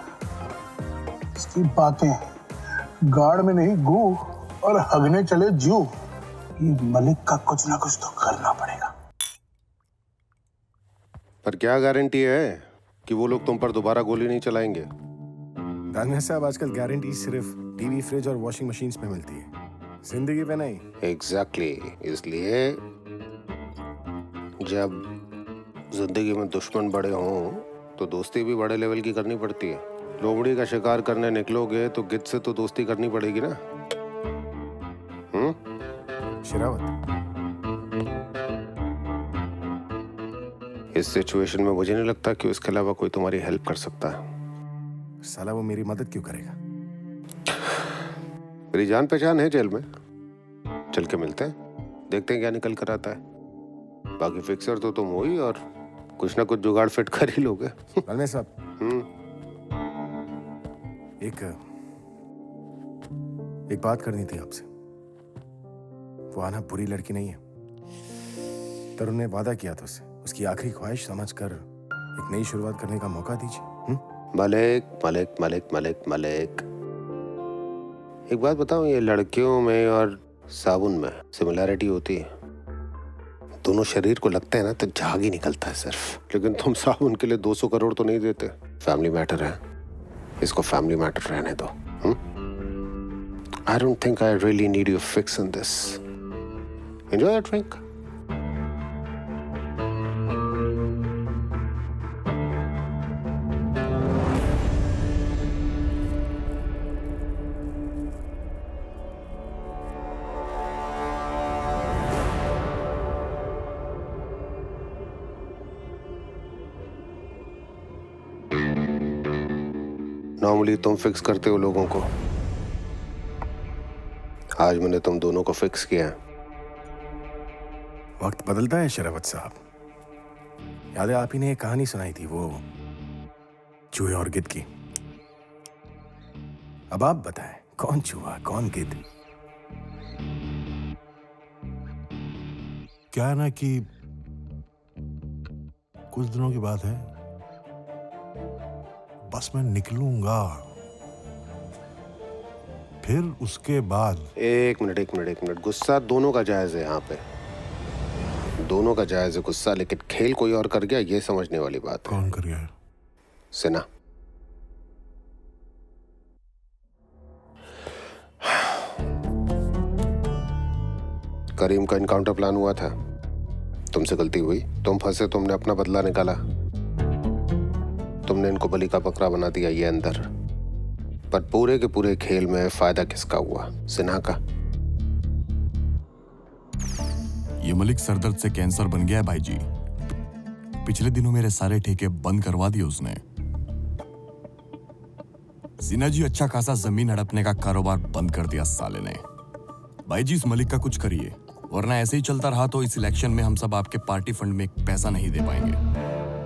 इसकी बातें गाड़ में नहीं गू और हगने चले जू। ये मलिक का कुछ ना कुछ तो करना पड़ेगा। पर क्या गारंटी है कि वो लोग तुम पर दोबारा गोली नहीं चलाएंगे? दानिया साहब, आजकल गारंटी सिर्फ टीवी, फ्रिज और वॉशिंग मशीन पे मिलती है, जिंदगी पे नहीं। Exactly exactly. इसलिए जब जिंदगी में दुश्मन बड़े हों तो दोस्ती भी बड़े लेवल की करनी पड़ती है। लोमड़ी का शिकार करने निकलोगे तो गिद्ध से तो दोस्ती करनी पड़ेगी ना। हम्म? शिरावत, इस सिचुएशन में मुझे नहीं लगता कि उसके अलावा कोई तुम्हारी हेल्प कर सकता है। साला वो मेरी मदद क्यों करेगा? मेरी जान पहचान है जेल में। चल के मिलते हैं, देखते हैं क्या निकल कर आता है। बाकी फिक्सर तो तुम हो ही और कुछ ना कुछ जुगाड़ फिट कर ही लोगे। दानिया साहब, एक एक बात करनी थी आपसे। वो आना बुरी लड़की नहीं है। तरुण ने वादा किया था उससे, उसकी आखिरी ख्वाहिश समझकर एक नई शुरुआत करने का मौका दीजिए। मलिक मलिक मलिक मलिक मलिक एक बात बताऊं, ये लड़कियों में और साबुन में सिमिलैरिटी होती है। दोनों शरीर को लगते हैं ना तो झाग ही निकलता है सिर्फ। लेकिन तुम साबुन के लिए दो सौ करोड़ तो नहीं देते। फैमिली मैटर है, इसको फैमिली मैटर रहने दो। I don't think I really need your fix in this. Enjoy your drink. Normally तुम फिक्स करते हो लोगों को, आज मैंने तुम दोनों को फिक्स किया है। वक्त बदलता है शरावत साहब। याद है आप ही ने एक कहानी सुनाई थी, वो चूहे और गिद्ध की। अब आप बताएं, कौन चूहा कौन गिद्ध? क्या है ना कि कुछ दिनों की बात है, बस मैं निकलूंगा, फिर उसके बाद। एक मिनट एक मिनट एक मिनट गुस्सा दोनों का जायज है यहाँ पे, दोनों का जायज है गुस्सा, लेकिन खेल कोई और कर गया ये समझने वाली बात है। कौन कर गया? सिन्हा। करीम का इनकाउंटर प्लान हुआ था, तुमसे गलती हुई, तुम फंसे, तुमने अपना बदला निकाला, तुमने इनको बलि का बकरा बना दिया ये अंदर। पर पूरे के पूरे खेल में फायदा किसका हुआ? सिन्हा का। ये मलिक सरदर्द से कैंसर बन गया है भाई जी। पिछले दिनों मेरे सारे ठेके बंद करवा दिए उसने। सिन्हा जी अच्छा खासा जमीन हड़पने का कारोबार बंद कर दिया साले ने। भाई जी इस मलिक का कुछ करिए, वरना ऐसे ही चलता रहा तो इस इलेक्शन में हम सब आपके पार्टी फंड में एक पैसा नहीं दे पाएंगे।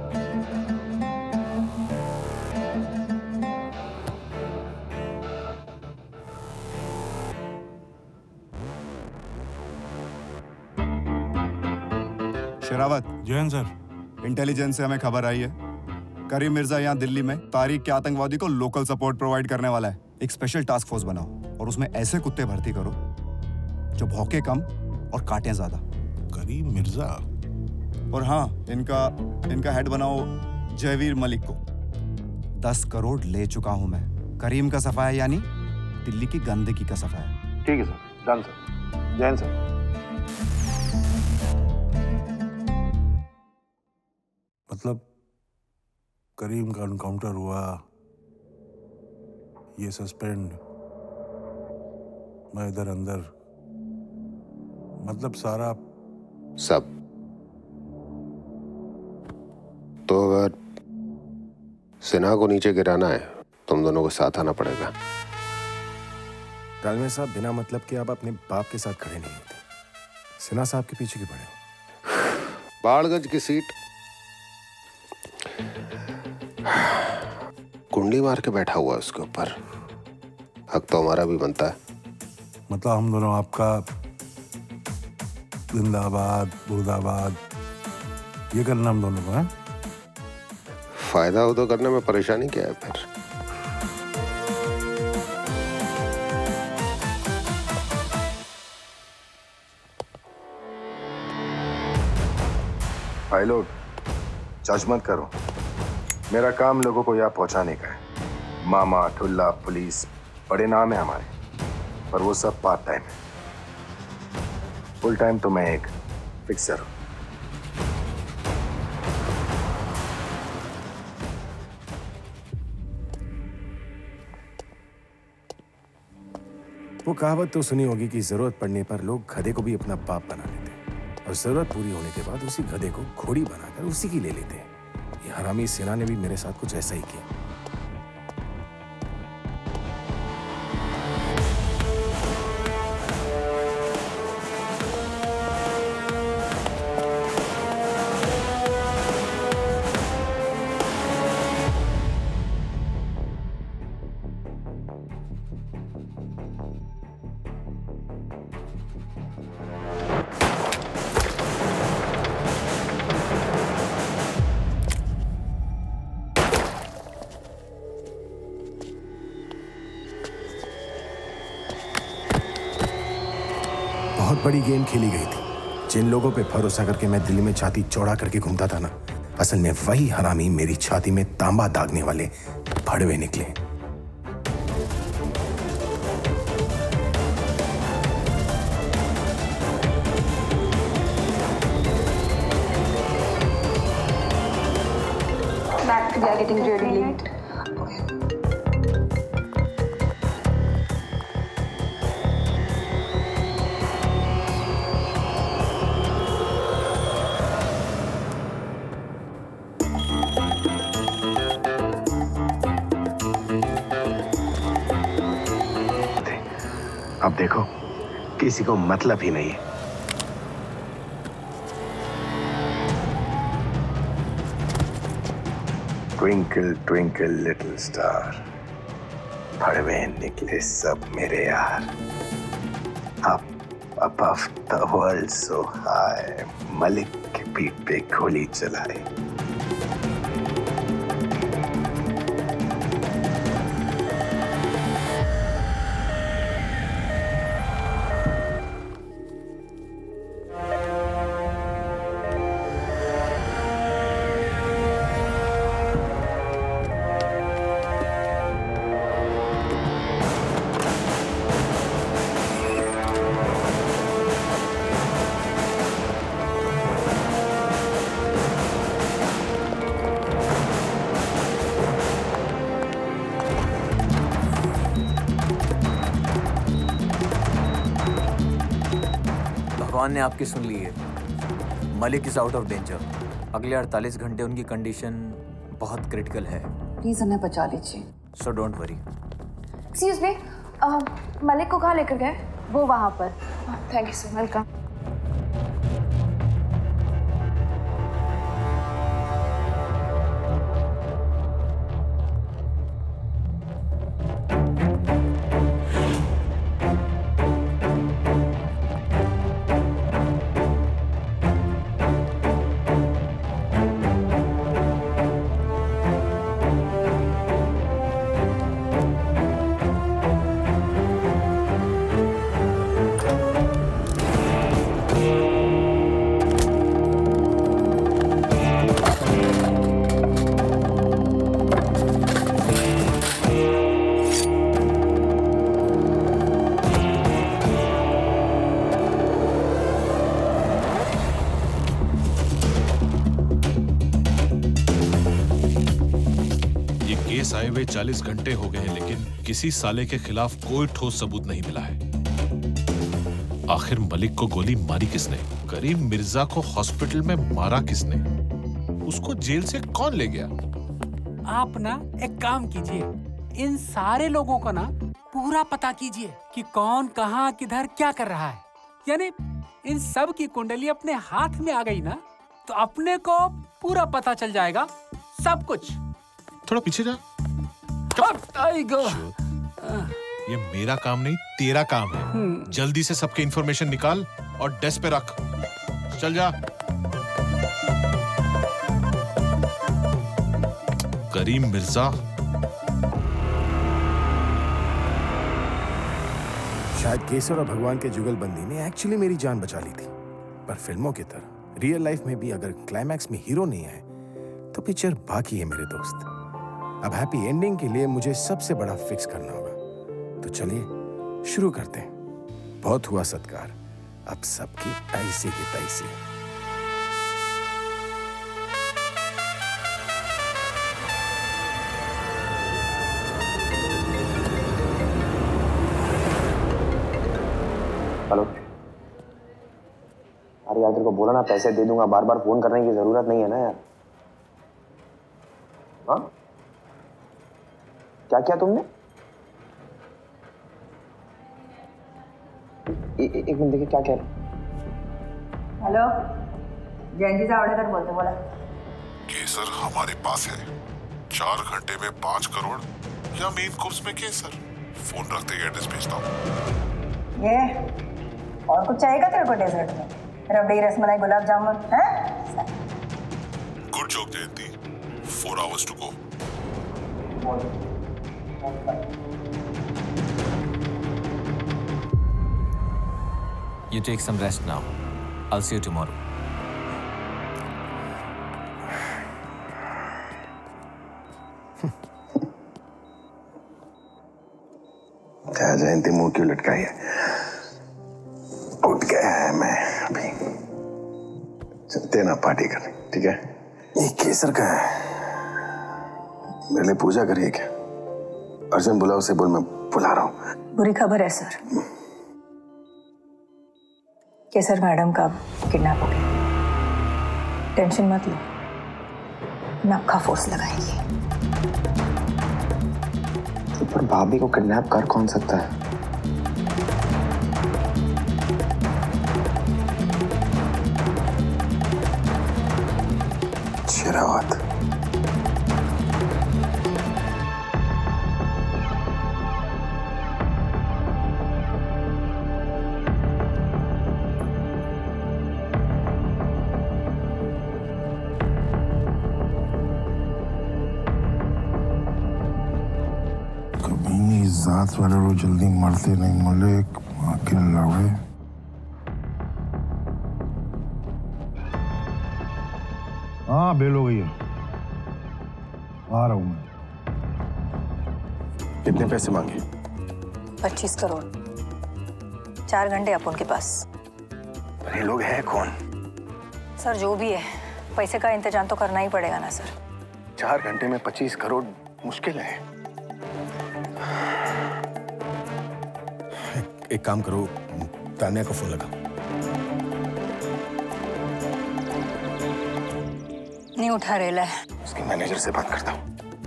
शेरावत। जैन सर। इंटेलिजेंस से हमें खबर आई है, करीम मिर्जा यहाँ दिल्ली में तारिक के आतंकवादी को लोकल सपोर्ट प्रोवाइड करने वाला है। एक स्पेशल टास्क फोर्स बनाओ और उसमें ऐसे कुत्ते भर्ती करो जो भौंके कम और काटें ज्यादा। करीम मिर्जा? और हाँ, इनका इनका हेड बनाओ जयवीर मलिक को। दस करोड़ ले चुका हूं मैं। करीम का सफाया यानी दिल्ली की गंदगी का सफाया। ठीक है sir, done sir. Jain sir. मतलब करीम का एनकाउंटर हुआ, ये सस्पेंड, मैं इधर अंदर, मतलब सारा सब। तो अगर सिन्हा को नीचे गिराना है तुम दोनों को साथ आना पड़ेगा। तालमे साहब बिना मतलब के आप अपने बाप के साथ खड़े नहीं होते, सिन्हा साहब के पीछे क्यों पड़े हो? बाड़गंज की सीट कुंडली मार के बैठा हुआ उसके ऊपर, हक तो हमारा भी बनता है। मतलब हम दोनों आपका जिंदाबाद मुर्दाबाद ये करना हम दोनों को है? फायदा हो तो करने में परेशानी क्या है फिर? भाई लोग जज मत करो, मेरा काम लोगों को यहाँ पहुंचाने का है। मामा, ठुल्ला, पुलिस बड़े नाम है हमारे, पर वो सब पार्ट टाइम है। फुल टाइम तो मैं एक फिक्सर हूं। वो कहावत तो सुनी होगी कि जरूरत पड़ने पर लोग गधे को भी अपना बाप बना लेते हैं और जरूरत पूरी होने के बाद उसी गधे को घोड़ी बनाकर उसी की ले लेते हैं। ये हरामी सिन्हा ने भी मेरे साथ कुछ ऐसा ही किया। बहुत बड़ी गेम खेली गई थी। जिन लोगों पे भरोसा करके मैं दिल्ली में छाती चौड़ा करके घूमता था ना, असल में वही हरामी मेरी छाती में तांबा दागने वाले भड़वे निकले। Back, we are getting really late. अब देखो किसी को मतलब ही नहीं है। ट्विंकल ट्विंकल लिटिल स्टार, भड़वे निकले सब मेरे यार। अब above the world so high, Malik के पीठ पे गोली चलाए। भगवान ने आपकी सुन ली है। Malik is out of danger. अगले अड़तालीस घंटे उनकी कंडीशन बहुत क्रिटिकल है। प्लीज उन्हें बचा लीजिए। So don't worry. Excuse me, Malik को कहाँ लेकर गए? वो वहाँ पर। Thank you sir, welcome. आए हुए चालीस घंटे हो गए हैं, लेकिन किसी साले के खिलाफ कोई ठोस सबूत नहीं मिला है। आखिर मलिक को गोली मारी किसने? करीम मिर्जा को हॉस्पिटल में मारा किसने? उसको जेल से कौन ले गया? आप ना एक काम कीजिए, इन सारे लोगों का ना पूरा पता कीजिए कि कौन कहां किधर क्या कर रहा है। यानी इन सब की कुंडली अपने हाथ में आ गई ना, तो अपने को पूरा पता चल जाएगा सब कुछ। थोड़ा पीछे जा। ये मेरा काम नहीं, तेरा काम है। जल्दी से सबके इंफॉर्मेशन निकाल और डेस्क पे रख। चल जा। करीम मिर्जा। शायद केसर और भगवान के जुगलबंदी ने एक्चुअली मेरी जान बचा ली थी, पर फिल्मों की तरह रियल लाइफ में भी अगर क्लाइमैक्स में हीरो नहीं है तो पिक्चर बाकी है मेरे दोस्त। अब हैप्पी एंडिंग के लिए मुझे सबसे बड़ा फिक्स करना होगा, तो चलिए शुरू करते हैं। बहुत हुआ सत्कार, अब सबकी ऐसे की तैसे। हेलो। अरे यार तेरे को बोला ना पैसे दे दूंगा, बार बार फोन करने की जरूरत नहीं है ना यार। हाँ क्या किया तुमने? ए, ए, एक मिनट देखिए क्या कह रहे। हेलो, जयंती से ऑर्डर कर बोलते बोला। केसर हमारे पास है, चार घंटे में पांच करोड़ या मेन कोर्स में केसर। फोन रखते ही एड्रेस भेजता हूँ। ये और कुछ चाहिएगा तेरे को डेजर्ट में? रबड़ी, रसमलाई, गुलाब जामुन है? Good job Jayanti. Four hours to go. You take some rest now. I'll see you tomorrow. क्या जयंती मुंह क्यों लटकाई है? उठ गया है मैं अभी। चलते ना पार्टी करने, ठीक है? ये केसर का है, मेरे लिए पूजा करिए क्या? अर्जुन बुलाओ, उसे बोल मैं बुला रहा हूँ। बुरी खबर है सर, केसर मैडम का किडनैप हो गया। टेंशन मत लो, नक्का फोर्स लगाएंगे। पर भाभी को किडनैप कर कौन सकता है? शेरावत। जात वाले लोग जल्दी मरते नहीं, मलिक आके लड़े। हाँ बेल हो गई है, आ रहा हूं मैं। कितने पैसे मांगे? पच्चीस करोड़। चार घंटे अपन के पास। ये लोग हैं कौन? सर जो भी है, पैसे का इंतजाम तो करना ही पड़ेगा ना सर। चार घंटे में पच्चीस करोड़ मुश्किल है। एक काम करो, तान्या को फोन लगा। नहीं उठा रेला है। उसके मैनेजर से बात करता हूँ।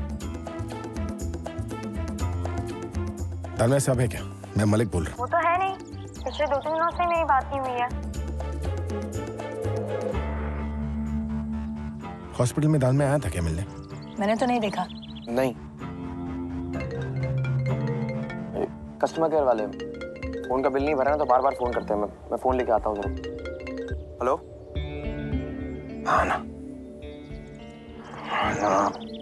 तान्या साहब है क्या? मैं मलिक बोल रहा हूँ। वो तो है नहीं, पिछले दो तीन दिनों से मेरी बात नहीं हुई है। हॉस्पिटल में दाल में आया था क्या मिलने? मैंने तो नहीं देखा। नहीं, कस्टमर केयर वाले फोन का बिल नहीं भरा ना तो बार बार फोन करते हैं। मैं मैं फोन लेके आता हूँ जरा। हेलो? हाँ ना, हाँ ना।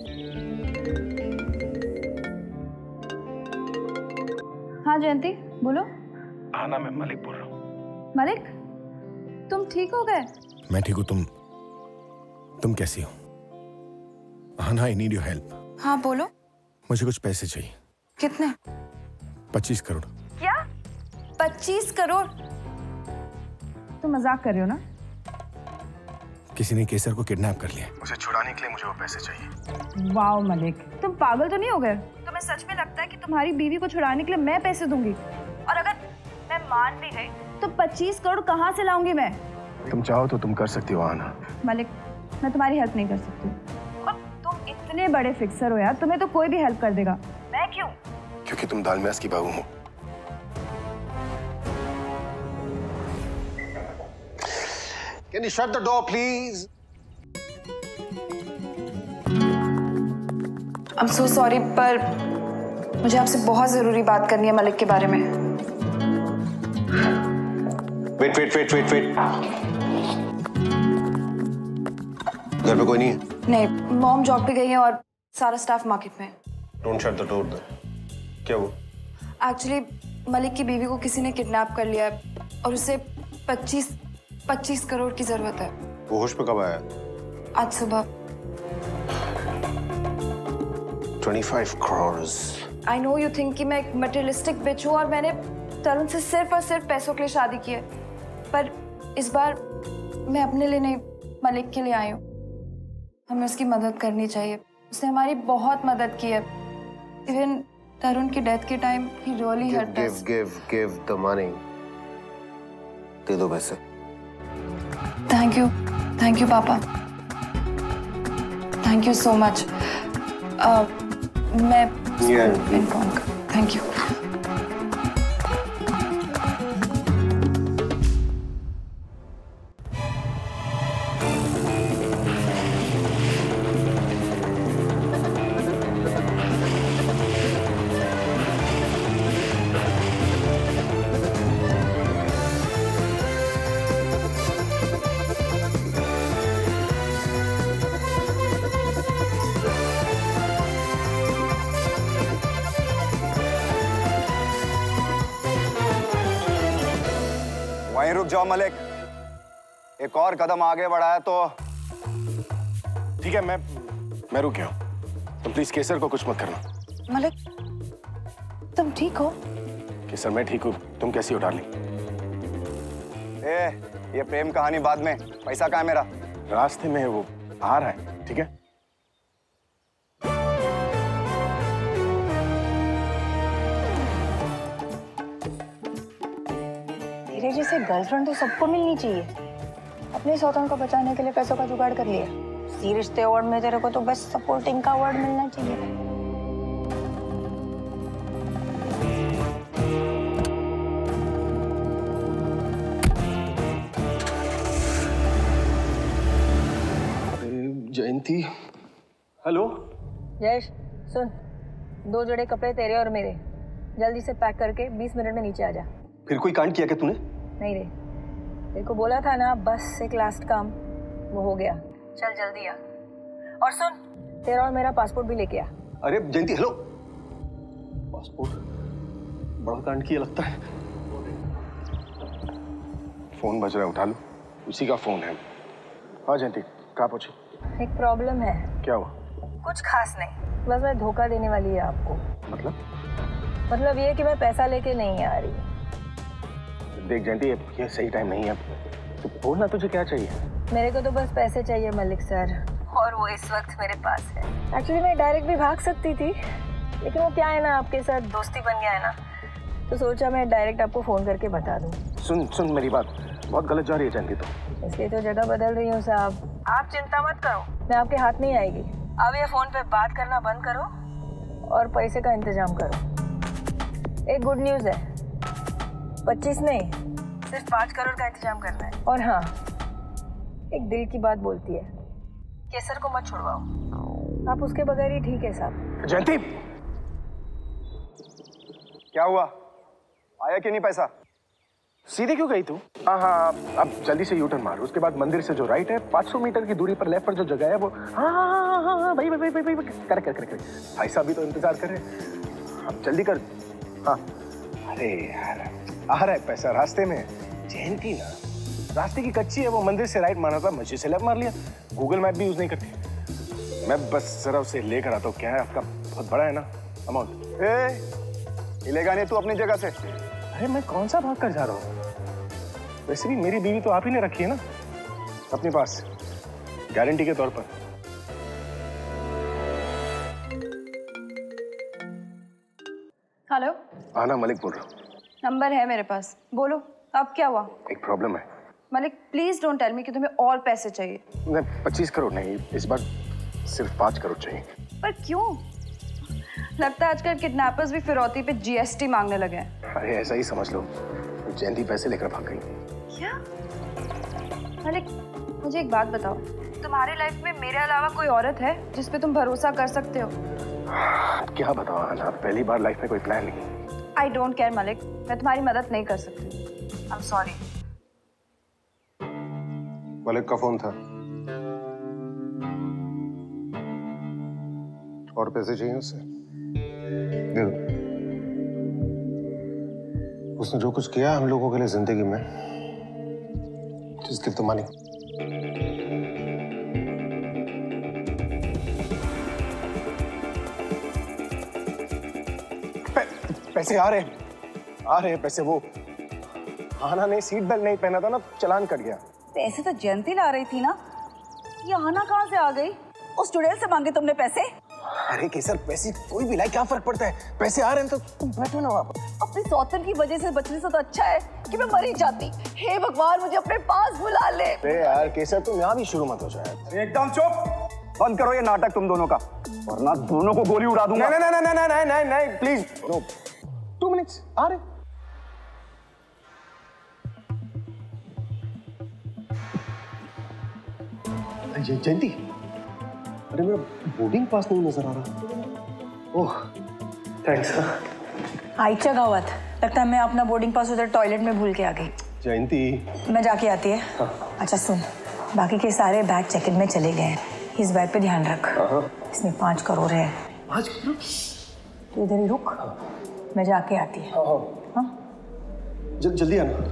हाँ जयंती बोलो। हाँ ना, मैं मलिक बोल रहा हूँ। मलिक, तुम ठीक हो गए? मैं ठीक हूँ, तुम तुम कैसी हो? हाँ ना, आई नीड योर हेल्प। हाँ बोलो। मुझे कुछ पैसे चाहिए। कितने? पच्चीस करोड़। क्या? पच्चीस करोड़? तुम मजाक कर रहे हो ना? किसी ने केसर को किडनैप कर लिया। उसे छुड़ाने के लिए मुझे वो पैसे चाहिए। वाओ मलिक, तुम पागल तो नहीं हो गए? तुम्हें सच में लगता है कि तुम्हारी बीवी को छुड़ाने के लिए मैं पैसे दूंगी? और अगर मैं मान भी गई तो पच्चीस करोड़ कहाँ से लाऊंगी मैं? तुम चाहो तो तुम कर सकती हो आना। मलिक, मैं तुम्हारी हेल्प नहीं कर सकती। और तुम इतने बड़े फिक्सर हो यार, तुम्हें तो कोई भी हेल्प कर देगा। मैं क्यों? क्योंकि तुम दालमियास की बहू हो। Can you shut the door, please? I'm so sorry, पर मुझे आपसे बहुत जरूरी बात करनी है मलिक के बारे में। Wait wait wait wait wait घर पे कोई नहीं है? नहीं, मॉम जॉब पे गई है और सारा स्टाफ मार्केट में। Don't shut the door there. क्या हुआ? एक्चुअली मलिक की बीवी को किसी ने किडनैप कर लिया है और उसे पच्चीस पच्चीस करोड़ की जरूरत है। वो होश पे कब आया? आज सुबह। पच्चीस crore. I know you think कि मैं एक मटेरियलिस्टिक बिच हूँ और मैंने तरुण से सिर्फ और सिर्फ पैसों के लिए शादी की है, पर इस बार मैं अपने लिए नहीं मलिक के लिए आई हूँ। हमें उसकी मदद करनी चाहिए। उसने हमारी बहुत मदद की है। इवन तरुण की डेथ के टाइम ही really helped us. Give give give the money. दे दो पैसे। थैंक यू, थैंक यू पापा, थैंक यू सो मच। मैं इन्फॉर्म कर। Thank you. वहीं रुक जाओ मलिक, एक और कदम आगे बढ़ाया तो। ठीक है, मैं मैं रुक गया हूं। तुम प्लीज केसर को कुछ मत करना। मलिक, तुम ठीक हो? केसर मैं ठीक हूँ, तुम कैसी हो डार्लिंग? ए, ये प्रेम कहानी बाद में, पैसा कहाँ है मेरा? रास्ते में है, वो आ रहा है। ठीक है, तेरे जैसे गर्लफ्रेंड तो सबको मिलनी चाहिए। अपने सौतन को बचाने के लिए पैसों का जुगाड़ कर लिया। सी रिश्ते अवार्ड में तेरे को तो बस सपोर्टिंग का अवार्ड मिलना चाहिए। जयंती। हेलो जयेश सुन, दो जोड़े कपड़े तेरे और मेरे, जल्दी से पैक करके बीस मिनट में नीचे आ जा। फिर कोई कांड किया क्या तूने? नहीं रे, तेरे को बोला था ना बस एक लास्ट काम, वो हो गया। चल जल्दी आ। और सुन, तेरा और मेरा पासपोर्ट भी लेके आ। अरे जयंती हेलो, पासपोर्ट बड़ा कांड किया लगता है। फोन बज रहा है, उठा लो, उसी का फोन है। हाँ जयंती, कहाँ पहुंची? एक प्रॉब्लम है। क्या हुआ? कुछ खास नहीं, बस मैं धोखा देने वाली है आपको। मतलब? मतलब ये कि मैं पैसा लेके नहीं आ रही। देख जयंती, ये सही टाइम नहीं है, तो बोलना तुझे क्या चाहिए? मेरे को तो बस पैसे चाहिए मलिक सर, और वो इस वक्त मेरे पास है। एक्चुअली मैं डायरेक्ट भी भाग सकती थी, लेकिन वो क्या है ना, आपके साथ दोस्ती बन गया है ना, तो सोचा मैं डायरेक्ट आपको फोन करके बता दूं। सुन सुन मेरी बात, बहुत गलत जा रही है जयंती तो। इसलिए तो जगह बदल रही हूँ साहब। आप चिंता मत करो, मैं आपके हाथ नहीं आएगी। अब ये फोन पे बात करना बंद करो और पैसे का इंतजाम करो। एक गुड न्यूज़ है, पच्चीस नहीं सिर्फ पाँच करोड़ का इंतजाम करना है। और हाँ, एक दिल की बात बोलती है, केसर को मत छुड़वाओ, आप उसके बगैर ही ठीक है साहब। जयंती क्या हुआ, आया कि नहीं पैसा? सीधे क्यों गई तू? हाँ हाँ, अब जल्दी से यू टर्न मारो, उसके बाद मंदिर से जो राइट है, पाँच सौ मीटर की दूरी पर लेफ्ट पर जो जगह है वो। हाँ हाँ हाँ हाँ भाई भाई भाई भाई कर कर कर कर भाई साहब भी तो इंतजार कर रहे हैं, अब जल्दी कर। हाँ अरे यार, आ रहा है पैसा रास्ते में। जयंती ना रास्ते की कच्ची है, वो मंदिर से राइट मारना था, मस्जिद से लेफ्ट मार लिया। गूगल मैप भी यूज नहीं करती। मैं बस जरा उसे लेकर आता हूँ। क्या है आपका, बहुत बड़ा है ना अमाउंट? ए, हिलेगा नहीं तू अपनी जगह से। अरे मैं कौन सा भाग कर जा रहा हूँ? वैसे भी मेरी बीवी तो आप ही ने रखी है ना अपने पास, गारंटी के तौर पर। हेलो, आना मलिक बोल रहा हूँ। नंबर है मेरे पास, बोलो अब क्या हुआ? एक प्रॉब्लम है Malik, please don't tell me कि तुम्हें और पैसे चाहिए। नहीं, पच्चीस करोड़ नहीं, इस बार सिर्फ पाँच करोड़ चाहिए। पर क्यों? लगता है आजकल किडनैपर्स भी फिरौती पे जीएसटी मांगने लगे हैं। अरे ऐसा ही समझ लो, जयंती पैसे लेकर भाग गई। क्या? मलिक मुझे एक बात बताओ, तुम्हारी लाइफ में मेरे अलावा कोई औरत है जिस पे तुम भरोसा कर सकते हो? क्या बताओ आना, पहली बार लाइफ में कोई प्लान नहीं। आई डोंट केयर मलिक, मैं तुम्हारी मदद नहीं कर सकती। I am sorry. मलिक का फोन था। और पैसे चाहिए उससे? दे दो। उसने जो कुछ किया हम लोगों के लिए जिंदगी में, जिसकी तो मानी। पैसे आ रहे आ रहे पैसे। वो आना ने सीट बेल्ट नहीं पहना था ना, चलान कट गया। पैसे तो जयंती ला रही थी ना, ये आना कहाँ से आ गई? उस चुड़ैल से मांगे तुमने पैसे? अरे केसर, पैसे कोई भी लाए, क्या फर्क पड़ता है? पैसे आ रहे हैं तो तुम बैठो ना वहाँ पर। अपनी सौतन की वजह से बचने से तो अच्छा है कि मैं मरी जाती। हे भगवान, मुझे अपने पास बुला ले। अरे यार केसर, तुम यहाँ भी शुरू मत हो जाए। एकदम चुप, बंद करो ये नाटक तुम दोनों का, वरना दोनों को गोली उड़ा दूंगा। नहीं नहीं नहीं नहीं नहीं नहीं प्लीज नो। टू मिनट्स आ रहे। जयंती, अरे मेरा बोर्डिंग पास नहीं नजर आ रहा। ओह थैंक्स। आइचा गावत, लगता है मैं अपना बोर्डिंग पास उधर टॉयलेट में भूल के आ गई। जयंती मैं जाके आती है। हाँ। अच्छा सुन, बाकी के सारे बैग चेक इन में चले गए हैं, इस बैग पे ध्यान रख। इसमें पाँच करोड़ है। पाँच करोड़? तो इधर ही रुक, मैं जाके आती है। हाँ हाँ जल, जल्दी आना।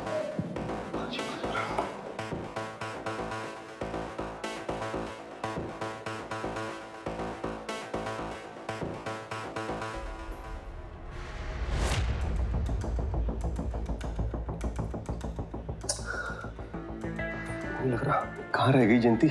लग रहा कहाँ रह गई जयंती?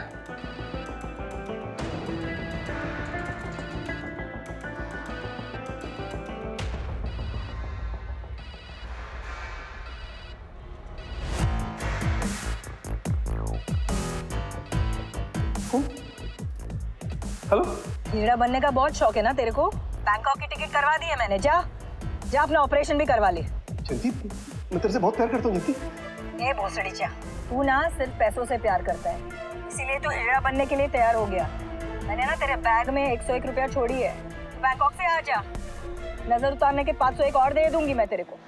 हेलो, हीरा बनने का बहुत शौक है ना तेरे को? बैंकॉक की टिकट करवा दी है मैंने, जा जा अपना ऑपरेशन भी करवा ले। जयंती, मैं तेरे से बहुत प्यार करता हूँ जयंती। ये भोसड़ी चा, तू ना सिर्फ पैसों से प्यार करता है, इसीलिए तो हिजड़ा बनने के लिए तैयार हो गया। मैंने ना तेरे बैग में एक सौ एक रुपया छोड़ी है, बैंकॉक से आ जा, नजर उतारने के पाँच सौ एक और दे दूंगी मैं तेरे को।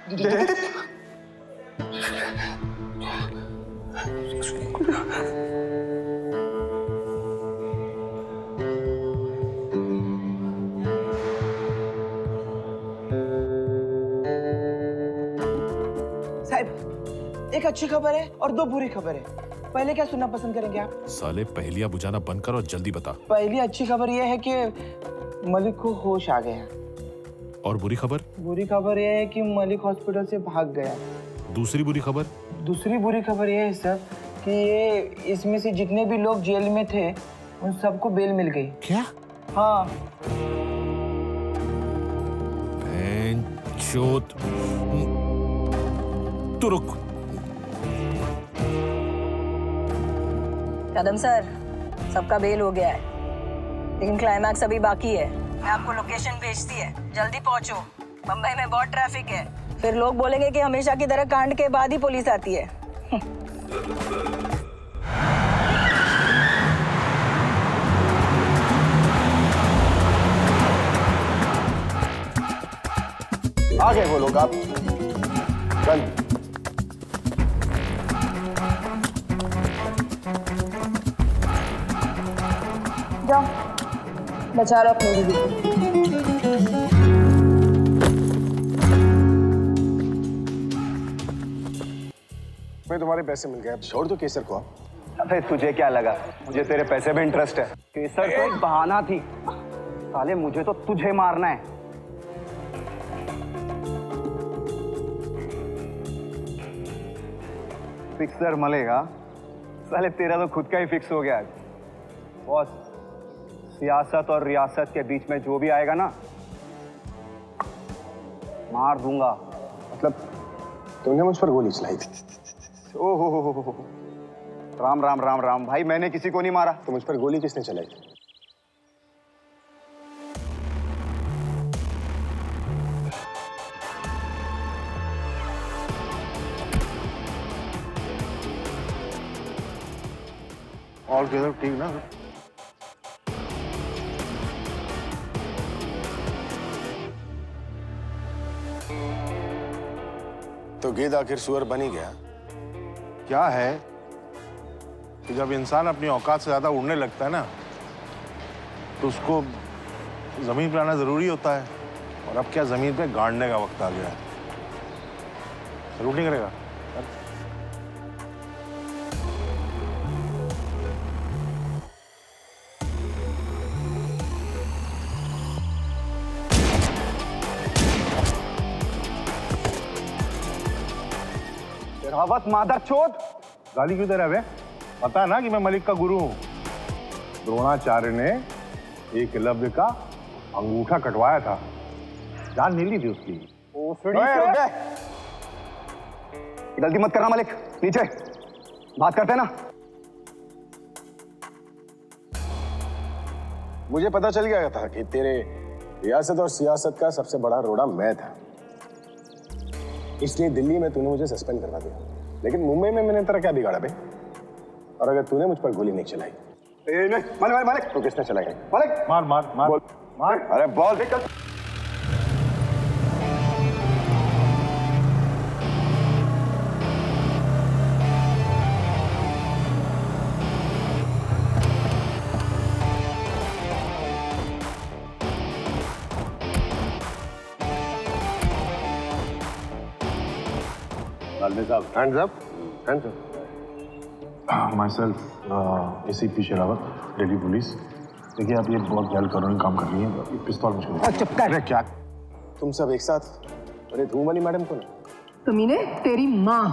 साहब, एक अच्छी खबर है और दो बुरी खबर है। पहले क्या सुनना पसंद करेंगे आप? साले पहेलियां बुझाना बंद कर और जल्दी बता। पहली अच्छी खबर यह है कि मलिक को होश आ गया। और बुरी खबर? बुरी खबर यह है कि मलिक हॉस्पिटल से भाग गया। दूसरी बुरी खबर? दूसरी बुरी खबर यह है सर कि ये इसमें से जितने भी लोग जेल में थे उन सबको बेल मिल गई। क्या? हाँ। चोट। तू रुक। कदम सर, सबका बेल हो गया है, लेकिन क्लाइमैक्स अभी बाकी है। मैं आपको लोकेशन भेजती है, जल्दी पहुंचो। मुंबई में बहुत ट्रैफिक है, फिर लोग बोलेंगे कि हमेशा की तरह कांड के बाद ही पुलिस आती है। आ गए वो लोग। आप चल। जाओ, बचा लो अपनी दीदी को। मैं तुम्हारे पैसे मिल गए, अब छोड़ दो केसर को आप। अबे तुझे क्या लगा मुझे तेरे पैसे में इंटरेस्ट है? केसर तो एक बहाना थी साले, मुझे तो तुझे मारना है। फिक्सर मलेगा साले, तेरा तो खुद का ही फिक्स हो गया है बॉस। सियासत और रियासत के बीच में जो भी आएगा ना मार दूंगा। मतलब तुमने मुझ पर गोली चलाई थी? ओहो हो हो हो। राम राम राम राम भाई, मैंने किसी को नहीं मारा। तो मुझ पर गोली किसने चलाई थी? और किधर ठीक ना? तो गेंद आखिर सुअर बन ही गया। क्या है कि जब इंसान अपनी औकात से ज्यादा उड़ने लगता है ना, तो उसको जमीन पर आना जरूरी होता है। और अब क्या जमीन पे गाड़ने का वक्त आ गया है। सलूट नहीं करेगा? रावत मादरचोद, गाली क्यों दे रहा है? पता है ना कि मैं मलिक का गुरु हूं। द्रोणाचार्य ने एकलव्य का अंगूठा कटवाया था, जान नहीं ली थी उसकी। गलती मत करना मलिक, नीचे बात करते ना। मुझे पता चल गया था कि तेरे रियासत और सियासत का सबसे बड़ा रोड़ा मैं था, इसलिए दिल्ली में तूने मुझे सस्पेंड करवा दिया। लेकिन मुंबई में मैंने तेरा क्या बिगाड़ा बे? और अगर तूने मुझ पर गोली नहीं चलाई? ए, नहीं, मालिक मालिक तो किसने चलाई? मालिक मार मार मार बोल। मार। अरे बॉल देख कर। Hands up, hands up. Myself, ACP Sherawat, Delhi police. देखिए आप ये बहुत गैल करोनी काम कर रही है। पिस्तौल मुझको। चुप कर। क्या? तुम सब एक साथ? अरे धूम वाली मैडम को ना? तुमने तेरी माँ।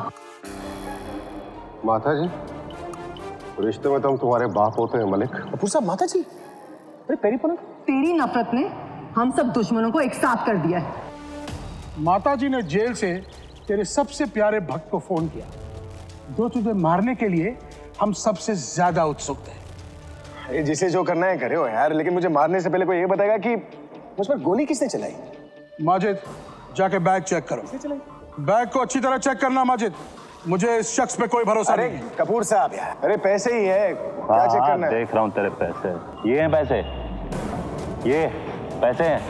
माता जी, रिश्ते में तो हम तुम्हारे बाप होते हैं मलिक। कपूर साहब, माता जी, अरे पेरी पना। तेरी नफरत ने हम सब दुश्मनों को एक साथ कर दिया है। माता जी ने जेल से तेरे सबसे प्यारे भक्त को फोन किया, जो तुझे मारने के लिए हम सबसे ज्यादा उत्सुक थे। ये जिसे जो करना है करे हो यार, लेकिन मुझे मारने से पहले कोई ये बताएगा कि मुझ पर गोली किसने चलाई? माजिद, जाके बैग चेक करो। बैग को अच्छी तरह चेक करना माजिद। मुझे इस शख्स पे कोई भरोसा अरे नहीं। कपूर साहब यार, अरे पैसे ही है, क्या चेक करना है? देख रहा हूँ तेरे पैसे, ये हैं पैसे, ये पैसे हैं।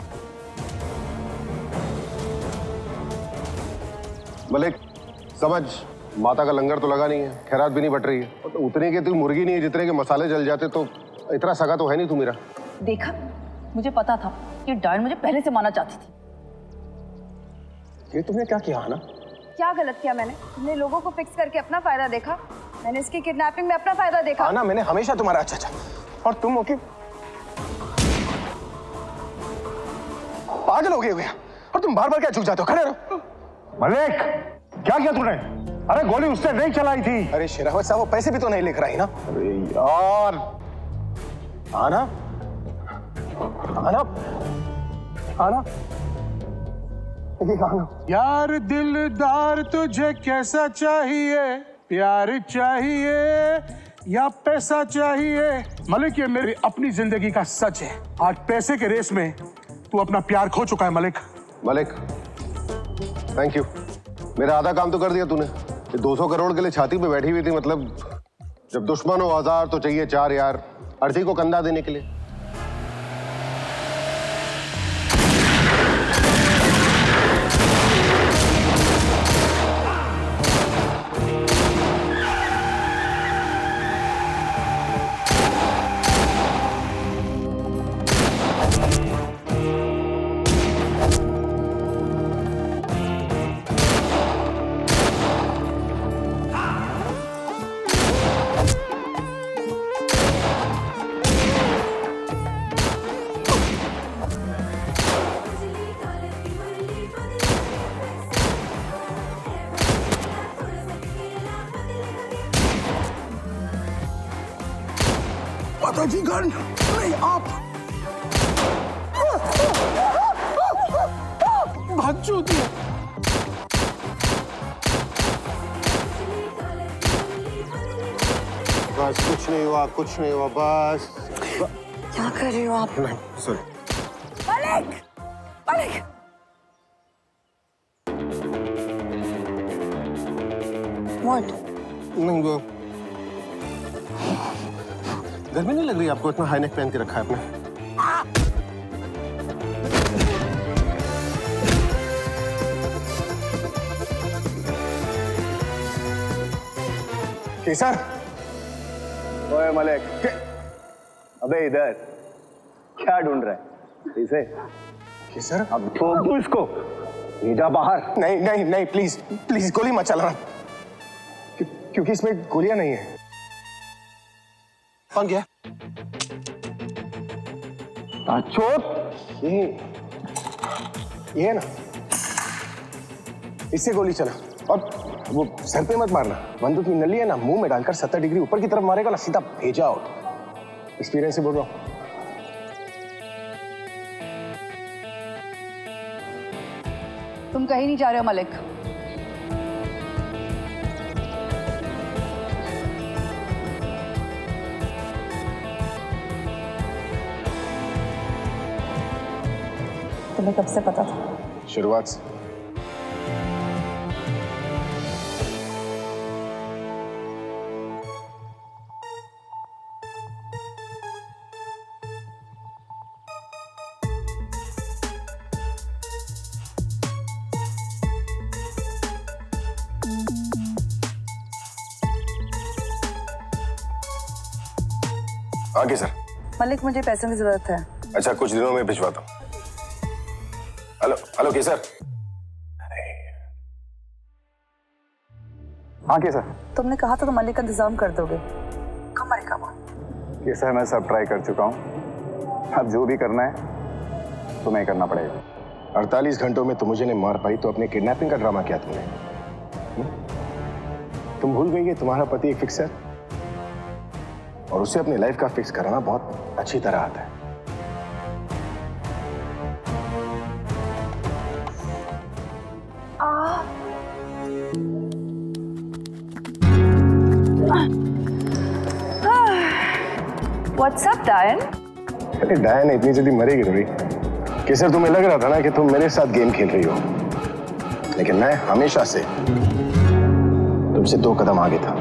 मलिक समझ, माता का लंगर तो लगा नहीं है, खैरात भी नहीं बट रही है, तो उतने के तू मुर्गी नहीं है जितने के मसाले जल जाते, तो इतना सगा तो है नहीं तू मेरा। देखा, मुझे पता था कि डायन मुझे पहले से माना चाहती थी। ये तुमने क्या किया ना? क्या गलत किया मैंने? तुमने लोगों को फिक्स करके अपना फायदा देखा, मैंने इसकी किडनैपिंग में अपना फायदा देखा। हाँ ना, मैंने हमेशा तुम्हारा अच्छा अच्छा, और तुम ओके पागल हो गए हो गया, और तुम बार बार क्या झुक जाते हो? खड़े रहो। मलिक, क्या किया तूने? अरे गोली उससे नहीं चलाई थी। अरे शेरावत साहब, वो पैसे भी तो नहीं लेकर आई ना। अरे यार, आना आना आना यार दिलदार तुझे कैसा चाहिए, प्यार चाहिए या पैसा चाहिए? मलिक, ये मेरी अपनी जिंदगी का सच है। आज पैसे के रेस में तू अपना प्यार खो चुका है मलिक। मलिक, थैंक यू, मेरा आधा काम तो कर दिया तूने। ये दो सौ करोड़ के लिए छाती पे बैठी हुई थी, मतलब जब दुश्मन हो हजार तो चाहिए चार यार, अर्थी को कंधा देने के लिए। माताजी गन नहीं, आप भाग चुकी है। बस कुछ नहीं हुआ, कुछ नहीं हुआ, बस। क्या कर रही हो आप? नहीं, सॉरी। मलिक, मलिक। What? नहीं, वो गर्मी नहीं लग रही आपको? इतना हाई नेक पहन के रखा है आपने। केसर, ओए मलिक, अबे इधर क्या ढूंढ रहा है? इसे केसर, अब ठोक दूं इसको, भेजा बाहर। नहीं नहीं नहीं, प्लीज प्लीज गोली मत चलाना, क्यों, क्योंकि इसमें गोलियां नहीं है। कौन गया? चोट ये ये है ना, इससे गोली चला। और वो सर पे मत मारना, बंदूक की नली है ना, मुंह में डालकर सत्तर डिग्री ऊपर की तरफ मारेगा ना, सीधा भेजा आउट। एक्सपीरियंस से बोल रहा हूं। तुम कहीं नहीं जा रहे हो मलिक। तुम्हें कब से पता था? शुरुआत से। आगे सर। मलिक, मुझे पैसों की जरूरत है। अच्छा, कुछ दिनों में भिजवाता हूँ। Hello hello Kesar. हाँ केसर। तुमने कहा था तो मलिक का इंतजाम कर दोगे, कब मरेगा वो? केसर, मैं सब ट्राई कर चुका हूँ, अब जो भी करना है तुम्हें करना पड़ेगा। अड़तालीस घंटों में तुम मुझे नहीं मार पाई तो अपने किडनैपिंग का ड्रामा किया तुमने। तुम भूल गई कि तुम्हारा पति एक फिक्सर, और उसे अपनी लाइफ का फिक्स कराना बहुत अच्छी तरह आता है। What's up, Diane? अरे डायन इतनी जल्दी मरेगी थोड़ी। केसर, तुम्हें लग रहा था ना कि तुम मेरे साथ गेम खेल रही हो, लेकिन मैं हमेशा से तुमसे दो कदम आगे था।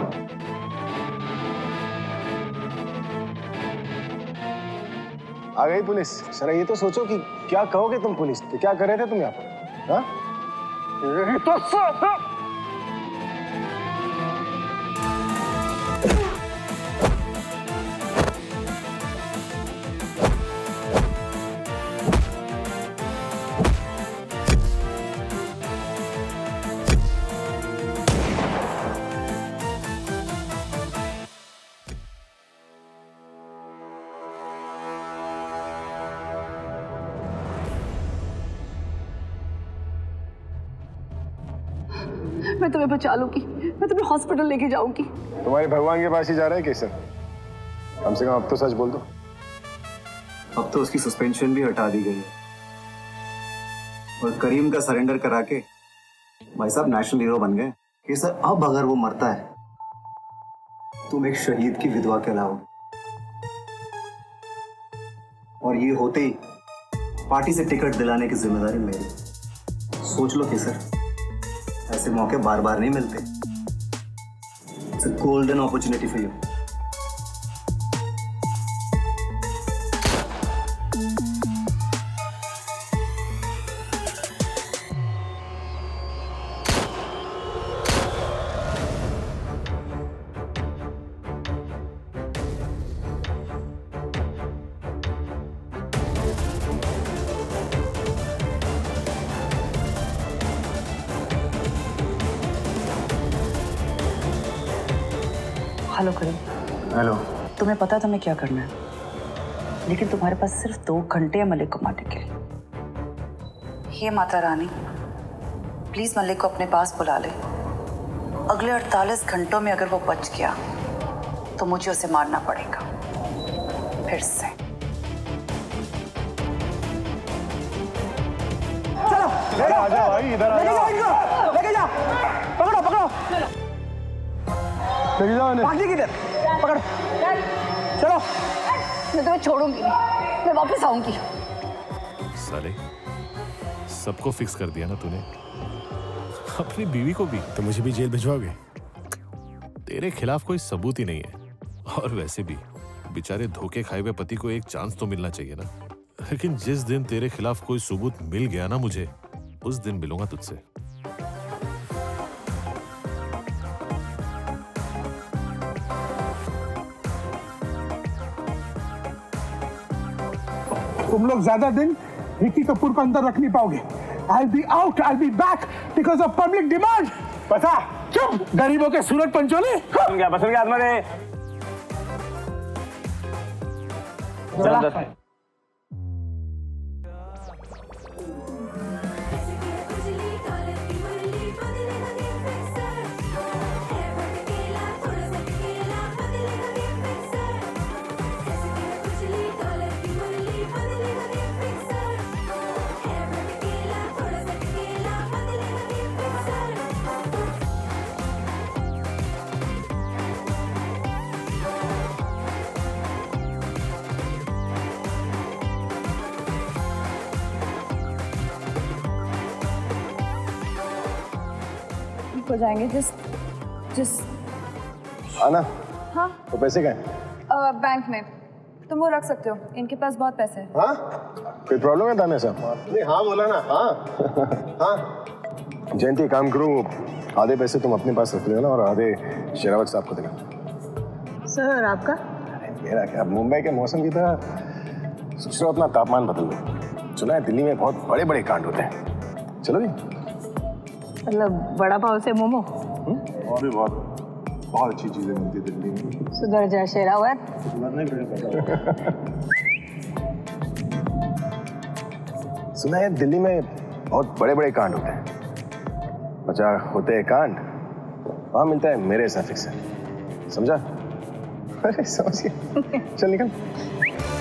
आ गई पुलिस। सर ये तो सोचो कि क्या कहोगे तुम पुलिस पे, क्या कर रहे थे तुम यहाँ पर? हाँ? तो मैं तुम्हें बचा लूंगी, मैं तुम्हें हॉस्पिटल लेके जाऊंगी। तुम्हारे भगवान के पास ही जा रहा है केसर। कम से कम अब तो सच बोल दो। अब तो उसकी सस्पेंशन भी हटा दी गई है और करीम का सरेंडर करा के भाई साहब नेशनल हीरो बन गए। केसर अब अगर वो मरता है तुम एक शहीद की विधवा कहलाओगे और ये होते ही पार्टी से टिकट दिलाने की जिम्मेदारी मेरी। सोच लो केसर, ऐसे मौके बार बार नहीं मिलते। It's a golden opportunity for you. Hello Karim. Hello. तुम्हें पता है तुम्हें क्या करना है, लेकिन तुम्हारे पास सिर्फ दो घंटे हैं मलिक को मारने के लिए। हे माता रानी, प्लीज मलिक को अपने पास बुला ले। अगले अड़तालीस घंटों में अगर वो बच गया तो मुझे उसे मारना पड़ेगा फिर से। चलो आ जाओ भाई, इधर आ जाओ। लेके जा, पकड़ो पकड़ो, लेके जाओ इन्हें। भागी किधर? पकड़ो, चलो। मैं तुम्हें छोड़ूंगी नहीं, मैं वापस आऊंगी। साले, सबको फिक्स कर दिया ना तूने, अपनी बीवी को भी। तो मुझे भी जेल भिजवाओगे? तेरे खिलाफ कोई सबूत ही नहीं है, और वैसे भी बेचारे धोखे खाए हुए पति को एक चांस तो मिलना चाहिए ना। लेकिन जिस दिन तेरे खिलाफ कोई सबूत मिल गया ना मुझे, उस दिन मिलूंगा तुझसे। तुम लोग ज्यादा दिन विक्की कपूर को अंदर रख नहीं पाओगे। I'll be out, I'll be back because of public demand. बसा, चुप, गरीबों के सूरत पंचोली। बसन गया, बसन गया आत्मा। चला। हो जाएंगे। जस्ट जस्ट आना। हाँ। तो पैसे क्या uh, बैंक में तुम वो रख सकते हो, इनके पास बहुत पैसे हैं। हाँ? कोई प्रॉब्लम है दाने साहब? नहीं हाँ बोला ना। हाँ हाँ। जयंती काम करो, आधे पैसे तुम अपने पास रख लेना और आधे शेरावत साहब को देना। सर आपका? मेरा क्या, मुंबई के मौसम की तरह सोच रहा अपना तापमान बदल दो। सुना है दिल्ली में बहुत बड़े बड़े कांड होते हैं। चलो जी। मतलब बड़ा पाव से मोमो? और भी बहुत बहुत अच्छी चीजें मिलती दिल्ली में। सुधर जा शेरावत। सुना है दिल्ली में बहुत बड़े बड़े कांड होते हैं। बचा होते हैं कांड, वहां मिलता है मेरे जैसा फिक्सर। समझा? अरे समझ गया। चल निकल।